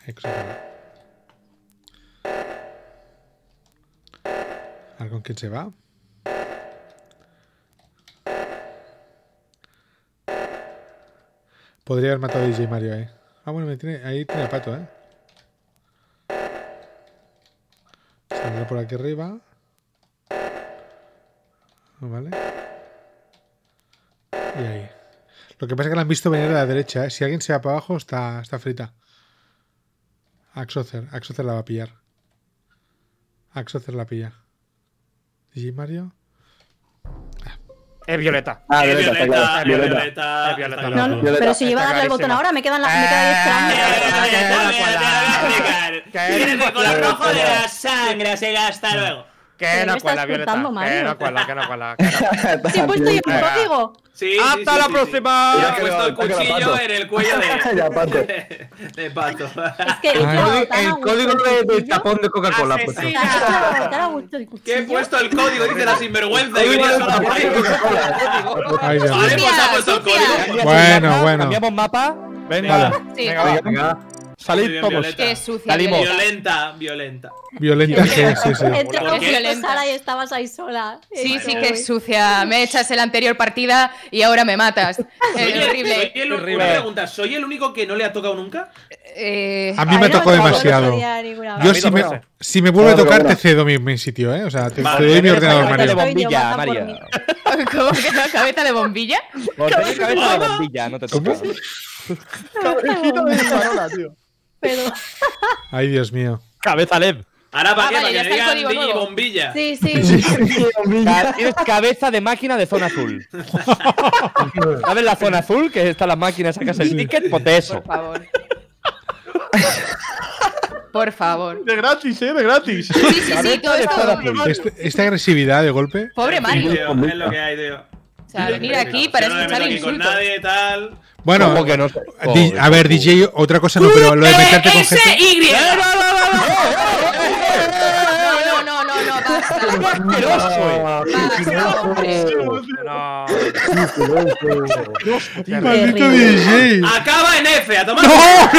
A ver con quién se va. Podría haber matado a DJ Mario ahí. Ah, bueno, ahí tiene a Pato, ¿eh? Saldrá por aquí arriba. Vale. Y ahí. Lo que pasa es que la han visto venir de la derecha, ¿eh? Si alguien se va para abajo, está frita. Axocer la va a pillar. Axocer la pilla. DJ Mario. Es Violeta. Violeta. No, pero si iba a darle el botón ahora, me quedan ahí esperando. Tiene el color rojo de la sangre, así que hasta luego. Que no cuela, Violeta. Que no cuela. ¿Sí he puesto yo el código? Sí. ¡Hasta la próxima! Y ha puesto el cuchillo en el cuello de Pato. Es que el código de tapón de Coca-Cola. ¿Qué he puesto el código? Dice la sinvergüenza y venía sola por ahí. Vale, pues ha puesto el código. Bueno. ¿Cambiamos mapa? Venga. Venga. Salid todos. Qué sucia. Violenta. Violenta, sí. Entre Sara y estabas ahí sola. Sí, que sucia. Me echas en la anterior partida y ahora me matas. Es horrible. Una pregunta, ¿soy el único que no le ha tocado nunca? A mí me tocó demasiado. Yo si me vuelve a tocar te cedo mi sitio, ¿eh? O sea, te doy mi ordenador, Mario. De bombilla, Mario. ¿Cómo que no? ¿Cabeza de bombilla? Cabeza de bombilla, no te toca. Cabecito de farola, tío. Pero... Ay, Dios mío. Cabeza LED. Ahora para vale, que digan DJ Bombilla. Sí. Tienes cabeza de máquina de zona azul. ¿Sabes la zona azul? Que está la máquina, sacas el ticket, pues de eso. Por favor. De gratis, de gratis. Sí, todo esto. Esta agresividad de golpe. Pobre Mario. Es lo que hay, tío. O sea, venir aquí para escuchar insultos. Con nadie y tal. Bueno, que no? A ver, DJ, otra cosa no, pero lo de meterte con gente. ¡Maldito DJ! Acaba en F, a tomar.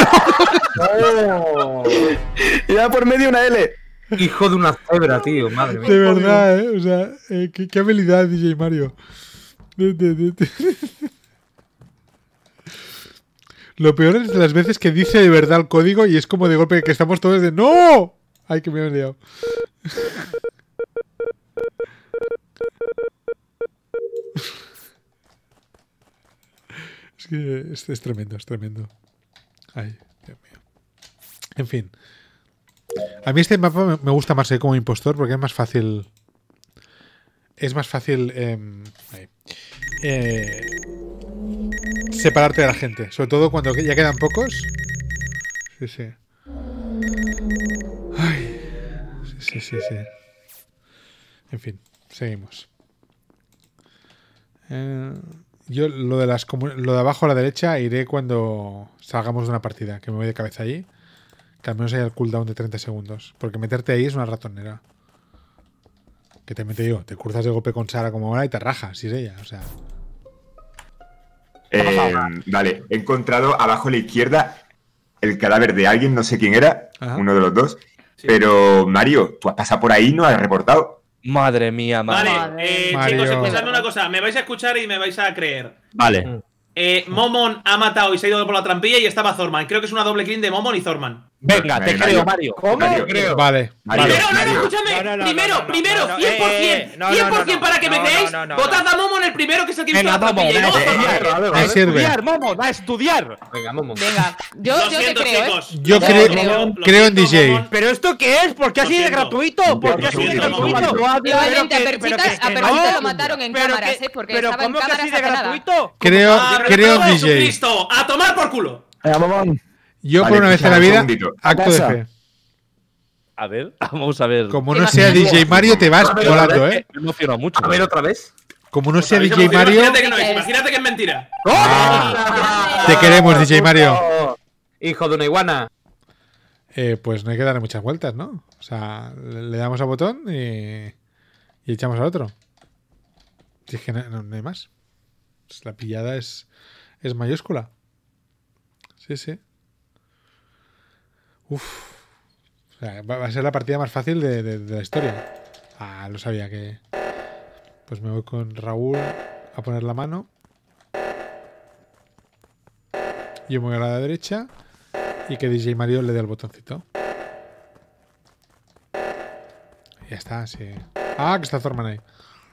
¡No! Y da por medio una L. Hijo de una cebra, tío, madre mía. De verdad, o sea, qué habilidad, DJ Mario. Lo peor es las veces que dice de verdad el código y es como de golpe que estamos todos de ¡no! Ay, que me he liado. Es que es tremendo, es tremendo. Ay, Dios mío. En fin. A mí este mapa me gusta más como impostor porque es más fácil es más fácil separarte de la gente. Sobre todo cuando ya quedan pocos. Sí, sí. Ay. Sí, sí, sí. En fin, seguimos. Yo lo de abajo a la derecha iré cuando salgamos de una partida, que me voy de cabeza allí. Que al menos haya el cooldown de 30 segundos. Porque meterte ahí es una ratonera. Que te mete yo, te cruzas de golpe con Sara como ahora y te rajas, si es ella, o sea. Vale, he encontrado abajo a la izquierda el cadáver de alguien, no sé quién era, uno de los dos. Sí. Pero, Mario, tú has pasado por ahí y no has reportado. Madre mía, madre. Vale, chicos, escuchadme una cosa. Me vais a escuchar y me vais a creer. Vale. Momon ha matado y se ha ido por la trampilla y estaba Thorman. Creo que es una doble kill de Momon y Thorman. Venga, te creo, Mario. ¿Cómo? Mario, creo. Vale. Primero, escúchame. Primero, 100%. 100% para que me creáis. Votad a Momon el primero, que es el que hizo la trampilla. Estudiar, Momon, a estudiar. Venga, Momon. Venga, yo te creo, Yo creo en DJ. ¿Pero esto qué es? ¿Por qué así de gratuito? ¿Por qué así de gratuito? Igualmente, a Perchita lo mataron en cámaras, porque estaba en cámaras hace nada. Creo en DJ. ¡Listo! ¡A tomar por culo! Venga, Momon. Yo por una vez en la vida, acto de fe. A ver, vamos a ver. Como no sea DJ Mario, te vas volando, ¿eh? Me emociona mucho. A ver, otra vez. Como no sea DJ Mario... Imagínate que es mentira. Te queremos, DJ Mario. Hijo de una iguana. Pues no hay que darle muchas vueltas, ¿no? O sea, le damos a botón y echamos al otro. Si es que no hay más. Pues la pillada es mayúscula. Sí, sí. Uf. O sea, va a ser la partida más fácil de la historia. Lo sabía que... Pues me voy con Raúl a poner la mano. Yo me voy a la derecha. Y que DJ Mario le dé el botoncito. Ya está, sí. Que está Thorman ahí.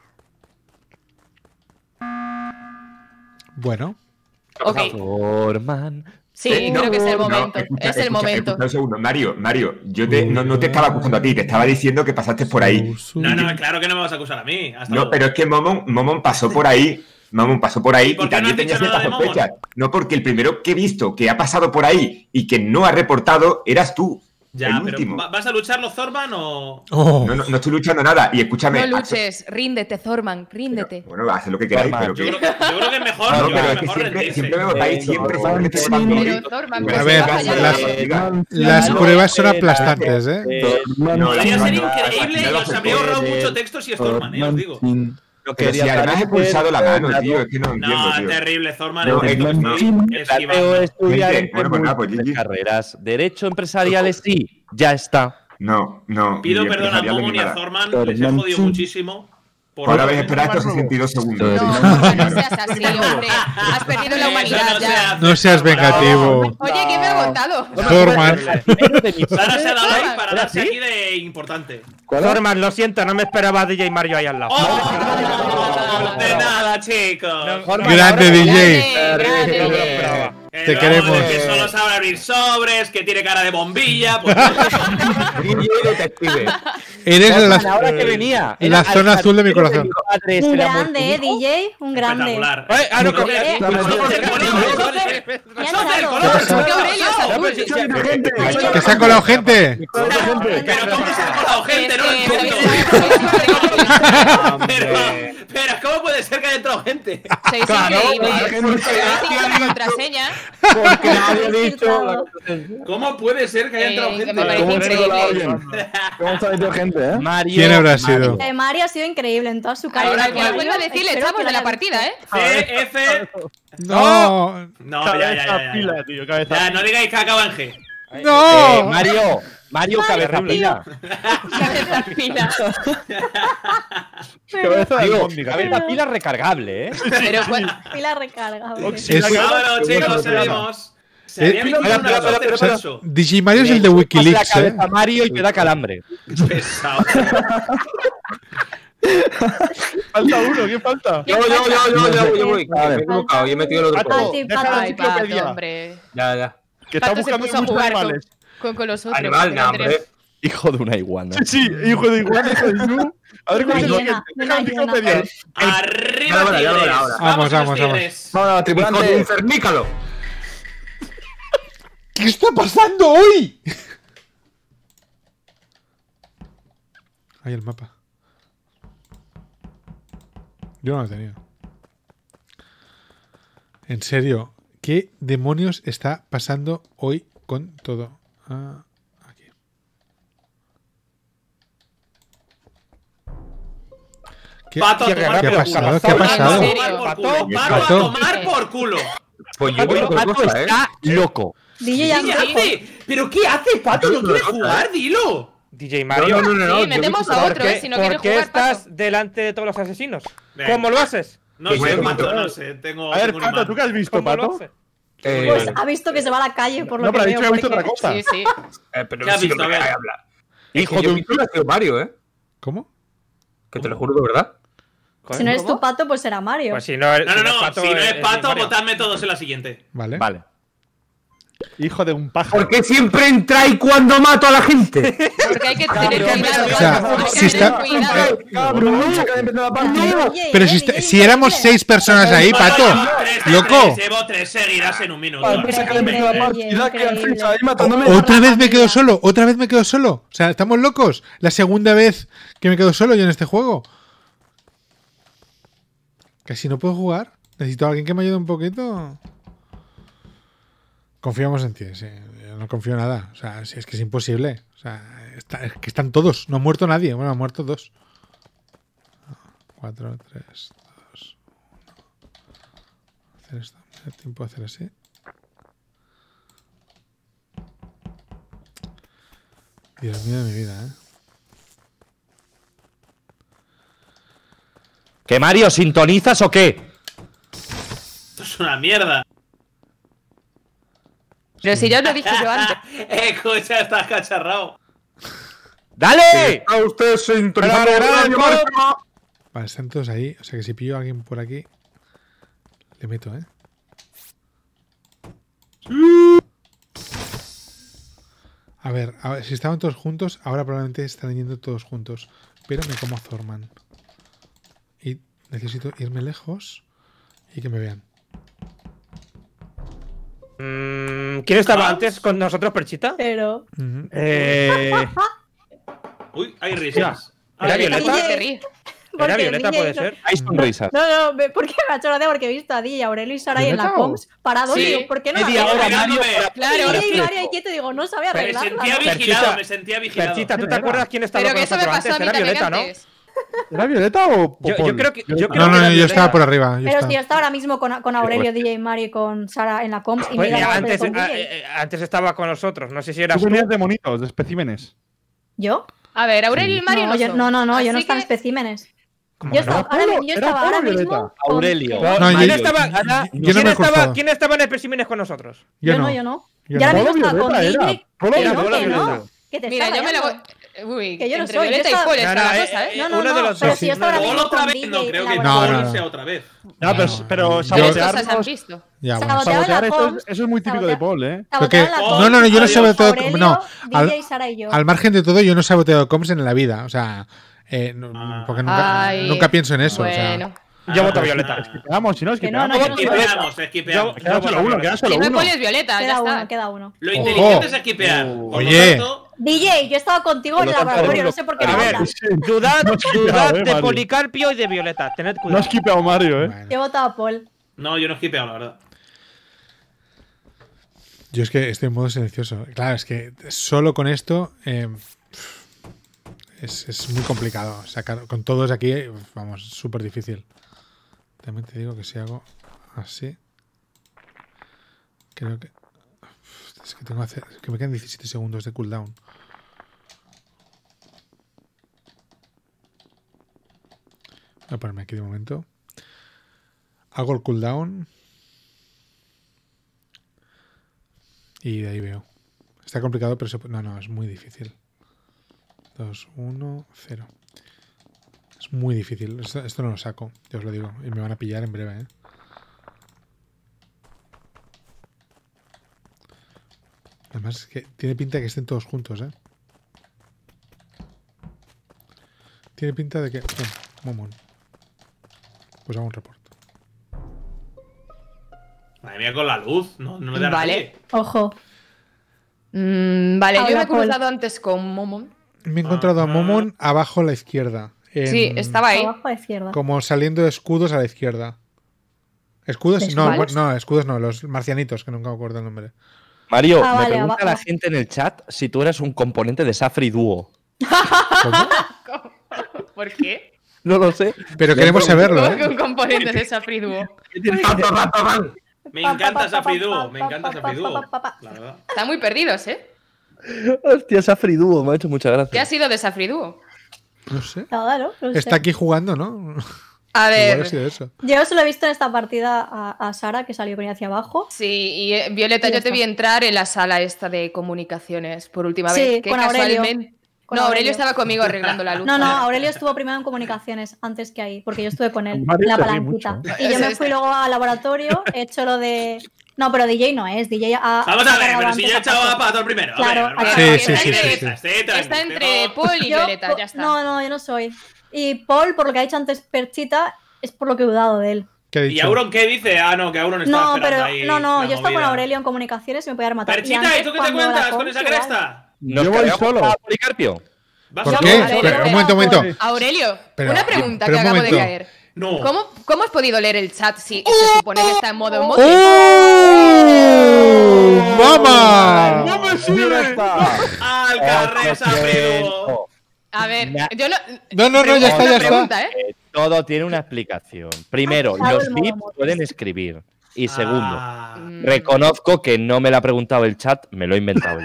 Ok. Bueno. Thorman. Sí, creo que es el momento. Es el momento. Un segundo, Mario, yo no te estaba acusando a ti, te estaba diciendo que pasaste por ahí. No, claro que no me vas a acusar a mí. No, pero es que Momon pasó por ahí. Y también tenía ciertas sospechas. No, porque el primero que he visto que ha pasado por ahí y que no ha reportado eras tú. Ya, pero ¿vas a luchar los Thorman o...? No estoy luchando nada. Y escúchame... No luches, ríndete, Thorman, ríndete. Pero, bueno, haz lo que queráis, pero que... Yo creo que es mejor. No, pero es que siempre me votáis, siempre. A ver, las pruebas son aplastantes, ¿eh? Podría ser increíble y os habría ahorrado mucho texto si es Thorman, os digo. Pero si además he pulsado la mano, tío, es que no entiendo, tío. No, terrible, Thorman. Estudiar carreras. Derecho empresariales, sí, ya está. No. Pido perdón a Momon y a Thorman, les he jodido muchísimo. Ahora habéis esperado estos 62 segundos. No seas así, hombre. Has perdido la humanidad ya. No seas vengativo. Oye, ¿quién me ha votado? Thorman. Sara se ha dado like para darse aquí de importante. Thorman, lo siento, no me esperaba a DJ Mario ahí al lado. De nada, chicos. Grande DJ. Te queremos. Que solo sabe abrir sobres, que tiene cara de bombilla. Pues... detective. Eres la zona azul de mi corazón. Un grande, DJ. Un grande. Espectacular. Que se ha colado gente. Pero ¿cómo se ha colado gente? No lo entiendo. Pero ¿cómo puede ser que haya entrado gente? Contraseña. Porque nadie ha dicho. ¿Cómo puede ser que haya entrado gente? Me parece increíble. ¿Cómo se ha metido gente, eh? ¿Quién habrá sido? Mario ha sido increíble en toda su carrera. Ahora que lo vuelvo a decir, le echamos de la partida, ¿eh? CF. No. Ya, no digáis que acaba en G. No. Mario, cabeza pila. Cabeza pila. Cabeza pila recargable, ¿eh? Pero pila recargable. Bueno, chicos, seguimos. DJ Mario es el de Wikileaks, ¿eh? A Mario y te da calambre. Pesado. Falta uno, ¿quién falta? Yo voy. Me he equivocado y he metido el otro. Ay, Pato, hombre. Ya. Que está Pato se buscando puso a muchos jugar animales. con los otros. Animal, no, hombre. Hijo de una iguana. Sí, hijo de iguana, hijo de Yu. A ver cómo se lo Una hiena. ¡Arriba, Ya lo veré, Tigres! Vamos, los vamos. Tigres! Vamos, tripulante. ¡Hijo de infernícalo! ¿Qué está pasando hoy? Ahí el mapa. Yo no lo he tenido. En serio, ¿qué demonios está pasando hoy con todo? Aquí. Pato, a ¿Qué tomar ha por pasado? culo. ¿Qué ha pasado? Pato, a tomar por culo. Pues yo digo una cosa, Está loco. DJ ya ¿Qué hace? ¿Pero qué hace, Pato? ¿No quiere jugar? Dilo. DJ Mario. Sí, metemos a otro, si no quiere ¿Por qué jugar, estás Pato. delante de todos los asesinos? Venga. ¿Cómo lo haces? No Pues sé, yo Pato, mato. no sé. Tengo A ver, tengo un Pato, imán. ¿tú qué has visto, ¿Cómo lo Pato? haces? Pues ha visto que se va a la calle por lo No, que pero ha veo. dicho que ha visto porque- otra cosa. Sí, sí. pero ¿Qué has sí visto? lo que A ver. hay que hablar. Hijo Yo de he un... visto que ha sido Mario, ¿eh? ¿Cómo? Que te lo juro de verdad. Si no eres tu Pato, pues será Mario. Pues si no, No, no, no. Pato, Si no es Pato, Mario. votadme todos en la siguiente. Vale. Vale. Hijo de un pájaro. ¿Por qué siempre entra y cuando mato a la gente? Porque hay que tener cuidado. O sea, hay que si tener está- cuidado. Cabrón, se acaba de empezar la partida. DJ, Pero si éramos 6 personas ahí, Pato. Loco. Llevo 3 seguidas en un minuto. Padre, se acaba de empezar la partida. Que al fin está ahí O- matándome. Otra vez me quedo solo. Otra vez me quedo solo. O sea, estamos locos. La segunda vez que me quedo solo yo en este juego. Casi no puedo jugar. Necesito a alguien que me ayude un poquito. Confiamos en ti, sí. Yo no confío en nada. O sea, es que es imposible. O sea, es que están todos. No ha muerto nadie. Bueno, han muerto 2. 4, 3, 2, 1. Hacer esto. Me da tiempo de hacer así. Dios mío de mi vida, ¿eh? ¿Qué, Mario, sintonizas o qué? Esto es una mierda. Pero si ya lo dije yo antes. Escucha, estás cacharrado. ¡Dale! A usted se introduce. Vale, están todos ahí. O sea que si pillo a alguien por aquí, le meto, ¿eh? A ver, si estaban todos juntos, ahora probablemente están yendo todos juntos. Pero me como a Thorman. Y necesito irme lejos y que me vean. ¿Quién estaba antes con nosotros, Perchita? Pero. Ujú. Uy, hay risas. ¿Era Violeta? ¿Por qué te ríes? ¿Era Porque Violeta, DJ puede no- ser? Hay sonrisas. No, ¿por qué me ha hecho gracia? Porque he visto a DJ, Aurelio y Saray en la ¿Violeta o? comms parados. Sí. Y digo, ¿por qué no? Media hora, Mario. Claro. Y DJ Mario quieto, digo, no sabe Me arreglarla. sentía ¿no? vigilado, Perchita. me sentía vigilado. Perchita, ¿tú te acuerdas quién estaba Pero con que eso me nosotros pasó a antes? mí Era también Violeta, ¿no? antes. ¿Era Violeta o Yo Paul? creo que- yo creo No, no, era yo Violeta. estaba por arriba. Yo Pero estaba. si yo estaba ahora mismo con Aurelio, DJ Mario y con Sara en la comms y Pues, me iba a antes, con DJ. antes estaba con nosotros. No sé si eras Tú tú. venías de monitos, de especímenes. ¿Yo? A ver, Aurelio y Mario No, no yo son. no, yo no Así están que- especímenes. ¿Cómo Yo que no? estaba ahora, yo ¿Era estaba ahora Pablo o mismo. Violeta? con- Aurelio. con- No, ¿Quién yo- estaba, yo no me he ¿quién estaba, cruzado. ¿quién estaba en especímenes con nosotros? Yo Yo no. no, yo no. Yo Yo ahora no. mismo estaba con Violeta DJ. era. Polo Que Violeta. no, que Violeta. no. Que te Mira, está yo me la voy. rayando. Uy, Que yo no entre soy, yo Violeta y estaba- Paul está No, la no, cosa, ¿eh? No, no, uno de no, los pero dos. si yo estaba ahora Paul mismo otra con vez, DJ. no creo en que la No, Paul no, no. sea otra vez. No, pero Tres sabotear. cosas han visto. Ya, bueno. Sabotear en Sabotear la esto comms. eso es muy típico de Paul, ¿eh? Sabotear en la Porque- comms. no, no, yo no Adiós. saboteo. Aurelio, No, DJ, Sara y yo. al margen de todo, yo no he saboteado comms en la vida. O sea, porque Ay, nunca pienso en eso. O sea, Bueno. Yo voto Violeta. Veamos, si no, es que Que no, no, yo no soy- Esquipeamos, esquipeamos. Queda solo uno, queda Si solo no es uno. Paul es Violeta, ya Queda está. uno, queda uno. Lo Ojo. inteligente es esquipear. Por Oye. lo tanto, DJ, yo he estado contigo en el laboratorio, no sé por qué A no ver, votas. dudad, No has quitado, dudad de Mario. Policarpio y de Violeta. Tened No cuidado. has skipeado Mario, ¿eh? bueno. Yo he votado a Paul. no, yo no he esquipeado, la verdad. Yo es que estoy en modo silencioso. Claro, es que solo con esto es muy complicado. Sacar con todos aquí, vamos, súper difícil. También te digo que si hago así, creo que... Es que tengo que me quedan 17 segundos de cooldown. Voy a ponerme aquí de momento. Hago el cooldown. Y de ahí veo. Está complicado, pero no, es muy difícil. 2, 1, 0. Es muy difícil. Esto no lo saco, ya os lo digo. Y me van a pillar en breve, ¿eh? Además es que tiene pinta de que estén todos juntos, ¿eh? Tiene pinta de que... Momon. Pues hago un reporte. Madre mía, con la luz. No me da Vale. nadie. Ojo. Vale, yo Ahora, me he Paul. cruzado antes con Momon. Me he encontrado a Momon abajo a la izquierda. Sí, estaba ahí. Abajo a la izquierda. Como saliendo de escudos a la izquierda. ¿Escudos? ¿De No, escudos? no, escudos no, los marcianitos, que nunca me acuerdo el nombre. Mario, Ah, me vale, pregunta la abajo. gente en el chat si tú eras un componente de Safri Duo. ¿Por qué? No lo sé. Pero queremos saberlo, ¿Cómo que ¿eh? un componente de Safri Duo? Me encanta Safri Duo. Me encanta Safri Duo. La verdad. Están muy perdidos, ¿eh? Hostia, Safri Duo, me ha hecho mucha gracia. ¿Qué ha sido de Safri Duo? No sé. Claro, no sé. Está aquí jugando, ¿no? A Igual ha ver. sido eso. Yo solo he visto en esta partida a Sara, que salió venir hacia abajo. Sí, y Violeta, Ya yo te está. vi entrar en la sala esta de comunicaciones por última Sí, vez. Que con Aurelio. casualmente. Con No, Aurelio Aurelio. estaba conmigo arreglando la luz. No, Aurelio estuvo primero en comunicaciones antes que ahí, porque yo estuve con él, Mario en la se ríe palanquita. mucho, Y yo me fui luego al laboratorio, he hecho lo de... No, pero DJ no es, DJ ha... Vamos a ha ver, cargado pero si antes yo he a echado Paco. a Pato el primero. Claro, A ver, aquí- Sí, Está sí, entre- sí. Está entre Paul y Yo- Violeta, ya está. No, yo no soy. Y Paul, por lo que ha dicho antes Perchita, es por lo que he dudado de él. ¿Qué ha ¿Y dicho? Auron qué dice? Ah, no, que Auron está No, esperando pero ahí no, la yo estaba con movida. Aurelio en comunicaciones y me podía matar. Perchita, antes, ¿y tú qué te cuando la cuentas con Conch, esa igual. cresta? ¿Nos Yo voy cargamos solo. a Policarpio? ¿Vas ¿Por a qué? morir? Pero, un momento. Aurelio, Pero- una pregunta pero que un acabo de momento. caer. No. ¿Cómo has podido leer el chat si se supone que está en modo emoji? ¡Oh! ¡Mama! ¡No me sirve! ¡Al carré, Safri Duo! A ver, yo no. No, ya está, Una ya está. pregunta, ¿eh? Todo tiene una explicación. Primero, claro, los el modo VIPs emoji. pueden escribir. Y segundo, Ah. reconozco que no me lo ha preguntado el chat, me lo he inventado yo.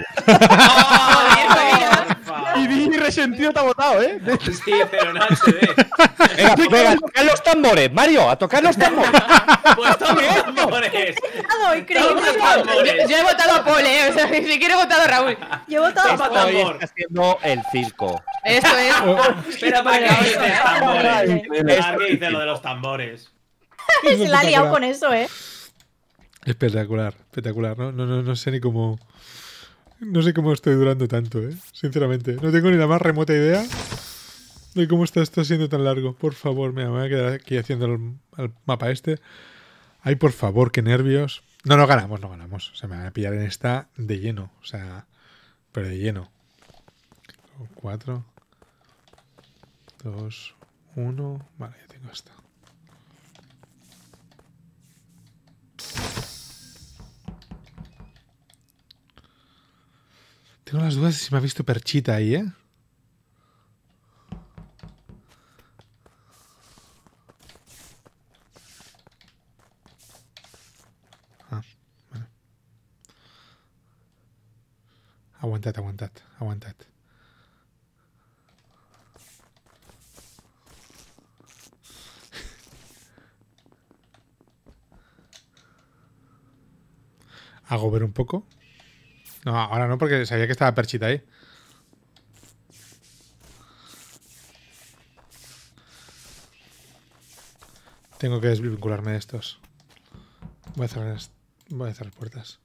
Y DJ resentido te ha votado, ¿eh? Sí, pero en HD. Venga, a tocar los tambores, Mario, a tocar los tambores. Pues toma tambores. Ah, increíble. Toma tambores. Yo he votado a Paul, ¿eh? O sea, ni siquiera he votado a Raúl. Yo he votado Toma a Paul. Hoy tambor. está haciendo el circo. Esto es. Espera, ¿para qué dices tambores? Vale. ¿Para qué dices lo de los tambores? Se la ha liado con eso, ¿eh? Espectacular, espectacular. No sé ni cómo... No sé cómo estoy durando tanto, sinceramente. No tengo ni la más remota idea de cómo está esto siendo tan largo. Por favor, mira, me voy a quedar aquí haciendo el mapa este. Ay, por favor, qué nervios. No ganamos. Se me van a pillar en esta de lleno. O sea, pero de lleno. 4, 2, 1... Vale, ya tengo esta. Tengo las dudas de si me ha visto Perchita ahí, ¿eh? Ah, vale. Aguantad. Hago ver un poco. No, ahora no, porque sabía que estaba Perchita ahí. Tengo que desvincularme de estos. Voy a cerrar las puertas.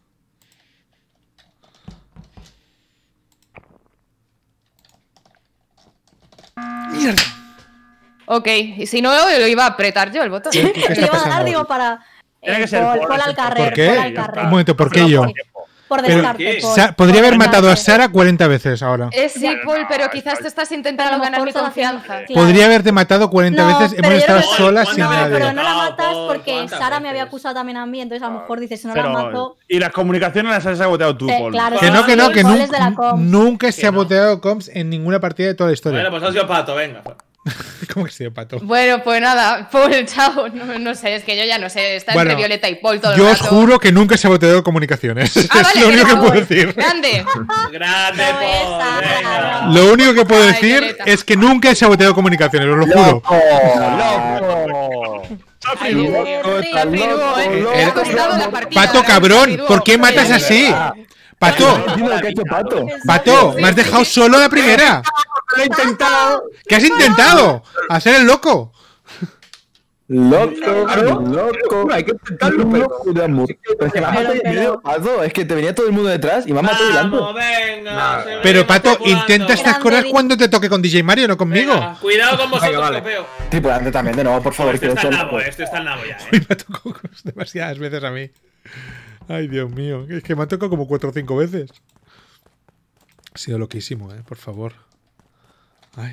¡Mierda! Ok, y si no, lo iba a apretar yo el botón. ¿Qué Le está iba a dar, pasando? digo, para... Tiene que ser Paul, Paul, Paul al ese carrer, ¿Por qué? Paul al carrer. Un momento, ¿por qué yo? Por Pero- descarte, ¿Qué? Paul. Podría haber Por matado a descarte. Sara 40 veces ahora. Sí, Paul, pero quizás te estás intentando Pero a lo ganar mi mejor te la confianza. hacen- Claro. Podría haberte matado 40 veces. pero Hemos yo estado creo que- solas ¿Cuántas sin veces? nadie. Pero no la No, matas Paul, porque ¿cuántas Sara me había veces? acusado también a mí, entonces a lo mejor dices, si no la Pero, mato... y las comunicaciones las has saboteado tú, Paul. Claro, Que no, Paul es de la comms. nunca se Que ha no. boteado comms en ninguna partida de toda la historia. Bueno, pues ha sido Pato, venga. ¿Cómo que se dio pato? Bueno, pues nada, Paul, chao. No sé, es que yo ya no sé. Está Bueno, entre Violeta y Paul todo el Yo rato. os juro que nunca se ha boteado comunicaciones. Ah, Es vale, lo único que no, puedo decir. Grande. Grande, No es Paul, Sara. venga. Lo único que puedo Ay, decir Violeta. es que nunca se ha boteado comunicaciones, os lo juro. ¡Loco! Ay, Dios mío. Safri Duo, Me ha costado la partida. Pato ganar cabrón, Safri Duo. ¿por qué matas así? Pato, Dime qué ha hecho Pato. Pato, me has dejado solo la primera. Lo he intentado. ¿Qué has intentado? Hacer el loco. Loco. Hay que intentarlo, pero es que me ha matado medio Pato. Es que te venía todo el mundo detrás y me ha matado delante. Venga. Pero Pato, intenta estas cosas cuando te toque con DJ Mario, no conmigo. Venga, cuidado con vosotros, copeo. Sí, pues antes también, de nuevo, por favor. Este está el nabo ya, Me ha tocado demasiadas veces a mí. Ay, Dios mío. Es que me ha tocado como 4 o 5 veces. Ha sido loquísimo, por favor. Ay.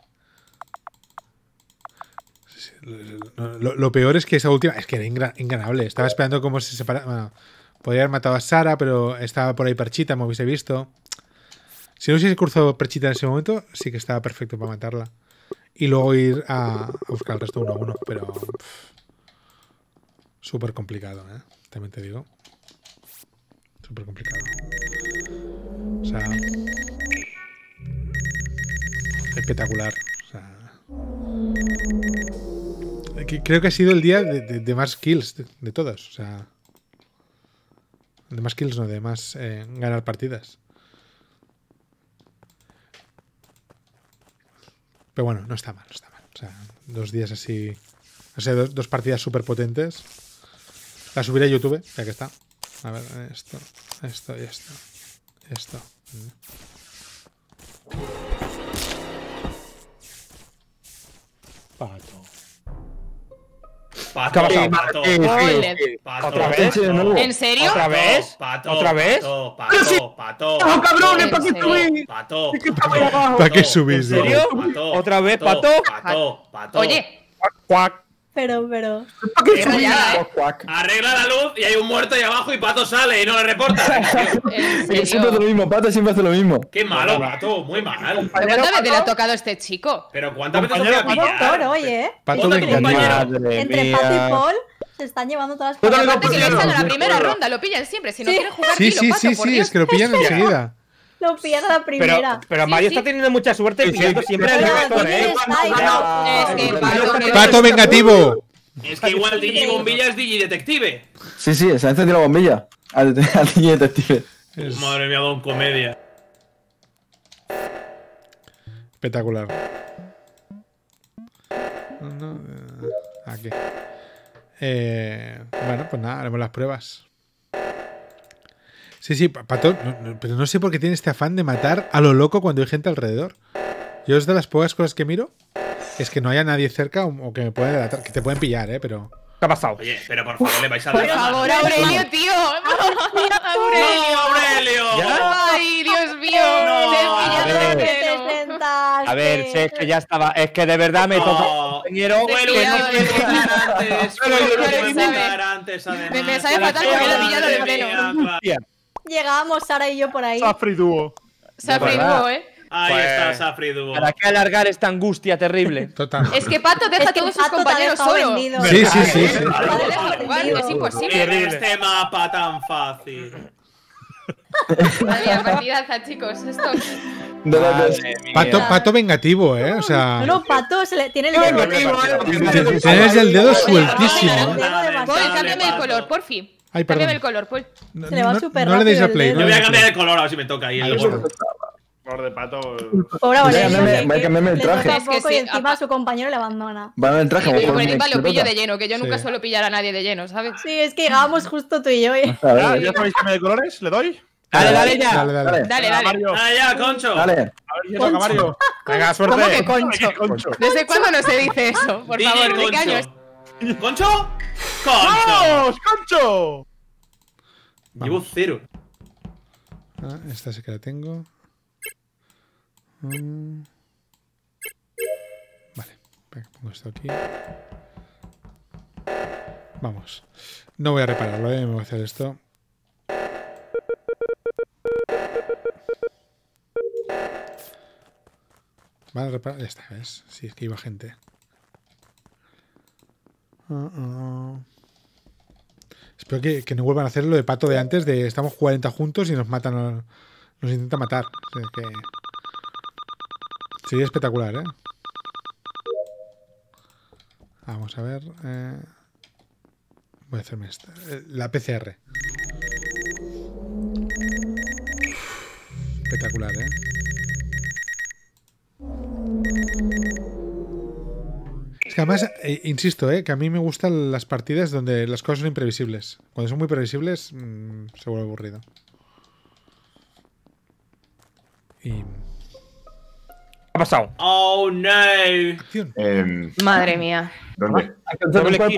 Lo peor es que esa última. Es que era inganable. Estaba esperando cómo se separaba. Bueno, podría haber matado a Sara, pero estaba por ahí Perchita, me hubiese visto. Si no hubiese cruzado Perchita en ese momento, sí que estaba perfecto para matarla. Y luego ir a buscar el resto uno a uno. Pero. Súper complicado, también te digo. Súper complicado. O sea. Espectacular. O sea. Creo que ha sido el día de más kills de todos. O sea. De más kills, no, de más ganar partidas. Pero bueno, no está mal, no está mal. O sea, 2 días así. O sea, 2 partidas súper potentes. La subiré a YouTube, ya que está. A ver, esto y esto. Esto. Pato. ¿Otra vez? ¿En serio? ¿Otra vez? ¿Otra vez? Pato. ¡Oh, cabrones! ¿Para qué subís? Pato. ¿Para qué subís? ¿En serio? ¿Otra vez, Pato? Pato. Oye. Cuac. Pero. Qué rayada, Arregla la luz y hay un muerto ahí abajo y Pato sale y no le reporta. ¿En Siempre hace lo mismo, Pato siempre hace lo mismo. Qué malo, Pato, muy mal. ¿Cuántas veces le ha tocado este chico? Pero ¿cuántas veces os voy a pillar? Doctor, oye. Pato de Entre Pato y Paul se están llevando todas las Aparte que lo echan a la primera ronda, lo pillan siempre. Si no quieren jugar, Sí, Pato, es que lo pillan enseguida. Lo pillan a la primera. Pero Mario está teniendo mucha suerte pillando siempre al doctor, Pato vengativo. Es que igual Digi Bombilla es Digi Detective. Sí, se ha encendido la bombilla. Al Digi Detective. Madre mía, Don Comedia. Espectacular. Aquí. Bueno, pues nada, haremos las pruebas. Sí, Pato, pero no sé por qué tiene este afán de matar a lo loco cuando hay gente alrededor. Yo es de las pocas cosas que miro es que no haya nadie cerca o que me pueda delatar, que te pueden pillar, pero... ¿Qué ha pasado? Oye, pero por favor, le vais a Por favor, Aurelio, tío. Aurelio. Ay, Dios mío. A ver, sé que ya estaba. Es que de verdad me toca. Compañero. Me sabe fatal porque lo he pillado de pleno. Llegábamos Sara y yo por ahí. Safri Duo. Safri Duo, Ahí está Safri Duo. ¿Para qué alargar esta angustia terrible? Total. Es que Pato deja a todos sus compañeros solos. Sí. Es imposible. Este mapa tan fácil. Madre mía, partidaza, chicos. Esto. Pato vengativo, o sea... No, Pato tiene el dedo. Tienes el dedo sueltísimo. Paul, cámbiame el color, por fin. Ay, perdón. Cámbiame el color, Paul. Se le va súper No le deis a rápido play. el Yo voy a cambiar el color a ver si me toca ahí el gordo. Por de Pato. Pobre Aurelio, Voy a cambiarme el traje. le toca poco y encima a su compañero le abandona. Va el traje. Y por encima lo pillo de lleno, que yo nunca suelo pillar a nadie de lleno, ¿sabes? Sí, es que llegábamos justo tú y yo. ¿Ya sabéis cambiar de colores? ¿Le doy? Dale ya. Dale. Ya, Concho. Dale. A ver si toca Mario. Venga, suerte. ¿Cómo que Concho? ¿Desde cuándo no se dice eso? Por favor, ¿de qué año es? ¿Concho? ¡Vamos, Concho! Llevo 0. Esta sí que la tengo. Vale, pongo esto aquí. Vamos. No voy a repararlo, me voy a hacer esto. Vale, reparar. Ya está, ¿ves? Sí, es que iba gente. Espero que no vuelvan a hacer lo de Pato de antes, de estamos 40 juntos y nos matan, nos intentan matar. O sea, que sería espectacular, Vamos a ver. Voy a hacerme esta. La PCR. Espectacular, que además, insisto, que a mí me gustan las partidas donde las cosas son imprevisibles. Cuando son muy previsibles, se vuelve aburrido. Y... ¿Qué ha pasado? Oh, no. acción. Madre mía. ¿Dónde? Doble kill,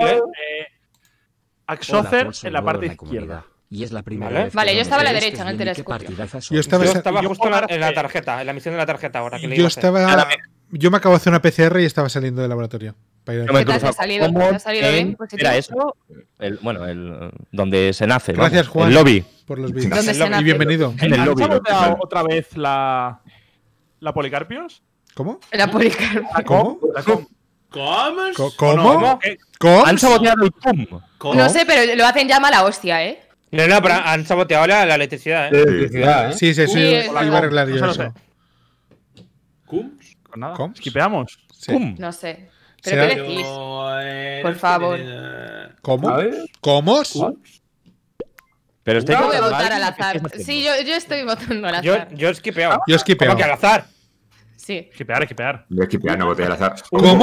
Axocer Hola, en la parte soy comunidad. izquierda. Y es la primera Vale. vez que Vale, yo vamos estaba a la ver derecha, en el este vídeo, telescopio. qué partidazo Yo estaba- Yo estaba justo en la tarjeta, en la misión de la tarjeta ahora que le Yo iba a hacer. estaba... Yo me acabo de hacer una PCR y estaba saliendo del laboratorio. Para ir Yo me al... he ¿Qué tal? ¿Te ha cruzado salido, como te ha salido bien? Positivo. Era eso, donde se nace. Gracias, vamos, Juan. El lobby. Por los vídeos. ¿Dónde se nace? Y bienvenido. En el ¿Han lobby. saboteado otra vez la Policarpios? ¿Cómo? La Policarpio. ¿Cómo? ¿Cómo? ¿Cómo? ¿Qué? ¿Cómo? Han saboteado el PUM. ¿Cómo? No sé, pero lo hacen ya mala hostia, ¿eh? No, pero han saboteado la electricidad, Electricidad, ¿eh? Sí, Sí, iba a arreglar yo Eso lo eso. sé. ¿Cum? Pues nada, ¿Cómo? esquipeamos. Sí. PUM. No sé. Será- ¿Pero qué decís? Por favor. ¿Cómo? A ver. ¿Cómo? Pero estoy Yo voy a con votar Mike, al ¿qué azar. estáis haciendo? Sí, yo estoy votando al Yo azar. he skipeado. Yo he skipeado. ¿Cómo que al azar? Sí. Esquipear. Yo es que no voté al azar. ¿Cómo?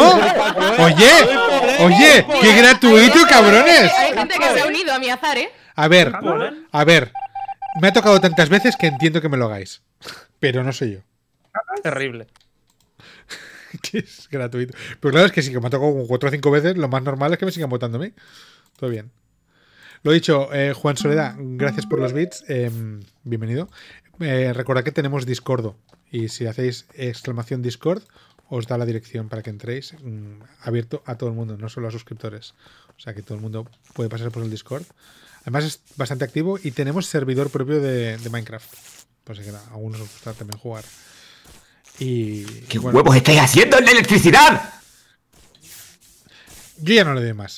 Oye, qué gratuito, cabrones. Hay gente que se ha unido a mi azar, ¿eh? A ver, me ha tocado tantas veces que entiendo que me lo hagáis. Pero no soy yo. Terrible. Que es gratuito. Pero claro, es que sí que me ha tocado como 4 o 5 veces, lo más normal es que me sigan votando a mí. Todo bien. Lo dicho, Juan Soledad, gracias por los bits. Bienvenido. Recordad que tenemos Discordo. Y si hacéis exclamación Discord, os da la dirección para que entréis. Abierto a todo el mundo, no solo a suscriptores. O sea que todo el mundo puede pasar por el Discord. Además es bastante activo y tenemos servidor propio de Minecraft. Pues que a algunos os gusta también jugar. Y ¿Qué bueno, huevos estáis haciendo en la electricidad? yo ya no le doy más.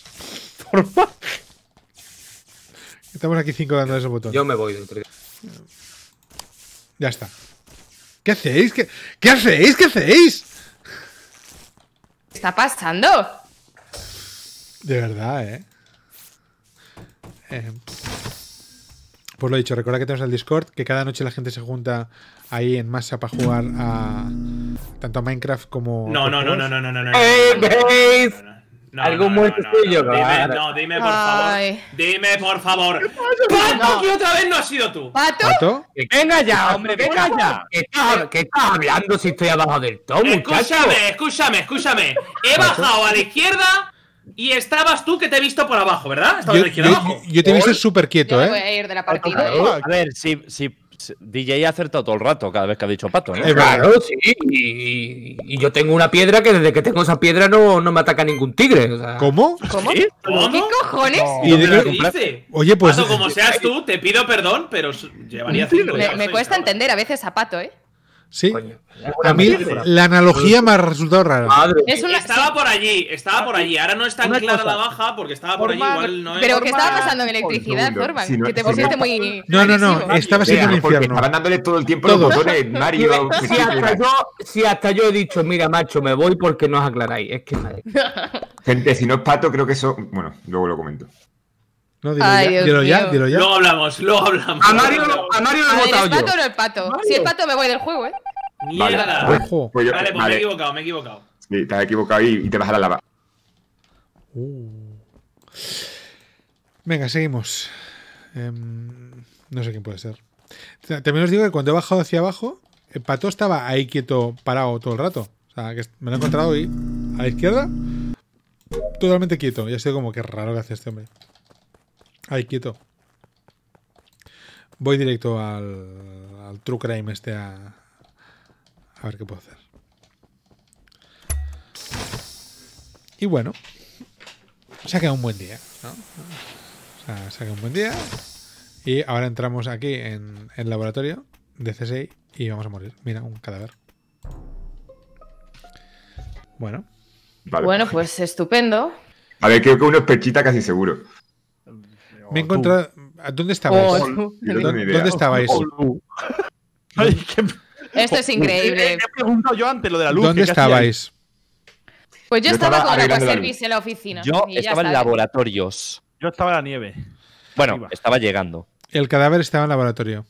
Estamos aquí 5 dando ese botón. Yo me voy dentro. Ya está. ¿Qué hacéis? ¿Qué hacéis? ¿Qué hacéis? ¿Qué está pasando? De verdad, pues lo dicho, recuerda que tenemos el Discord, que cada noche la gente se junta ahí en masa para jugar a tanto a Minecraft como No. Algo muy sencillo, Dime, por favor. Ay. Dime, por favor. ¡Pato, que otra vez no has sido tú! ¿Pato? ¿Pato? Venga ya, hombre, venga ya. ¿Qué estás hablando si estoy abajo del todo, muchacho? Escúchame. He bajado a la izquierda y estabas tú que te he visto por abajo, ¿verdad? Estabas a la izquierda abajo. Yo te he visto súper quieto, Yo me voy a ir de la partida. A ver, si DJ ha acertado todo el rato cada vez que ha dicho pato, ¿no? Claro, sí. Y yo tengo una piedra que desde que tengo esa piedra no me ataca ningún tigre. O sea. ¿Cómo? ¿Cómo? ¿Cómo? ¿Qué cojones? ¿Y ¿Qué de me qué- dice? Oye, pues Pato, como seas tú, te pido perdón, pero llevaría 5 Me cuesta entender a veces a Pato, ¿eh? sí. Coño, A mí la analogía me ha resultado rara. Madre. Es una... Estaba por allí. Ahora no es tan Una clara cosa. la baja porque estaba por allí. Igual no es. Pero ¿qué estaba pasando en electricidad, segundo. Forman? Si no- Que te si no- pusiste muy... No, agresivo. estaba siendo un Porque infierno. estaban dándole todo el tiempo Todos. los botones, Mario. Si hasta yo he dicho, mira, macho, me voy porque no os aclaráis. Es que madre. Gente, si no es pato, creo que eso. Bueno, luego lo comento. No, dilo Ay, ya, Dios dilo ya, mío. dilo ya. Luego hablamos. A Mario lo A he ver, votado ¿es yo. Pato o no es Pato? Si es Pato me voy del juego, ¿eh? Mierda. Ojo. Pues yo- Vale, pues vale. me he equivocado. Sí, te has equivocado y te vas a la lava. Venga, seguimos. No sé quién puede ser. También os digo que cuando he bajado hacia abajo, el Pato estaba ahí quieto, parado todo el rato. O sea, que me lo he encontrado ahí, a la izquierda, totalmente quieto. Y ha sido como que raro que hace este hombre. Ahí quieto. Voy directo al True Crime este a ver qué puedo hacer. Y bueno, se ha quedado un buen día, ¿no? O sea, se ha quedado un buen día. Y ahora entramos aquí en el laboratorio de CSI y vamos a morir. Mira, un cadáver. Bueno. Vale. Bueno, pues estupendo. A ver, creo que uno es pechita casi seguro. Me he encontrado... ¿Dónde estabais? Oh, Yo no tengo ni idea. ¿Dónde estabais? Ay, que- Esto es increíble. He preguntado yo antes lo de la luz. ¿Dónde que casi hay. estabais? Pues yo Yo estaba estaba con el arreglando la service en la oficina. Yo y ya estaba en está. laboratorios. Yo estaba en la nieve. Bueno, Iba. estaba llegando. El cadáver estaba en el laboratorio.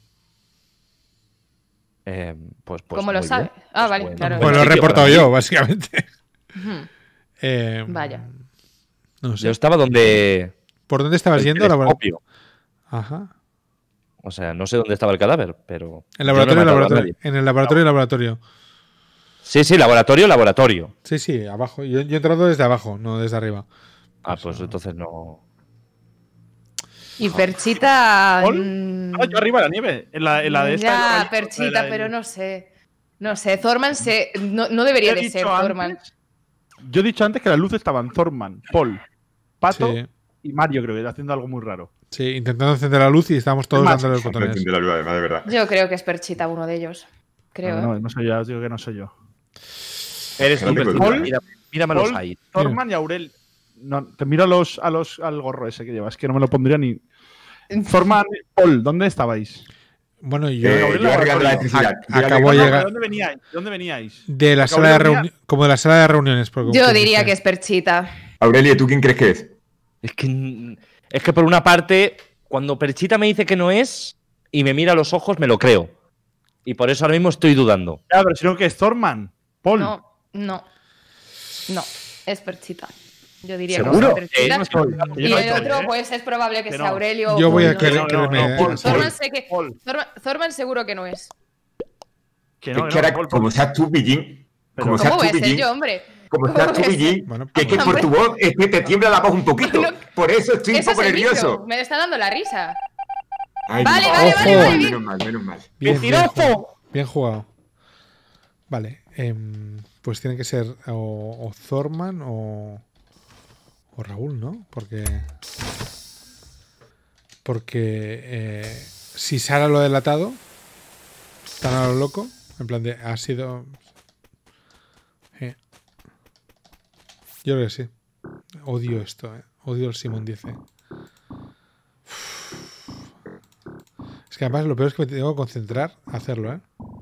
Pues ¿Cómo lo muy sabe? bien. Ah, Pues vale, bueno. claro. Pues lo he sitio reportado para mí. yo, básicamente. Ujú. Vaya. No sé. Yo estaba donde. ¿Por dónde estabas el yendo? telescopio. Ajá. O sea, no sé dónde estaba el cadáver, pero. En yo no he matado a laboratorio. nadie. En el laboratorio. Sí, laboratorio. Sí, abajo. Yo he entrado desde abajo, no desde arriba. Pues entonces no. Y Perchita. Yo arriba de la nieve. En la de esta. Ya, Perchita, pero no sé. No sé, Thorman no debería de ser Thorman. Yo he dicho antes que la luz estaban Thorman, Paul, Pato Sí. y Mario, creo que haciendo algo muy raro. Sí, intentando encender la luz y estábamos todos dándole los botones. Enciende la luz, además, de verdad. Yo creo que es Perchita uno de ellos. Creo. No soy yo, os digo que no soy yo. Eres No tengo Paul, duda. míramelos Paul, ahí. Thorman y Aurel. No, te miro al gorro ese que llevas, que no me lo pondría ni. Thorman, Paul, ¿dónde estabais? Bueno, yo Yo arreglando la electricidad. acabo de ¿De llegar dónde veníais? de la Acabo sala de de venir- reuniones, como de la sala de reuniones. Yo diría que es Perchita. Aurelio, ¿tú quién crees que es? Es que por una parte, cuando Perchita me dice que no es y me mira a los ojos, me lo creo. Y por eso ahora mismo estoy dudando. Ya, pero si no, que es Thorman, Paul. No, es Perchita. Yo diría ¿Seguro? que es Perchita. No es Paul. Y el otro, pues es probable que Que sea no. Aurelio. Yo o voy a Paul, no. creerme. Paul. Thorman sé que. Paul. Thorman seguro que no es. Que Es no, que ahora, Paul, como seas tú, Billín, Pero- como seas ¿Cómo tú, voy a ser Billín, yo, hombre? como ¿Cómo seas tú, voy a ser? Billín, Bueno, que por tu voz es que te tiembla la voz un poquito. No. Por eso estoy un Eso poco es el nervioso. micro. Me está dando la risa. Ay, Vale, menos vale, mal, vale, vale, menos mal, menos mal. Bien ¡Mentiroso! jugado. Bien jugado. Vale. Pues tiene que ser o Thorman o Raúl, ¿no? Porque si Sara lo ha delatado, tan a lo loco, en plan de ha sido. Yo creo que sí. Odio esto, odio el Simón dice. Es que además lo peor es que me tengo que concentrar a hacerlo,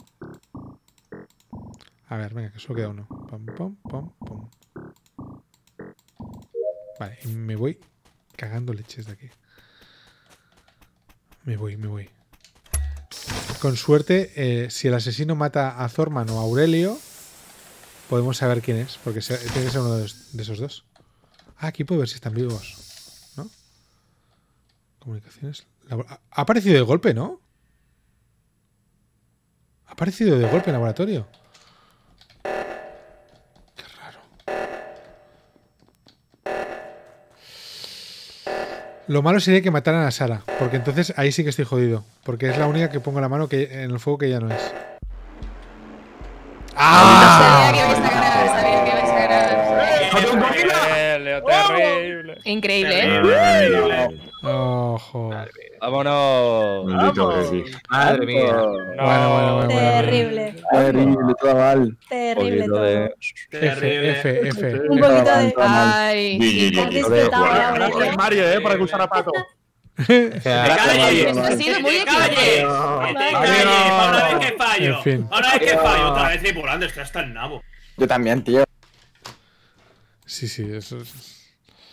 A ver, venga, que solo queda uno. Pam, pam, pam, pam. Vale, y me voy cagando leches de aquí. Me voy. Con suerte, si el asesino mata a Thorman o a Aurelio, podemos saber quién es, porque tiene que ser uno de esos dos. Aquí puedo ver si están vivos, ¿no? Comunicaciones. Ha aparecido de golpe, ¿no? Ha aparecido de golpe en laboratorio. Qué raro. Lo malo sería que mataran a Sara, porque entonces ahí sí que estoy jodido, porque es la única que pongo la mano en el fuego que ya no es. Sabía que ibas a ganar, sabía que ibas a ganar. Terrible. Increíble, ¿eh? Terrible. Ojo. ¡Vámonos! Maldito Jesús. Madre mía. Bueno. Terrible. Terrible, todo mal. Terrible todo. F. Un poquito de. Ay. Has disfrutado ya, Gracias, Aurelio. Mario, para que usara Pato. Esto ha sido muy ¡Calle! ¡Calle! ¡Ahora vez que fallo! En fin. ¡Ahora vez que fallo! Otra vez tripulando, esto está en nabo. Yo también, tío. Sí, eso es.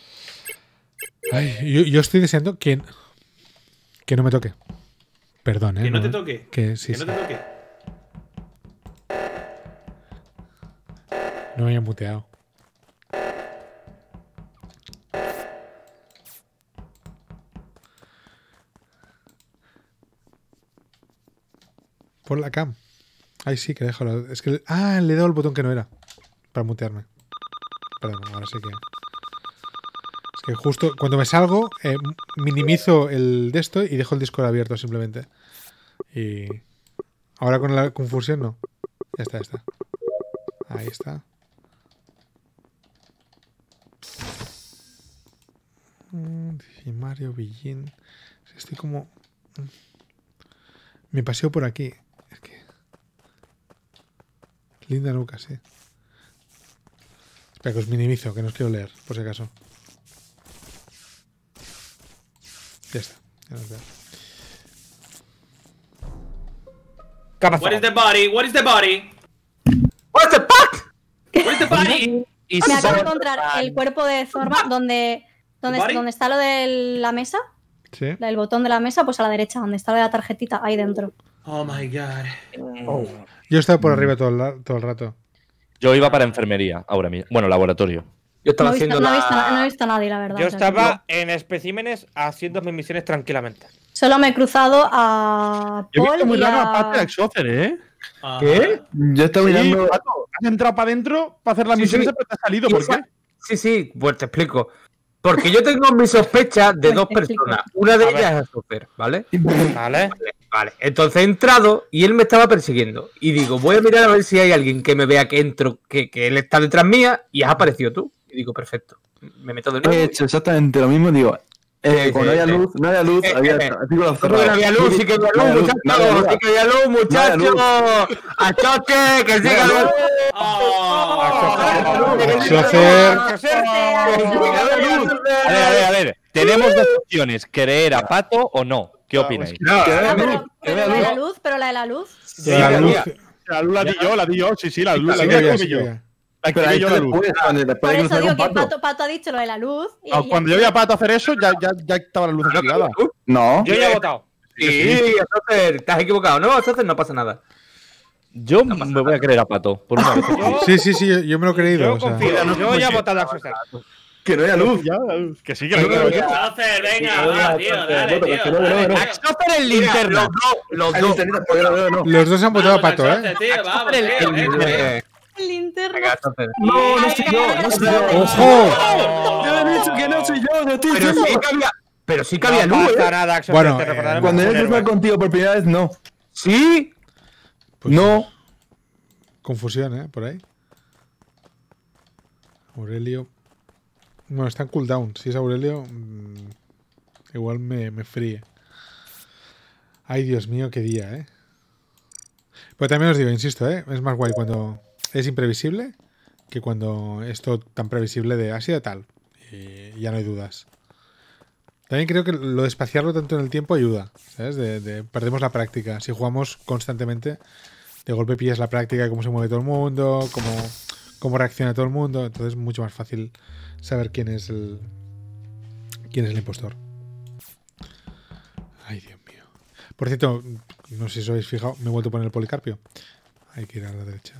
Ay, yo estoy deseando que no me toque. Perdón, Que no te toque. Que sí, Que no te toque. No me había muteado. Por la cam. Ay, sí, que dejo. Es que. Le he dado el botón que no era. Para mutearme. Perdón, ahora sí que. Es que justo cuando me salgo, minimizo el de esto y dejo el Discord abierto simplemente. Y. Ahora con la confusión no. Ya está. Ahí está. Y Mario Villín. Estoy como. Me paseo por aquí. Es que. Linda nuca, sí. Espera, que os minimizo, que no os quiero leer, por si acaso. Ya está. Ya nos veo. What is the body? What is the body? What the fuck? What is the body? Me acabo de encontrar el cuerpo de Thorman donde ¿Body? está lo de la mesa. Sí. El botón de la mesa, pues a la derecha, donde está lo de la tarjetita, ahí dentro. Oh my god. Yo he estado por arriba todo el rato. Yo iba para enfermería ahora mismo. Bueno, laboratorio. Yo estaba No he visto, haciendo no he visto a nadie, la verdad. Yo o sea, que estaba en especímenes haciendo mis misiones tranquilamente. Solo me he cruzado a Yo he visto Paul muy y raro a a... Pato y a Exocer, ¿eh? Ajá. ¿Qué? Yo estaba Sí, mirando. Pato, has entrado para adentro para hacer la misión sí. pero te has salido. ¿Por qué? Sí, pues te explico. Porque yo tengo mis sospechas de Pues dos te explico. personas. Una de A ellas ver. es Sofer, ¿vale? ¿Vale? Vale. Entonces he entrado y él me estaba persiguiendo. Y digo, voy a mirar a ver si hay alguien que me vea que entro, que él está detrás mía y has aparecido tú. Y digo, perfecto. Me meto de nuevo. He hecho exactamente lo mismo, digo. Cuando había luz, no había luz, había artículos ¿Cómo que no había luz? Sí que había luz, muchachos. Sí que había luz, muchachos. ¡A choque! ¡Que sí que había luz! Exocer. A ver. Tenemos dos opciones: creer a Pato o no. ¿Qué opináis? No, pero la de la luz, La luz. La di yo, sí, la luz Sí, la que di yo. yo. La escribí yo la luz. Por eso digo que Pato ha dicho lo de la luz. Cuando yo vi a Pato hacer eso, ya estaba la luz activada. No. Yo ya he votado. Sí, Sofer, te has equivocado. No, Sofer, no pasa nada. Yo me voy a creer a Pato, por una vez. Sí, yo me lo he creído. Yo o sea. confío. Yo ya he votado a Exocer. Que no haya luz. Que sí, que la creo yo. Sofer, venga, va, tío, dale, tío. Sofer el linterna. Los dos. Los dos han votado a Pato, ¿eh? Tío, vamos, tío, venga. El linterna. No, no soy yo. ¡Ojo! Yo he dicho que no soy yo, no estoy Pero diciendo. sí que había No luz, pasa ¿eh? nada, Exocer, Bueno, te recordaremos Cuando como yo un estuve héroe. contigo por primera vez, no. Sí. Pues No. Confusión, ¿eh? Por ahí. Aurelio. Bueno, está en cooldown. Si es Aurelio, igual me fríe. Ay, Dios mío, qué día, ¿eh? Pero también os digo, insisto, ¿eh? Es más guay cuando es imprevisible que cuando es todo tan previsible de ha sido tal. Y ya no hay dudas. También creo que lo de espaciarlo tanto en el tiempo ayuda, ¿sabes? Perdemos la práctica. Si jugamos constantemente, de golpe pillas la práctica de cómo se mueve todo el mundo, cómo reacciona todo el mundo. Entonces es mucho más fácil saber quién es el impostor. Ay, Dios mío. Por cierto, no sé si os habéis fijado, me he vuelto a poner el Policarpio. Hay que ir a la derecha.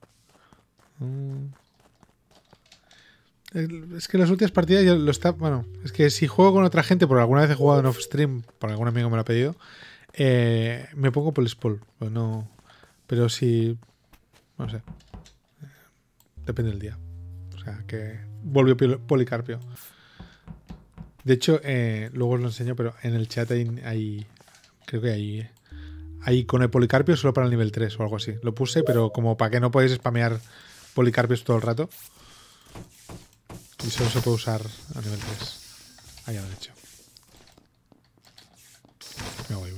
Es que en las últimas partidas ya lo está. Bueno, es que si juego con otra gente, porque alguna vez he jugado en off-stream, por algún amigo me lo ha pedido, me pongo Polispol. Pues no. Pero si. No sé. Depende del día. O sea, que volvió Policarpio. De hecho, luego os lo enseño, pero en el chat hay creo que hay con el Policarpio solo para el nivel 3 o algo así. Lo puse, pero como para que no podáis spamear Policarpios todo el rato. Y solo se puede usar a nivel 3. Ahí a la derecha. Me voy.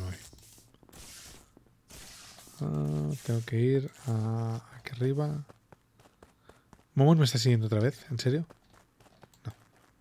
Tengo que ir aquí arriba. ¿Momon me está siguiendo otra vez? ¿En serio? No.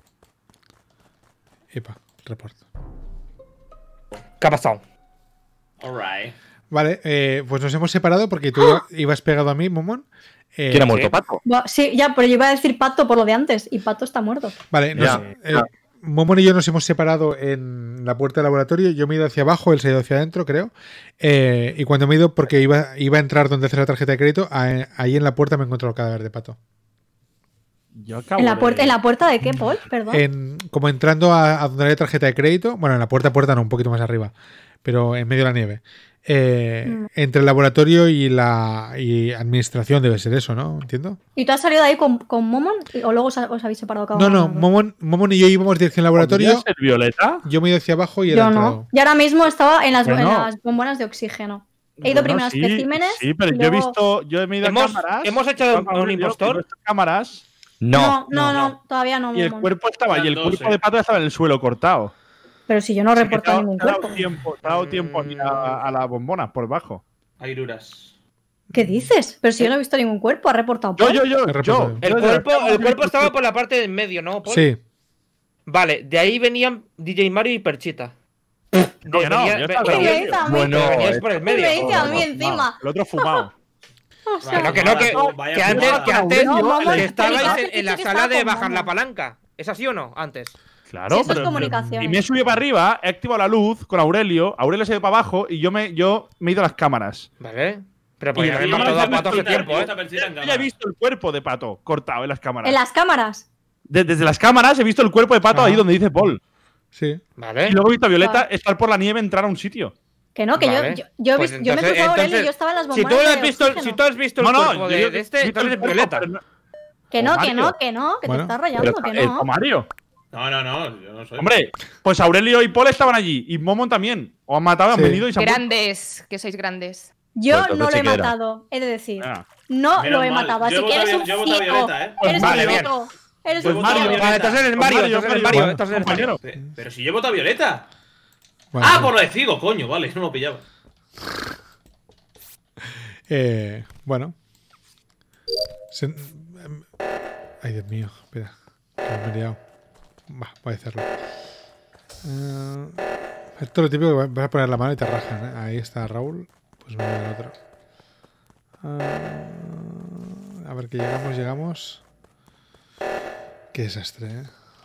Epa, report. ¿Qué ha pasado? Alright. Vale, pues nos hemos separado porque tú ibas pegado a mí, Momon. ¿Quién ha muerto, Pato? Sí, ya, pero yo iba a decir Pato por lo de antes y Pato está muerto. Vale, Momon y yo nos hemos separado en la puerta del laboratorio. Yo me he ido hacia abajo, él se ha ido hacia adentro, creo. Y cuando me he ido, porque iba a entrar donde hace la tarjeta de crédito, ahí en la puerta me he encontrado el cadáver de Pato. ¿En la puerta de qué, Paul? Perdón. Como entrando a donde hay tarjeta de crédito. Bueno, en la puerta no, un poquito más arriba. Pero en medio de la nieve. Entre el laboratorio y administración debe ser eso, ¿no? ¿Entiendo? ¿Y tú has salido de ahí con Momon o luego os habéis separado cada uno? No, Momon y yo íbamos dirección al laboratorio. ¿El Violeta? Yo me he ido hacia abajo y él yo ha entrado. no. Y ahora mismo estaba en las bombonas de oxígeno. He ido primero a especímenes. Sí, pero luego... yo me he ido a cámaras. ¿Hemos hecho un impostor? Cámaras. No, todavía no. Y el cuerpo estaba, y el cuerpo de Pato estaba en el suelo cortado. Pero si yo no he reportado ningún cuerpo. Te ha dado tiempo a la bombona por bajo. Airuras. ¿Qué dices? Pero si yo no he visto ningún cuerpo, ha reportado Paul. Yo. El cuerpo estaba por la parte de en medio, ¿no, Paul? Sí. Vale, de ahí venían DJ Mario y Perchita. Venías por el medio. Me dice a mí encima. El otro fumado. O sea, Pero que antes estabais en la sala de bajar la palanca. ¿Es así o no? Antes. Claro, sí, eso es comunicación. Y me he subido para arriba, he activado la luz con Aurelio se ha ido para abajo y yo me he ido a las cámaras. Vale. Pero pues Y ya hemos matado a Pato hace tiempo, ¿eh? Yo ya he visto el cuerpo de Pato cortado en las cámaras. ¿En las cámaras? Desde las cámaras he visto el cuerpo de Pato ahí donde dice Paul. Sí. Y luego he visto a Violeta estar por la nieve entrar a un sitio. Que no, que yo me he cruzado a Aurelio y yo estaba en las bombonas. Si tú has visto el cuerpo de este, entonces es Violeta. Que no, que te estás rayando, que no. ¿O Mario? No, yo no soy. Hombre, pues Aurelio y Paul estaban allí. Y Momon también. O han matado, han venido y se han Grandes, que sois grandes. Yo no lo he matado, he de decir. No lo he matado, así que eres un ciego. Eres un ciego. Eres un Mario. Entonces eres Mario. Pero si yo he votado a Violeta. Bueno, por lo de Figo, coño, vale, no lo pillaba. Bueno. Ay, Dios mío, espera. Que me he liado. Voy a hacerlo. Esto es lo típico que vas a poner la mano y te rajan, ¿eh? Ahí está Raúl. Pues me voy al otro. A ver que llegamos. Qué desastre, ¿eh?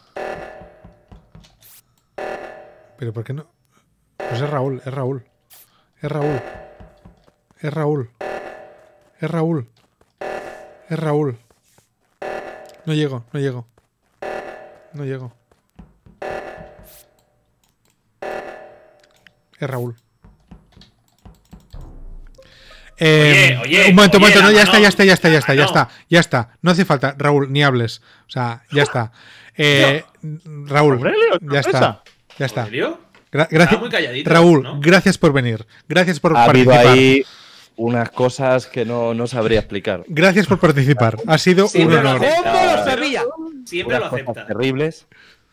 Pero ¿por qué no? Pues es Raúl. No llego. Es Raúl. Oye, un momento, no, ya está. No hace falta, Raúl, ni hables. O sea, ya está. Raúl, ya está. Gracias, muy calladito, Raúl, ¿no? gracias por venir. Gracias por Ha habido participar. ahí unas cosas que no sabría explicar. Gracias por participar. Ha sido un honor. ¿Cómo lo sabía? Siempre lo Unas acepta. cosas terribles.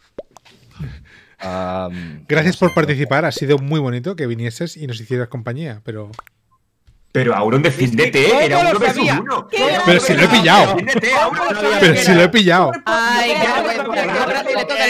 Gracias por participar. Ha sido muy bonito que vinieses y nos hicieras compañía, pero Auron, defiéndete, era uno versus uno. Pero si lo he pillado. Ay, qué vergüenza. Le toca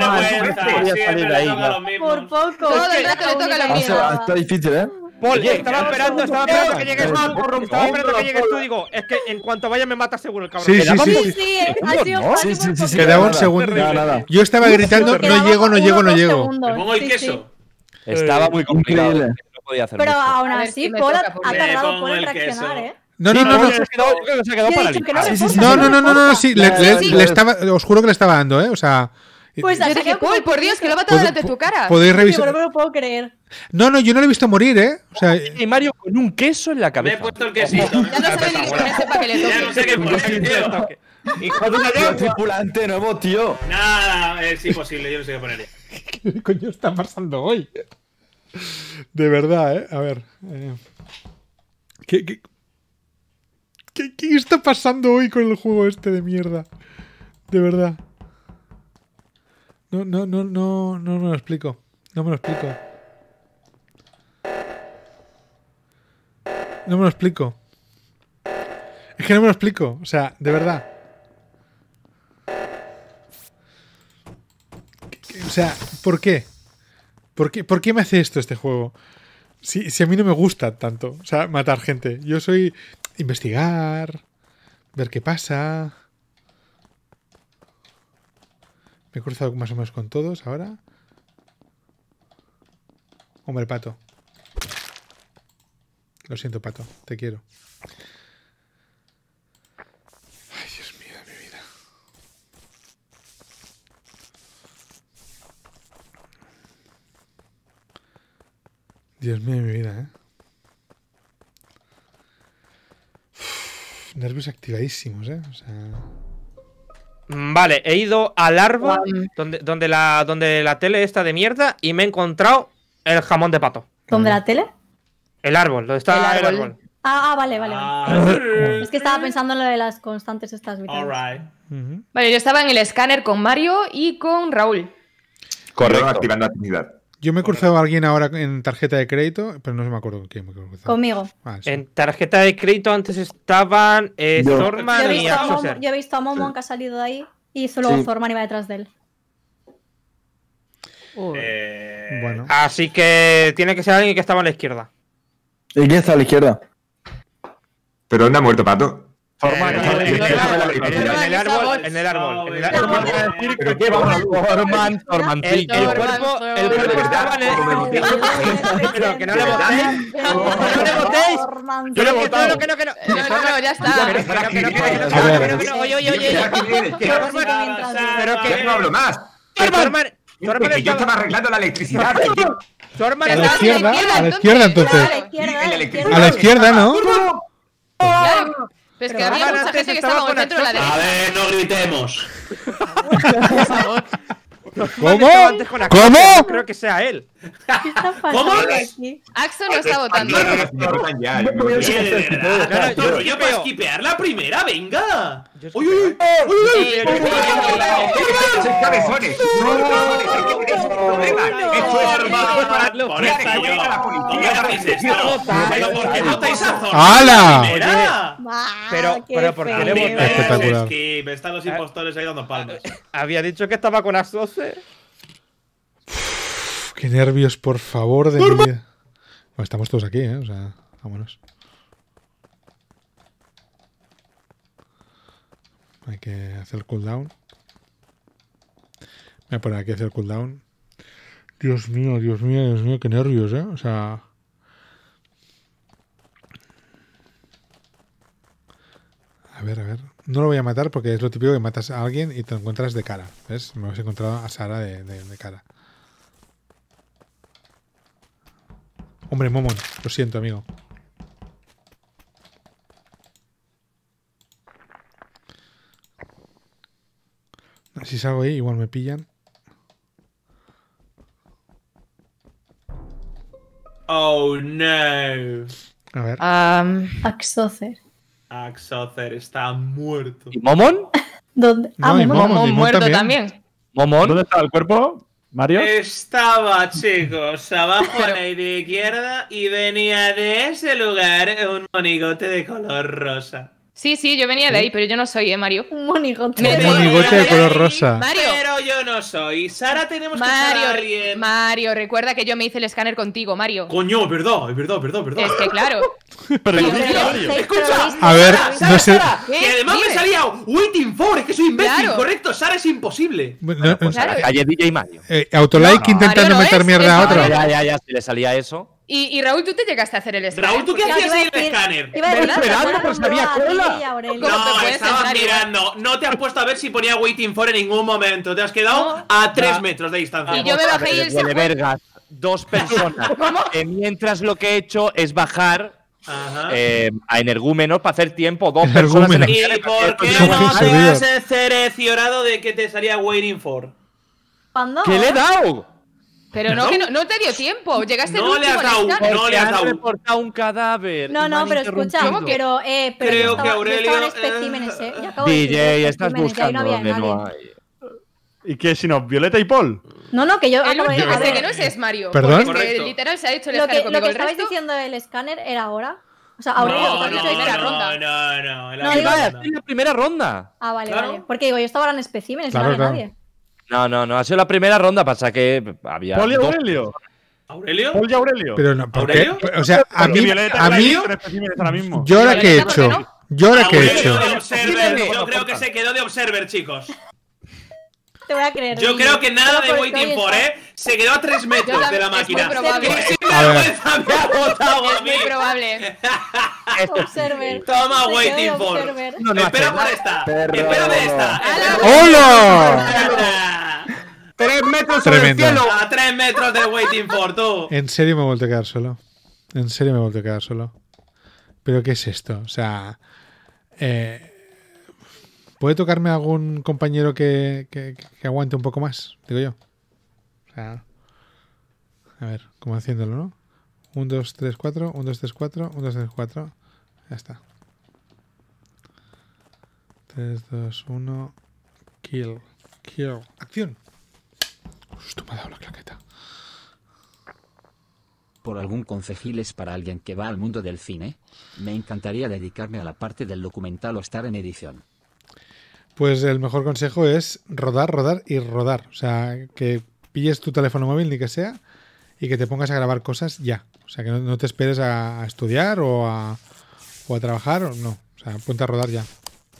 a los mismos. Por poco. Todo el rato le toca a los mismos. Está difícil, ¿eh? Paul, estaba esperando que llegues tú. Digo, es que en cuanto vaya me mata seguro el cabrón. Sí, Sí, ha sido fácil por poco. Quedaba un segundo. Yo estaba gritando, no llego. ¿Me pongo el queso? Estaba muy complicado. Increíble. No podía hacer Pero mucho. aún A ver así, si me Paul toca, ha porque me tardado pongo Paul en el reaccionar, queso. ¿eh? No. Yo creo que se ha quedado Yo he dicho que no le Sí, le estaba, os juro que le estaba dando, ¿eh? O sea, Pues Yo dije, Paul, por Dios, que lo ha matado delante de tu cara. podéis no revisar. me lo puedo creer. No, yo no lo he visto morir, ¿eh? O sea, Y Mario con un queso en la Me he cabeza. puesto el quesito. Ya no sabe ni que ponerse para que le Ya no toque. sé qué poner, tío. Hijo de una Tío, tripulante nuevo, tío. Nada, es imposible, yo no sé qué poner. ¿qué coño está pasando hoy? De verdad, ¿eh? A ver. ¿Qué está pasando hoy con el juego este de mierda? De verdad. No me lo explico. No me lo explico. Es que no me lo explico. O sea, de verdad. O sea, ¿por qué? ¿Por qué me hace esto este juego? Si a mí no me gusta tanto, o sea, matar gente. Yo soy investigar, ver qué pasa. Me he cruzado más o menos con todos ahora. Hombre, Pato. Lo siento, Pato, te quiero. Ay, Dios mío de mi vida. Dios mío de mi vida, ¿eh? Uf, nervios activadísimos, ¿eh? O sea... Vale, he ido al árbol donde la tele está de mierda y me he encontrado el jamón de pato. ¿Dónde la tele? El árbol, donde está el árbol. Vale. Es que estaba pensando en lo de las constantes estas vitales. Alright. Vale, yo estaba en el escáner con Mario y con Raúl. Correcto. Activando actividad. Yo me he cruzado a alguien ahora en tarjeta de crédito, pero no me acuerdo con quién me he cruzado. Conmigo. Sí. En tarjeta de crédito antes estaban Zorman y Axoser. Yo he visto a Momon que ha salido de ahí y solo Zorman iba detrás de él. Bueno. Así que tiene que ser alguien que estaba a la izquierda. ¿Y quién está a la izquierda? ¿Pero dónde ha muerto Pato? Forman En el árbol. ¿Pero qué vamos a Forman. El cuerpo estaba en el. Pero que no le votéis. No le votéis. Yo le he votado. No, ya está. Oye. Pero que no hablo más. Que yo estaba arreglando la electricidad. Tu hermano A la izquierda entonces. A la izquierda, A la izquierda, ¿no? Claro. Pero es que había mucha gente que estaba en el centro de la A derecha. ver, no gritemos. ¿Cómo? ¿Cómo? Creo que sea él. ¿Qué está ¿Cómo pasando es? aquí? Axo no está votando. No, ya. Oye, de verdad. Pero yo para esquipear la primera, venga. Uy. Sois cabezones. Por eso yo. ¿Cómo hacéis esto? ¿Pero por qué votáis a Zorman? ¡Hala! Pero ¿por qué le votáis? Espectacular. Me están los impostores ahí dando palmas. Había dicho que estaba con Axocer. Qué nervios, por favor, de mi vida. Bueno, estamos todos aquí, ¿eh? O sea, vámonos. Hay que hacer el cooldown. Voy a poner aquí a hacer el cooldown. Dios mío, qué nervios, ¿eh? O sea... A ver. No lo voy a matar porque es lo típico que matas a alguien y te lo encuentras de cara. ¿Ves? Me habéis encontrado a Sara de cara. Hombre, Momon, lo siento, amigo. Si salgo ahí, igual me pillan. Oh, no. A ver. Axocer. Axocer está muerto. ¿Y Momon? ¿Dónde? No, y Momon muerto también. también. ¿Momon? ¿Dónde estaba el cuerpo, Mario? Estaba, chicos, abajo a la izquierda y venía de ese lugar un monigote de color rosa. Sí, yo venía de ahí, pero yo no soy, Mario. Un monigote. Un monigote de color rosa. Mario. Pero yo no soy. Sara, tenemos que echar a alguien. Mario, recuerda que yo me hice el escáner contigo, Mario. Coño, es verdad. Es que claro. Pero yo Escucha. A ver, Sara, no sé. Sara, que además me salía waiting for. Es que soy imbécil, Claro. correcto. Sara, es imposible. No, Pues a la calle DJ Mario. Autolike intentando Mario no meter es, mierda es a otro. Ya, si le salía eso. Y Raúl, tú te llegaste a hacer el escáner. Raúl, ¿tú qué hacías ahí en el escáner? esperando, pues había cola. ¿Cómo te No, puedes estabas entrar, mirando. No te has puesto a ver si ponía waiting for en ningún momento. Te has quedado a 3 metros de distancia. Y yo me bajé y él se Huele fue. vergas. Dos personas. Mientras lo que he hecho es bajar Ajá. a energúmenos para hacer tiempo. Dos personas en Energúmenos. ¿Y por qué Son no Jesús, te has Dios. cereciorado de que te salía waiting for? ¿Cuándo? ¿Qué le he dado? Pero no, que no te dio tiempo. Llegaste No el le has último dado, al escáner. no le has Han dado. reportado un cadáver. No, y me han pero escucha, interrumpido. pero Creo yo estaba, que Aurelio, yo estaba en especímenes, Yo acabo de decir DJ, estás especímenes, y ahí buscando no había donde nadie. no hay. ¿Y qué si no? ¿Violeta y Paul? No, que yo El acabo de último, a ese ver, que no es Mario. ¿Perdón? Porque es que Correcto. literal se ha hecho el lo escáner que conmigo. El estabais resto. diciendo del escáner era ahora. O sea, Aurelio, No, lo que has dicho es la ronda. no. No, ¿Qué digo- va? Es la primera ronda. Ah, vale, Claro. vale. Porque digo, yo estaba ahora en especímenes, Claro, no había claro. nadie. No, ha sido la primera ronda. Pasa que había. ¿Paul y dos- Aurelio? ¿Aurelio? ¿Paul y Aurelio? Pero no, ¿por qué? ¿Aurelio? O sea, a Porque mí, Violeta a y mí, Aurelio son especímenes ahora mismo. yo la que he Violeta, ¿por qué hecho, no? yo la que he Aurelio hecho. de Observer. Yo creo que se quedó de Observer, chicos. Te voy a creer. Yo Guille. creo que nada Solo de porque waiting hoy for, está- Se quedó a 3 metros de la Es muy máquina. probable. ¡Qué A ver. sinvergüenza me ha votado a Es mí! muy probable. Observer. Toma Se quedó waiting de for. Observer. Espera por esta. Espera de esta. ¡Hola! 3 metros sobre el Tremendo. cielo. A 3 metros de waiting for, tú. En serio me he vuelto a quedar solo. En serio me he vuelto a quedar solo. ¿Pero qué es esto? O sea, ¿puede tocarme algún compañero que aguante un poco más? Digo yo. O sea, a ver, ¿cómo haciéndolo, no? 1, 2, 3, 4, 1, 2, 3, 4, 1, 2, 3, 4. Ya está. 3, 2, 1. Kill. Acción. Justo me ha dado la claqueta. Por algún consejiles para alguien que va al mundo del cine, me encantaría dedicarme a la parte del documental o estar en edición. Pues el mejor consejo es rodar, rodar y rodar. O sea, que pilles tu teléfono móvil, ni que sea, y que te pongas a grabar cosas ya. O sea, que no te esperes a estudiar o a trabajar, o no. O sea, ponte a rodar ya.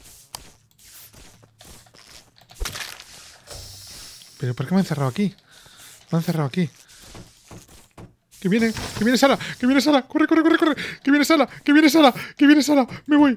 ¿Pero por qué me han encerrado aquí? Me han encerrado aquí. ¡Que viene Sara! ¡Que viene Sara! ¡Corre! ¡Que viene Sara! ¡Que viene Sara! ¡Me voy!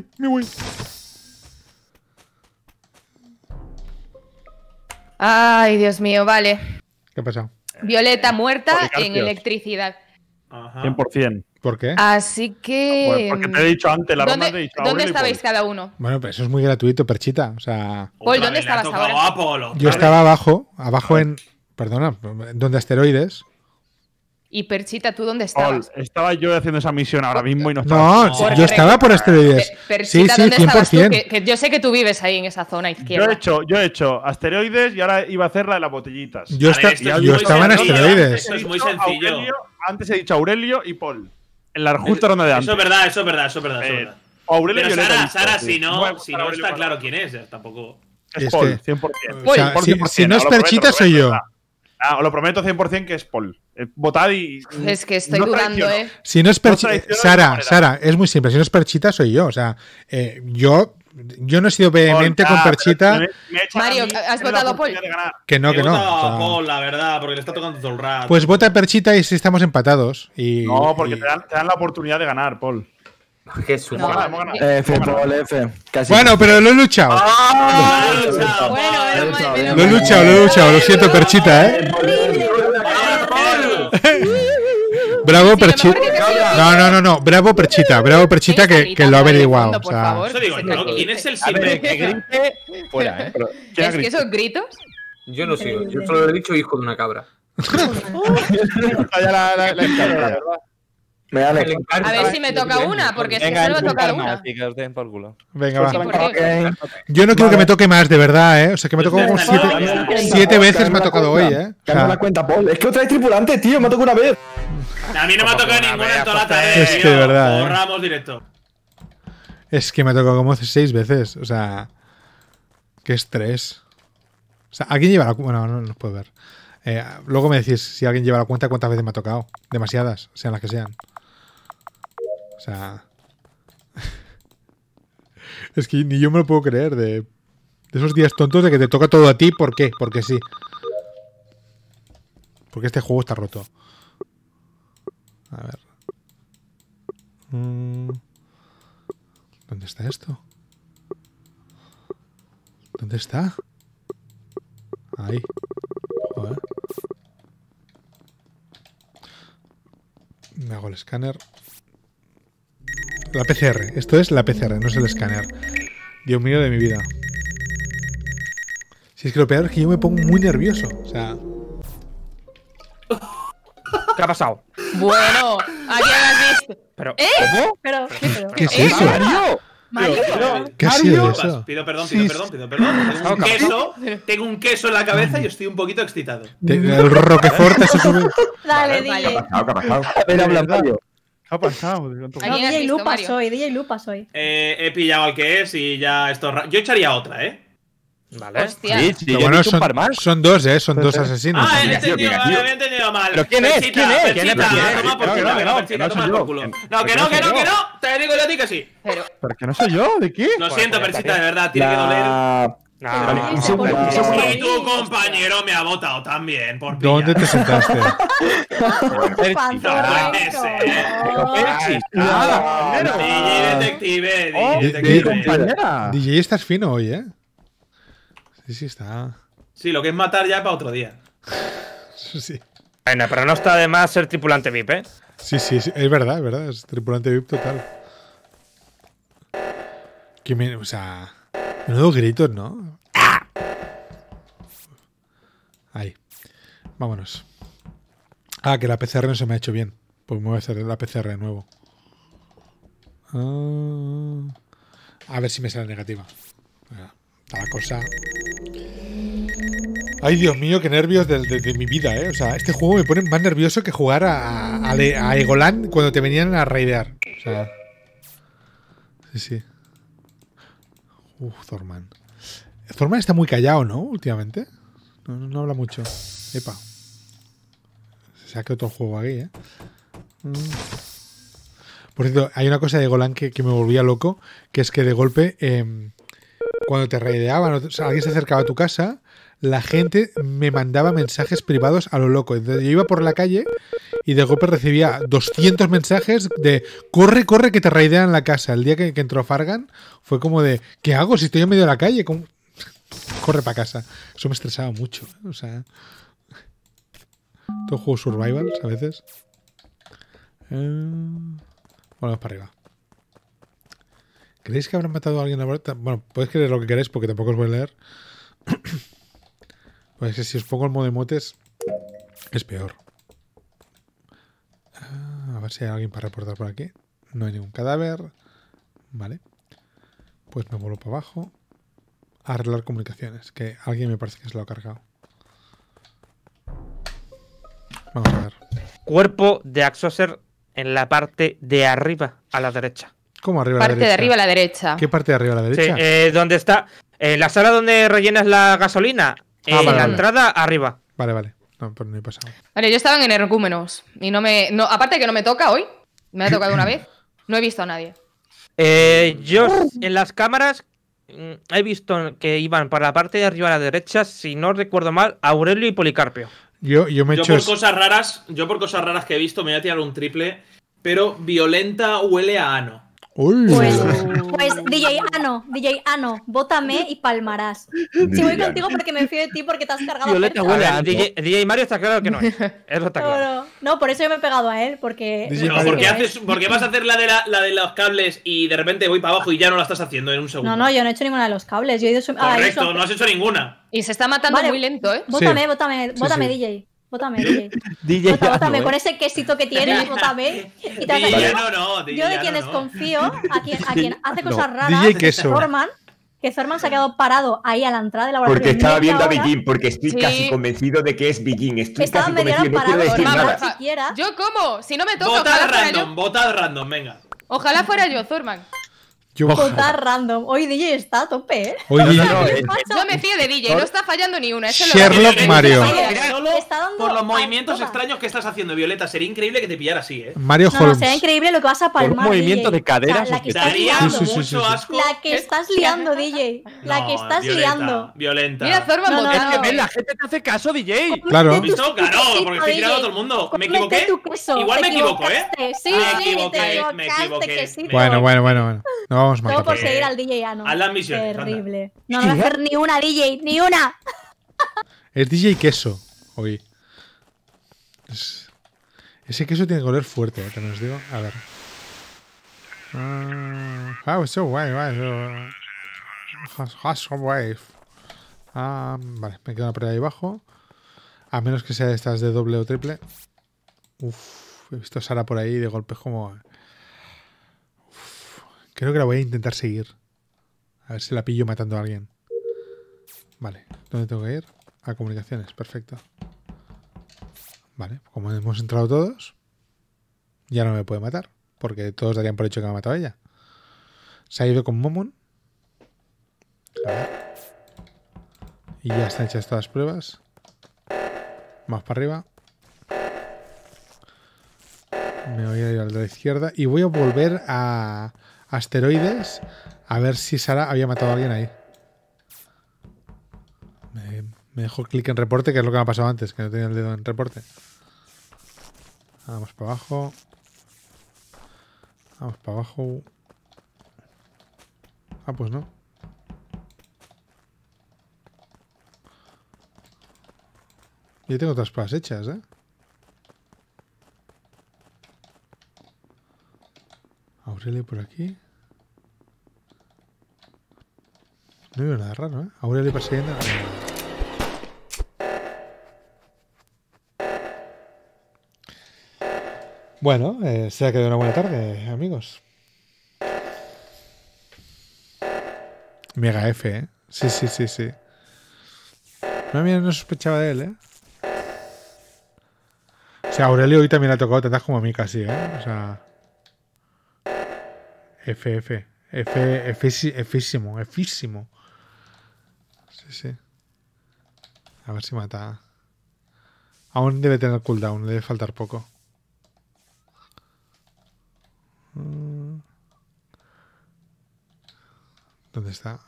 Ay, Dios mío, vale. ¿Qué ha pasado? Violeta muerta en Policarpios. electricidad. Ajá. 100%. ¿Por qué? Así que. Porque te he dicho antes, la ronda te he dicho. ¿Dónde Aurelio y estabais Paul. cada uno? Bueno, pero eso es muy gratuito, Perchita. O sea, Paul, Otra ¿dónde vez le ha estabas tocado ahora? a Apolo. yo estaba abajo en... Perdona, donde asteroides. Y Perchita, ¿tú dónde Paul, estabas? estaba yo haciendo esa misión ahora mismo y no estaba. No, Porque yo estaba por asteroides. Perchita, Sí, ¿dónde estabas tú? 100%. Que yo sé que tú vives ahí en esa zona izquierda. Yo he hecho asteroides y ahora iba a hacer la de las botellitas. Yo, A ver, esto es yo muy estaba en sencillo. asteroides. Esto es muy sencillo. Antes he dicho Aurelio y Paul. En la justa ronda de antes. Eso es verdad, eso es verdad, eso es verdad. Eso es verdad. Aurelio Pero y Violeta he Sara, dicho, sí. si no, Bueno, si no Aurelio está para claro Paul. quién es, tampoco. Es Es Paul, que- 100%. O sea, Paul, si 100%, no es os lo prometo, Perchita, os lo soy prometo, yo. verdad. Os lo prometo 100% que es Paul. Votad y. Es que estoy no dudando, traiciono. Si no es Perchita... No traiciono de Sara, es muy simple. Si no es Perchita, soy yo. O sea, yo no he sido vehemente con Perchita. Mario, ¿has votado a Paul? Que no, He que no. votado O sea, a Paul, la verdad, porque le está tocando todo el rato. pues vota a Perchita y si estamos empatados. Y, No, porque y- te dan la oportunidad de ganar, Paul. Jesús. No. Hemos ganado. F, Paul, F. Casi. Bueno, pero lo he luchado. Bueno, Lo he luchado. Lo siento, Perchita, ¿eh? Bravo, Perchita. No. Bravo, Perchita, que lo ha averiguado. O por sea, favor. Eso digo, ¿no? ¿Quién es el A ver, simple? que grite fuera, ¿eh? Es que esos gritos. Yo no sigo. Yo solo he dicho hijo de una cabra. Me da Me la- encanta. A ver si me toca una, porque es que Venga, solo me toca empujar una. más y que os den por culo. venga, va. ¿Por qué? Yo no quiero que me toque más, de verdad, ¿eh? O sea, que me tocó como Vale. siete veces me ha tocado hoy, ¿eh? O Carga sea, la cuenta, Paul. Es que otra vez tripulante, tío. Me ha tocado una vez. A mí no me ha tocado ninguna en toda la tarde. Es que de verdad, ¿eh? Borramos directo. es que me ha tocado como 6 veces. O sea, qué estrés. O sea, ¿alguien lleva la cuenta? Bueno, no puedo ver. Luego me decís si alguien lleva la cuenta cuántas veces me ha tocado. Demasiadas, sean las que sean. O sea... es que ni yo me lo puedo creer de esos días tontos de que te toca todo a ti. ¿Por qué? Porque sí. Porque este juego está roto. A ver. ¿Dónde está esto? ¿Dónde está? Ahí. Joder. Me hago el escáner. La PCR. Esto es la PCR, no es el escáner. Dios mío de mi vida. Si es que lo peor es que yo me pongo muy nervioso. O sea... ¿Qué ha pasado? Bueno, ¿a quién has visto? Pero, Pero, ¿Qué es eso? Mario. ¿Qué ha sido eso? Pido perdón. Sí, Tengo un queso en la cabeza y estoy un poquito excitado. El Roquefort se sube. Dale, Vale. DJ. ¿Qué ha pasado? A ver, habla Mario. ¿Qué ha pasado? ¿A No, quién has DJ visto, Lupa Mario? soy, DJ Lupa soy. He pillado al que es y ya esto. Yo echaría otra, ¿eh? vale. Hostia. Sí, Pero yo he bueno, dicho un par más. son dos, ¿eh? Son dos asesinos. Ah, he Venga, tío, entendido, venga, vale, tío. había entendido mal. ¿Pero quién es? Perchita, ¿Quién es? Perchita, ¿Quién es? toma por Que culo, no, venga, que Perchita, no toma soy por yo. culo. Que No, que no, que no, que no. Te digo yo a ti que sí. Pero, ¿Pero que no soy yo? ¿De qué? Lo siento, Perchita, de verdad, tiene que doler. La... Sí, por- Y tu compañero me ha votado también, por pillar. ¿Dónde te sentaste? Panzorro. DJ detective, Oh, DJ mi detective. compañera. DJ estás fino hoy, ¿eh? Sí, está. Sí, lo que es matar ya para otro día. Sí. Bueno, pero no está de más ser tripulante VIP, ¿eh? Sí, es verdad, es tripulante VIP total. O sea, menudos gritos, ¿no? Ahí. Vámonos. Ah, que la PCR no se me ha hecho bien. Pues me voy a hacer la PCR de nuevo. A ver si me sale negativa. Está la cosa. Ay, Dios mío, qué nervios de mi vida, ¿eh? O sea, este juego me pone más nervioso que jugar a Egoland cuando te venían a raidear. O sea. Sí. Thorman. Thorman está muy callado, ¿no? Últimamente. No habla mucho. Epa. Se saca otro juego aquí, ¿eh? Por cierto, hay una cosa de Golan que me volvía loco, que es que de golpe, cuando te raideaban, o sea, alguien se acercaba a tu casa, la gente me mandaba mensajes privados a lo loco. Entonces yo iba por la calle y de golpe recibía 200 mensajes de corre, corre, que te raidean la casa. El día que entró Fargan fue como de ¿qué hago si estoy en medio de la calle? ¿Cómo? Corre para casa. Eso me estresaba mucho. O sea, todo juego survivals a veces. Vamos para arriba. ¿Creéis que habrán matado a alguien a la puerta? Bueno, podéis creer lo que queréis porque tampoco os voy a leer. Pues que si os pongo el modo emotes es peor. A ver si hay alguien para reportar por aquí. No hay ningún cadáver. Vale. Pues me vuelvo para abajo. A arreglar comunicaciones. Que alguien me parece que se lo ha cargado. Vamos a ver. Cuerpo de Axoser en la parte de arriba a la derecha. ¿Cómo arriba a la Parte derecha? de arriba a la derecha. ¿Qué parte de arriba a la derecha? Sí, donde está. En la sala donde rellenas la gasolina. Vale, la vale. entrada arriba. Vale. No, pues no he pasado. Vale, yo estaba en energúmenos. Y aparte que no me toca hoy. Me ha tocado una vez. No he visto a nadie. Yo en las cámaras he visto que iban para la parte de arriba a la derecha, si no recuerdo mal, Aurelio y Policarpio. Yo me he Yo hecho... por cosas raras que he visto me voy a tirar un triple, pero Violenta huele a ano. Uy. Pues DJ Ano, bótame y palmarás. Si voy contigo porque me fío de ti porque te has cargado Violeta a huele Percha. a DJ Mario está claro que no es. Eso está claro. No, por eso yo me he pegado a él, porque... DJ No, Mario. ¿por qué vas a hacer la de los cables y de repente voy para abajo y ya no la estás haciendo en un segundo? No, yo no he hecho ninguna de los cables. Yo he ido... Correcto, no has hecho ninguna. Y se está matando Vale. muy lento, ¿eh? Bótame, Sí. DJ. Bótame, DJ. DJ Bótame, Ano, con ese quesito que tienes, bótame. Y te vas a DJ llevar- no, DJ Yo de no, quien no. desconfío, a quien hace cosas raras, DJ queso. que Thorman se ha quedado parado ahí a la entrada del laboratorio. Porque estaba media viendo a hora. Begin, porque estoy Sí. casi convencido de que es Begin. Estoy Estaba casi media hora convencido, no quiero parado, decir Thorman, nada. ni siquiera. ¿Yo cómo? Si no me toca, Votad random, venga. Ojalá fuera yo, Thorman. Votar random. Hoy DJ está a tope, ¿eh? Hoy DJ... Yo me fío de DJ, no está fallando ni una. Eso lo Sherlock veo. Mario. Solo Está dando por los a movimientos todas. extraños que estás haciendo, Violeta. Sería increíble que te pillara así, ¿eh? Mario No, Holmes. será increíble lo que vas a palmar. Por un movimiento DJ. de caderas, la que estás Daría liando. Sí, sí, sí, mucho sí. asco. La que estás liando, DJ. La que No, estás Violeta, liando. Violenta. Mira, Thorman No, no, votando. no. ven, la gente te hace caso, DJ. Claro. ¿Has visto? Claro, porque estoy tirando a todo el mundo. ¿Me equivoqué? Igual me equivoco, ¿eh? Sí, Me sí, equivoqué, te me equivocaste, equivoqué. que sí. Bueno. No vamos más Todo por rápido. seguir al DJ Ano. Haz las misiones, Terrible. No voy a hacer ni una, DJ, ni una. Es DJ queso hoy. Ese queso tiene que oler fuerte, también os digo. A ver. So guay. Vale, me quedo una pared ahí abajo. A menos que sea de estas de doble o triple. He visto a Sara por ahí de golpe como... Creo que la voy a intentar seguir. A ver si la pillo matando a alguien. Vale, ¿dónde tengo que ir? A comunicaciones, perfecto. Vale, como hemos entrado todos, ya no me puede matar, porque todos darían por hecho que me ha matado ella. Se ha ido con Momon. A ver. Y ya están hechas todas las pruebas. Vamos para arriba. Me voy a ir al de la izquierda y voy a volver a asteroides a ver si Sara había matado a alguien ahí. Me dejo clic en reporte, que es lo que me ha pasado antes, que no tenía el dedo en reporte. Vamos para abajo. Vamos para abajo. Ah, pues no. Yo tengo otras pruebas hechas, ¿eh? Aurelio por aquí. No veo nada raro, ¿eh? Aurelio persiguiendo. Bueno, se ha quedado una buena tarde, amigos. Mega F, ¿eh? Sí. No, mira, no sospechaba de él, ¿eh? O sea, Aurelio hoy también le ha tocado tantas como a mí casi, ¿eh? O sea... Efísimo. Sí. A ver si mata. Aún debe tener cooldown, le debe faltar poco. ¿Dónde está?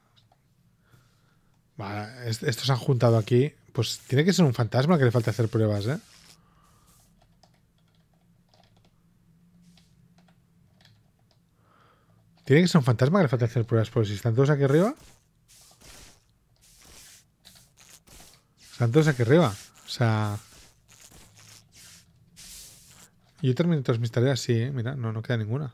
Vale, estos se han juntado aquí. Pues tiene que ser un fantasma que le falta hacer pruebas, ¿eh? Tiene que ser un fantasma que le falta hacer pruebas. Pues si están todos aquí arriba. Están todos aquí arriba. O sea... Yo terminé todas mis tareas, sí, ¿eh? Mira, no queda ninguna.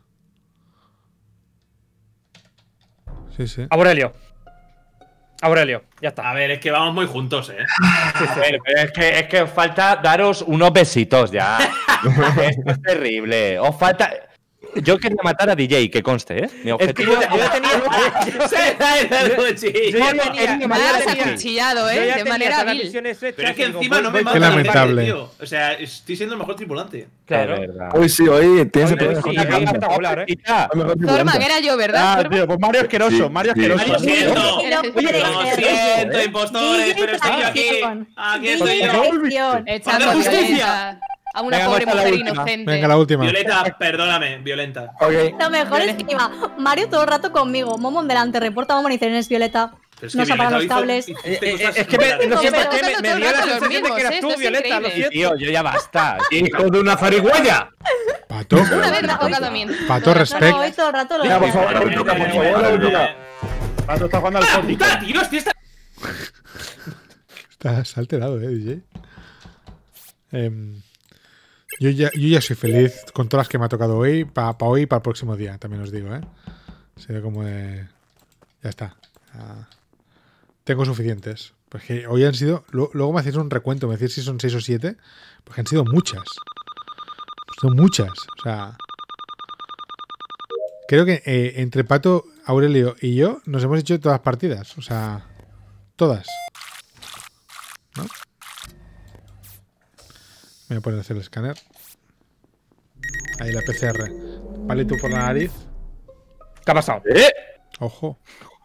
Sí, sí. Aurelio, ya está. A ver, es que vamos muy juntos, ¿eh? A ver, pero es que os falta daros unos besitos ya. Esto es terrible. Os falta... Yo quería matar a DJ, que conste, ¿eh? Mi objetivo... Me has acuchillado, ¿eh? De manera vil. Pero es que encima no me Qué mata lamentable. tío. O sea, estoy siendo el mejor tripulante. Claro. Hoy sí, hoy tienes el poder Espectacular, ¿eh? Zorman, era yo, ¿verdad? Ah, tío, pues Mario asqueroso, Mario asqueroso. Lo siento. Lo siento, impostores, pero estoy yo aquí. Aquí estoy yo. Echando a Violeta. A una pobre mujer inocente. Venga, la última. Violeta, perdóname, Violenta. Lo mejor es que iba Mario todo el rato conmigo. Momon delante, reporta a Momon y dice, eres Violeta. Nos apagan los cables. Es que no sé por qué me dio la sensación de que eras tú, Violeta, lo siento. Tío, yo ya basta. Hijo de una zarigüeya. Pato. Una vez me ha tocado a mí. Pato, respect. Hoy todo el rato lo Venga, por favor, la última, por favor, la última. Pato está jugando al Fortnite. Tío, estoy Estás alterado, DJ. Yo ya soy feliz con todas las que me ha tocado hoy, para hoy y para el próximo día, también os digo, ¿eh? Sería como de... Ya está. Tengo suficientes. Porque hoy han sido... Luego me hacéis un recuento, me decís si son 6 o 7, porque han sido muchas. Son muchas. O sea... Creo que entre Pato, Aurelio y yo nos hemos hecho todas las partidas. O sea... Todas. ¿No? Me voy a poner a hacer el escáner. Ahí la PCR. Palito por la nariz. ¿Qué ha pasado? Ojo.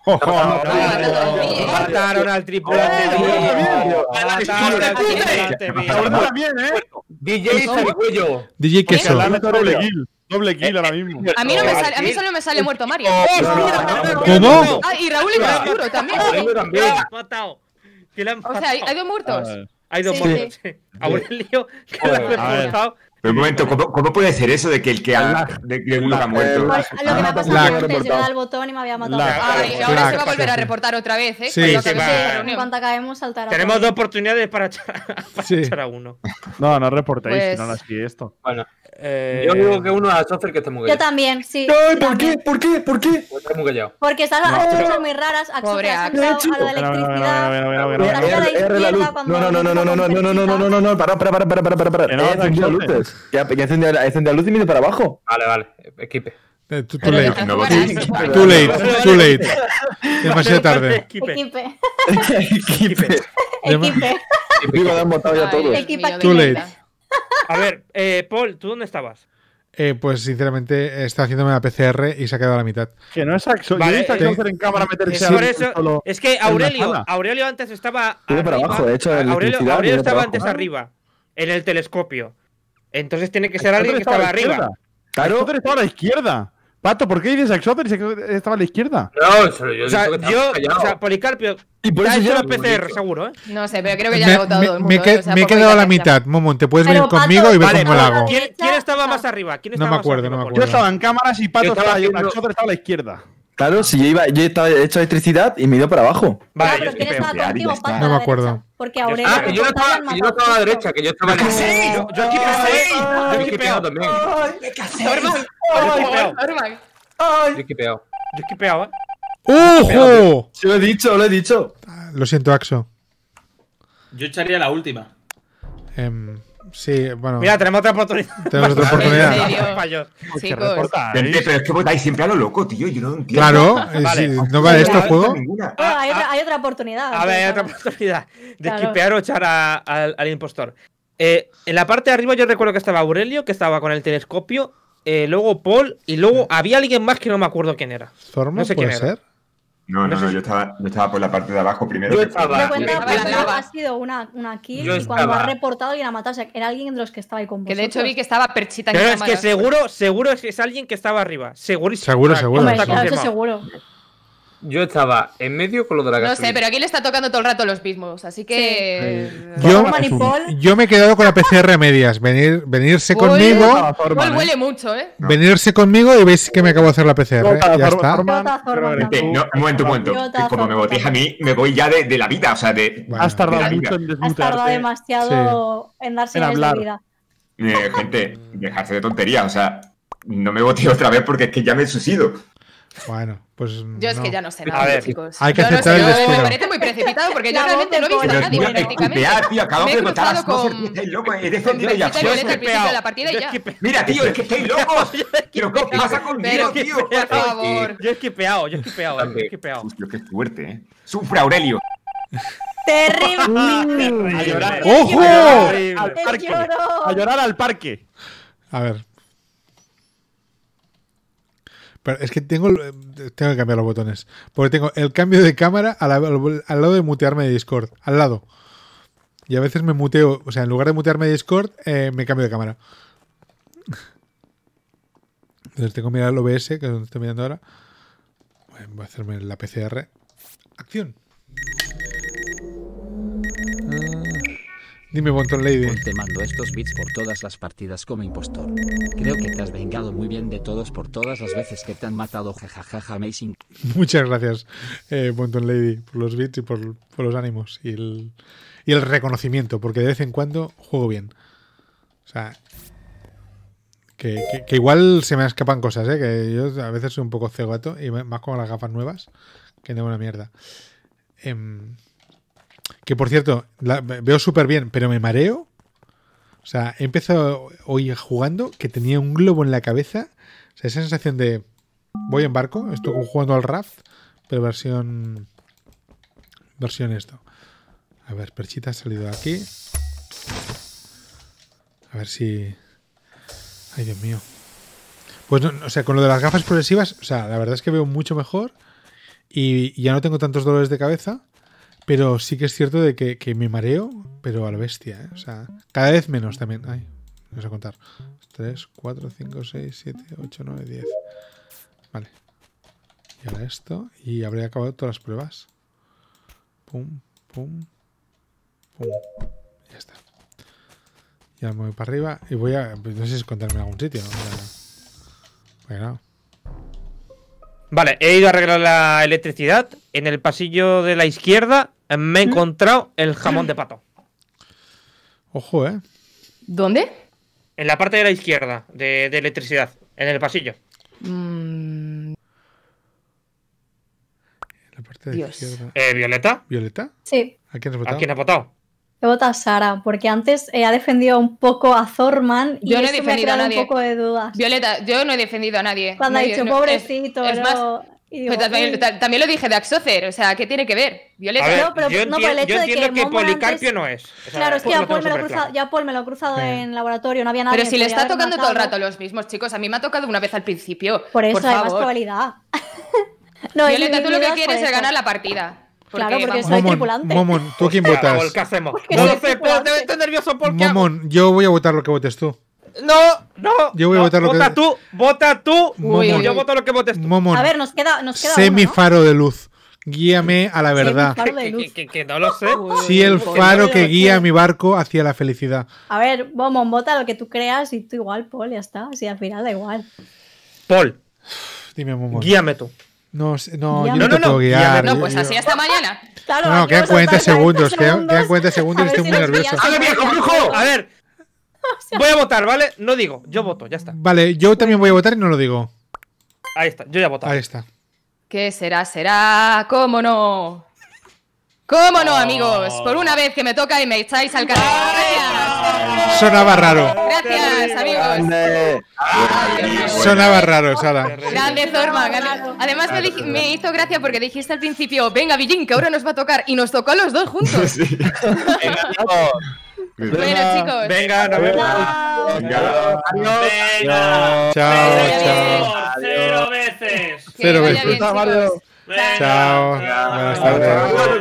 Mataron al tripulante. Mataron al tripulante. Ahora también, ¿eh? DJ Sarigüello. DJ Queso. Doble kill. Doble kill ahora mismo. A mí no me sale, a mí solo me sale muerto Mario. ¿Cómo? Ah, y Raúl y Arturo también. Matado. O sea, hay dos muertos. Hay dos muertos. Aurelio, que lo ha reportado. Pero un momento, ¿cómo puede ser eso de que el que uno ha muerto? Pues lo que me ha pasado antes, yo daba al botón y me había matado. Ay, ahora se va a volver a reportar otra vez, ¿eh? Sí, En cuanto acabemos, saltará. Tenemos dos oportunidades para echar a uno. No reportéis, Pues... si no así esto. Bueno, yo digo que uno a Socer que esté muy Yo callado. también, sí. Ay, ¿por qué? ¿Por qué? ¿Por qué? Está muy callado. Porque estás haciendo cosas muy raras. Pobre Axel, has entrado a lo de electricidad. R la luz. No, para. He encendido luces. Ya he encendido la luz y me he ido para abajo. Vale, equipe. Too late. Demasiado tarde. Equipe. Digo, han votado ya todos. Too late. A ver, Paul, ¿tú dónde estabas? Pues sinceramente está haciéndome la PCR y se ha quedado a la mitad. Que no es Axel. Vale, Yo he visto en cámara meterse Por eso, es que Aurelio antes estaba para abajo, de hecho, Aurelio estaba antes arriba, en el telescopio. Entonces tiene que ser alguien que estaba arriba. Claro. Axoter estaba a la izquierda. Pato, ¿por qué dices Axoter si estaba a la izquierda? No, solo yo. O sea, Policarpio. Y por te ha eso hecho yo la PCR, seguro, ¿eh? No sé, pero creo que ya lo ha votado todo el mundo. Me he quedado a la mitad. Momon, te puedes venir conmigo y ver cómo lo hago. ¿Quién estaba más arriba? No me acuerdo. Yo estaba en cámaras y Pato estaba Axoter estaba a la izquierda. Claro, si yo estaba hecho electricidad y me he ido para abajo. Vale, pero ¿quién estaba contigo, Pato? No me acuerdo. Porque Aurelio. Que yo no estaba a la derecha, que yo estaba en el... Yo he equipeado también. Yo he equipeado. Yo he equipeado, ¿eh? ¡Ojo! Sí, lo he dicho. Lo siento, Axo. Yo echaría la última. Sí, bueno. Mira, tenemos otra oportunidad. Tenemos otra oportunidad. Chicos. Gente, pero es que votáis siempre a lo loco, tío. Yo no entiendo. Claro, Vale. ¿no va esto el juego? Hay otra oportunidad. A ver, hay otra oportunidad de esquipear o echar al impostor. En la parte de arriba yo recuerdo que estaba Aurelio, que estaba con el telescopio, luego Paul, y luego había alguien más que no me acuerdo quién era. ¿Zorman puede ser? No, yo estaba por la parte de abajo primero. Yo ha sido una kill y cuando ha reportado y la ha matado. O sea, era alguien de los que estaba ahí con vosotros. Que de hecho vi que estaba Perchita en Pero cámara. es que seguro es que es alguien que estaba arriba. Segurísimo. Seguro. Hombre, claro, eso seguro. Yo estaba en medio con lo de la gasolina. No sé, pero aquí le está tocando todo el rato los mismos, así que... Yo me he quedado con la PCR a medias. Venirse conmigo. Paul huele mucho, ¿eh? Venirse conmigo y veis que me acabo de hacer la PCR. Ya está. Un momento. Como me votéis a mí, me voy ya de la vida. O sea, has tardado mucho en desmutearte. Has tardado demasiado en dar señales de vida. Gente, dejarse de tonterías. O sea, no me voté otra vez porque es que ya me he suicido. Bueno, pues. Yo es que ya no sé nada, chicos. Hay que aceptar el destino. Me parece muy precipitado porque yo realmente no he visto a nadie prácticamente. Tío, acabamos de votar a Scoffer, estáis locos. He defendido ya. Mira, tío, es que estáis locos. ¿Pero qué pasa conmigo, tío? Por favor. Yo he esquipeado. Hostia, qué fuerte, ¿eh? Sufre Aurelio. ¡Terrible! ¡Ojo! A llorar al parque. A ver. Pero es que tengo que cambiar los botones. Porque tengo el cambio de cámara al lado de mutearme de Discord. Al lado. Y a veces me muteo. O sea, en lugar de mutearme de Discord, me cambio de cámara. Entonces tengo que mirar el OBS, que es donde estoy mirando ahora. Voy a hacerme la PCR. ¡Acción! Dime, Bonton Lady. Te mando estos bits por todas las partidas como impostor. Creo que te has vengado muy bien de todos por todas las veces que te han matado. Jajajaja, amazing. Muchas gracias, Bonton Lady, por los bits y por los ánimos y el reconocimiento, porque de vez en cuando juego bien. O sea, que igual se me escapan cosas, que yo a veces soy un poco cegato y más con las gafas nuevas, que no es una mierda. Que por cierto, veo súper bien, pero me mareo. O sea, he empezado hoy jugando que tenía un globo en la cabeza. O sea, esa sensación de voy en barco, estoy jugando al Raft, pero versión esto. A ver, Perchita ha salido de aquí. A ver si... Ay, Dios mío. Pues no, o sea, con lo de las gafas progresivas, o sea, la verdad es que veo mucho mejor y ya no tengo tantos dolores de cabeza. Pero sí que es cierto de que me mareo, pero a la bestia, ¿eh? O sea, cada vez menos también. Ay, vamos a contar. 3, 4, 5, 6, 7, 8, 9, 10. Vale. Y ahora esto. Y habré acabado todas las pruebas. Pum, pum, pum. Ya está. Ya me voy para arriba y voy a... No sé si es contarme en algún sitio, ¿no? Bueno. Vale, he ido a arreglar la electricidad. En el pasillo de la izquierda me he encontrado el jamón de pato. Ojo, ¿eh? ¿Dónde? En la parte de la izquierda de electricidad. En el pasillo. En la parte de la izquierda. ¿Violeta? ¿Violeta? Sí. ¿A quién has votado? ¿A quién has votado? He votado a Sara, porque antes ha defendido un poco a Thorman y yo no he eso defendido me ha a creado nadie. un poco de dudas. Violeta, yo no he defendido a nadie. Cuando ha dicho pobrecito, es más, digo, también lo dije de Axocer, o sea, ¿qué tiene que ver? Violeta. A ver, no, pero yo no, por el hecho entiendo de que Momo Policarpio antes... no es. O sea, claro, es que ya Paul me lo he cruzado Sí. en laboratorio, no había nadie. Pero si que le podía está haber tocando todo el matado. rato los mismos, chicos. A mí me ha tocado una vez al principio. Por eso hay más favor. probabilidad. No, Violeta, tú lo que es quieres por es eso. ganar la partida. Porque vamos. soy tripulante. Momon, ¿tú a quién votas? Paul, ¿qué hacemos? Porque No lo soy sé, Paul, tripulante. estoy nervioso, Paul, ¿qué hago? Momon, yo voy a votar lo que votes tú. No. Yo voy a votar lo vota que... tú, vota tú. Momon. Yo voto lo que votes tú. Momon, A ver, nos queda sé mi uno, ¿no? faro de luz. Guíame a la verdad. Faro de luz. Que no lo sé. Sí, el faro que guía mi barco hacia la felicidad. A ver, Momon, vota lo que tú creas y tú igual, Paul, ya está. Si al final da igual. Paul, Dime, Momon. guíame tú. No, yo Guíame. no te puedo guiar. No, pues así hasta mañana. Claro, No, aquí quedan vamos a 40 estar segundos. 40 Quedan 40 segundos y A ver estoy si muy nos nervioso. pillas. ¡Hable viejo brujo! A ver. Voy a votar, ¿vale? No digo, yo voto, ya está. Vale, yo también voy a votar y no lo digo. Ahí está, yo ya he votado. Ahí está. ¿Qué será? Será. ¿Cómo no? ¿Cómo no, amigos? Por una vez que me toca y me echáis al carril. Gracias. Sonaba raro. Gracias, amigos. Sonaba raro, Sara. Grande Thorman. Además me hizo gracia porque dijiste al principio, venga, Villín, que ahora nos va a tocar. Y nos tocó a los dos juntos. Bueno, chicos. Venga, nos vemos. Venga. Chao, Cero veces. Que Cero vaya veces. bien, chicos. Venga. Chao. Buenas tardes.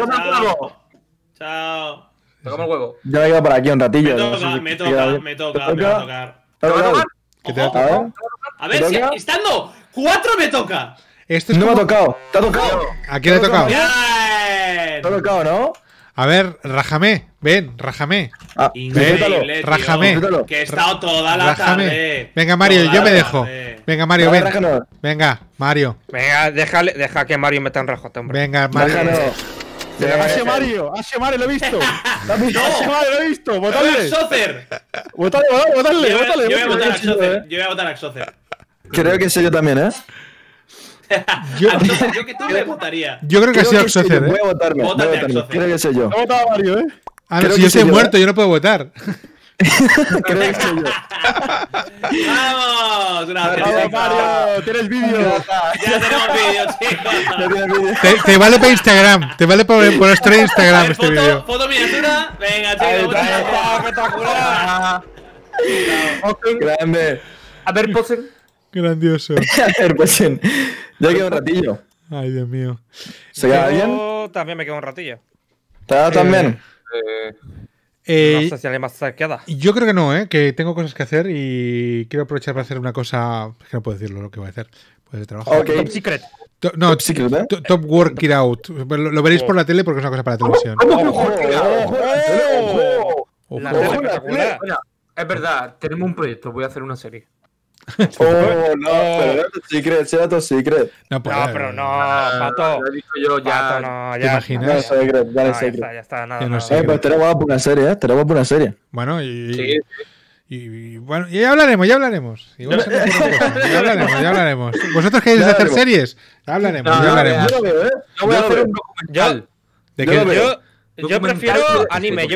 Chao. Tocamos el huevo. Yo me quedo por aquí un ratillo. Me toca. Me va a tocar. ¿Qué te va a A ver. A ver, si estando 4 me toca. Esto es no me como... ha tocado. ¿Te ha tocado? ¿A quién le ha tocado? ¡Bien! ¿Te ha tocado, no? A ver, rájame. Ven, rájame. Increíble, tío, rájame. que he estado toda la tarde. Venga, Mario, Toda yo me la dejo. tarde. Venga, Mario, ven. Rájanos. Venga, Mario. Venga, deja que Mario meta un rajote, hombre. Venga, Mario. Hace Mario, lo he visto. Hace Mario, lo he visto. Votadle. ¡Axocer! Votadle. Yo voy a votar a Axocer. Yo voy a votar a Axocer. Creo que sé yo también, ¿eh? Yo que tú me votaría. Yo creo que ha sido Axocer, ¿eh? Voy a votarme. Creo que sé yo. He votado a Mario, ¿eh? Ah, no, si yo estoy muerto, yo no puedo votar. Creo que sé yo. ¡Vamos! ¡Bravo, Mario! ¡Tienes vídeo! Ya tenemos vídeo, chicos. Te vale para Instagram. Te vale para nuestro Instagram este vídeo. Foto miniatura. Venga, chicos. Espectacular. Grande. A ver, posen. Grandioso. A ver, pues ya queda un ratillo. Ay, Dios mío. ¿Se queda bien? Yo también me quedo un ratillo. ¿Te ha dado también? No sé si alguien más se queda. Yo creo que no, que tengo cosas que hacer y quiero aprovechar para hacer una cosa. Es que no puedo decirlo lo que voy a hacer. Pues de trabajo. Okay. Top Secret. Top Secret, ¿eh? Top Work It Out. Lo veréis por la tele porque es una cosa para la televisión. La tele espectacular. Es verdad, tenemos un proyecto. Voy a hacer una serie. No, pero será Top Secret. No, pero no, Pato. Lo he dicho yo, ya. No, ¿Te ya. imaginas? Ya está, nada. Pues tenemos guapo una serie, Tenemos una serie. Bueno, y bueno, ya hablaremos. Igual se me ocurre cosas. Ya hablaremos. ¿Vosotros queréis hacer series? Ya hablaremos. Yo lo veo, Yo voy a hacer un documental. ¿De qué? Yo prefiero anime,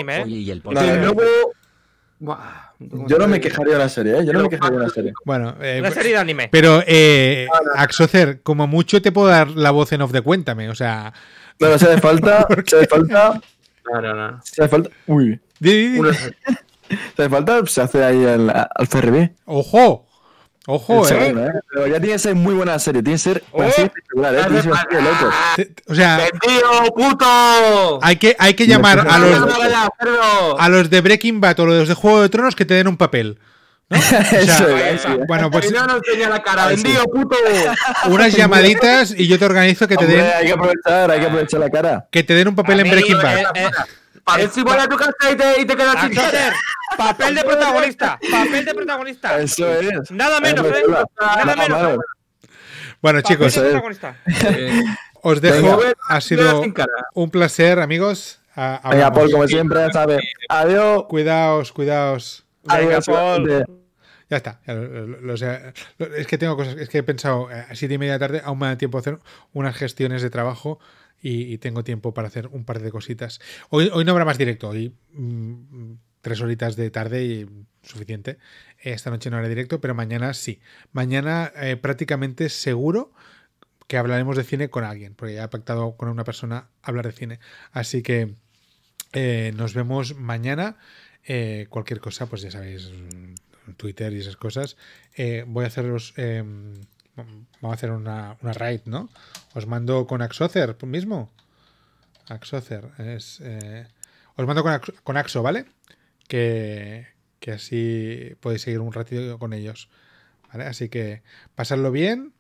Yo no me quejaría de la serie, Yo no me quejaría de la serie. Bueno, una serie de anime. Pero, Axocer, como mucho te puedo dar la voz en off de Cuéntame, o sea... No, si hace falta... No. Si hace falta... Uy. Si hace falta, se hace ahí al CRB. ¡Ojo! Ojo, Pero ya tiene que ser muy buena serie. Tiene que ser una serie espectacular, Tiene que ser una serie de locos. O sea... ¡Vendido, puto! Hay que llamar a los de Breaking Bad o los de Juego de Tronos que te den un papel. ¿No? O sea, bueno, pues no enseña la cara, vendido, puto. Unas llamaditas y yo te organizo que te den. Hay que aprovechar la cara. Que te den un papel en Breaking Bad. Parece igual a tu casa y te quedas sin Axocer, papel de protagonista. Eso es. Nada menos, Nada menos. Bueno, chicos, os dejo. Ha sido un placer, amigos. Venga, Paul, como siempre, ¿sabes? Adiós. Cuidaos. Adiós, Paul. Ya está. Es que tengo cosas. Es que he pensado a 7:30 de la tarde, aún me da tiempo a hacer unas gestiones de trabajo y tengo tiempo para hacer un par de cositas. Hoy no habrá más directo. Hoy 3 horitas de tarde y suficiente. Esta noche no haré directo, pero mañana sí. Mañana prácticamente seguro que hablaremos de cine con alguien, porque ya he pactado con una persona hablar de cine. Así que nos vemos mañana. Cualquier cosa, pues ya sabéis, Twitter y esas cosas. Voy a haceros... vamos a hacer una raid, ¿no? Os mando con Axocer mismo. Axocer es... os mando con Axo, ¿vale? Que así podéis seguir un ratito con ellos. ¿Vale? Así que pasadlo bien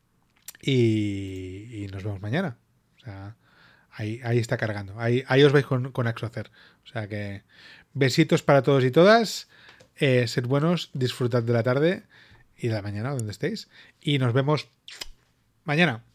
y nos vemos mañana. O sea, ahí está cargando. Ahí os vais con Axocer. O sea que besitos para todos y todas. Sed buenos, disfrutad de la tarde y de la mañana, donde estéis. Y nos vemos mañana.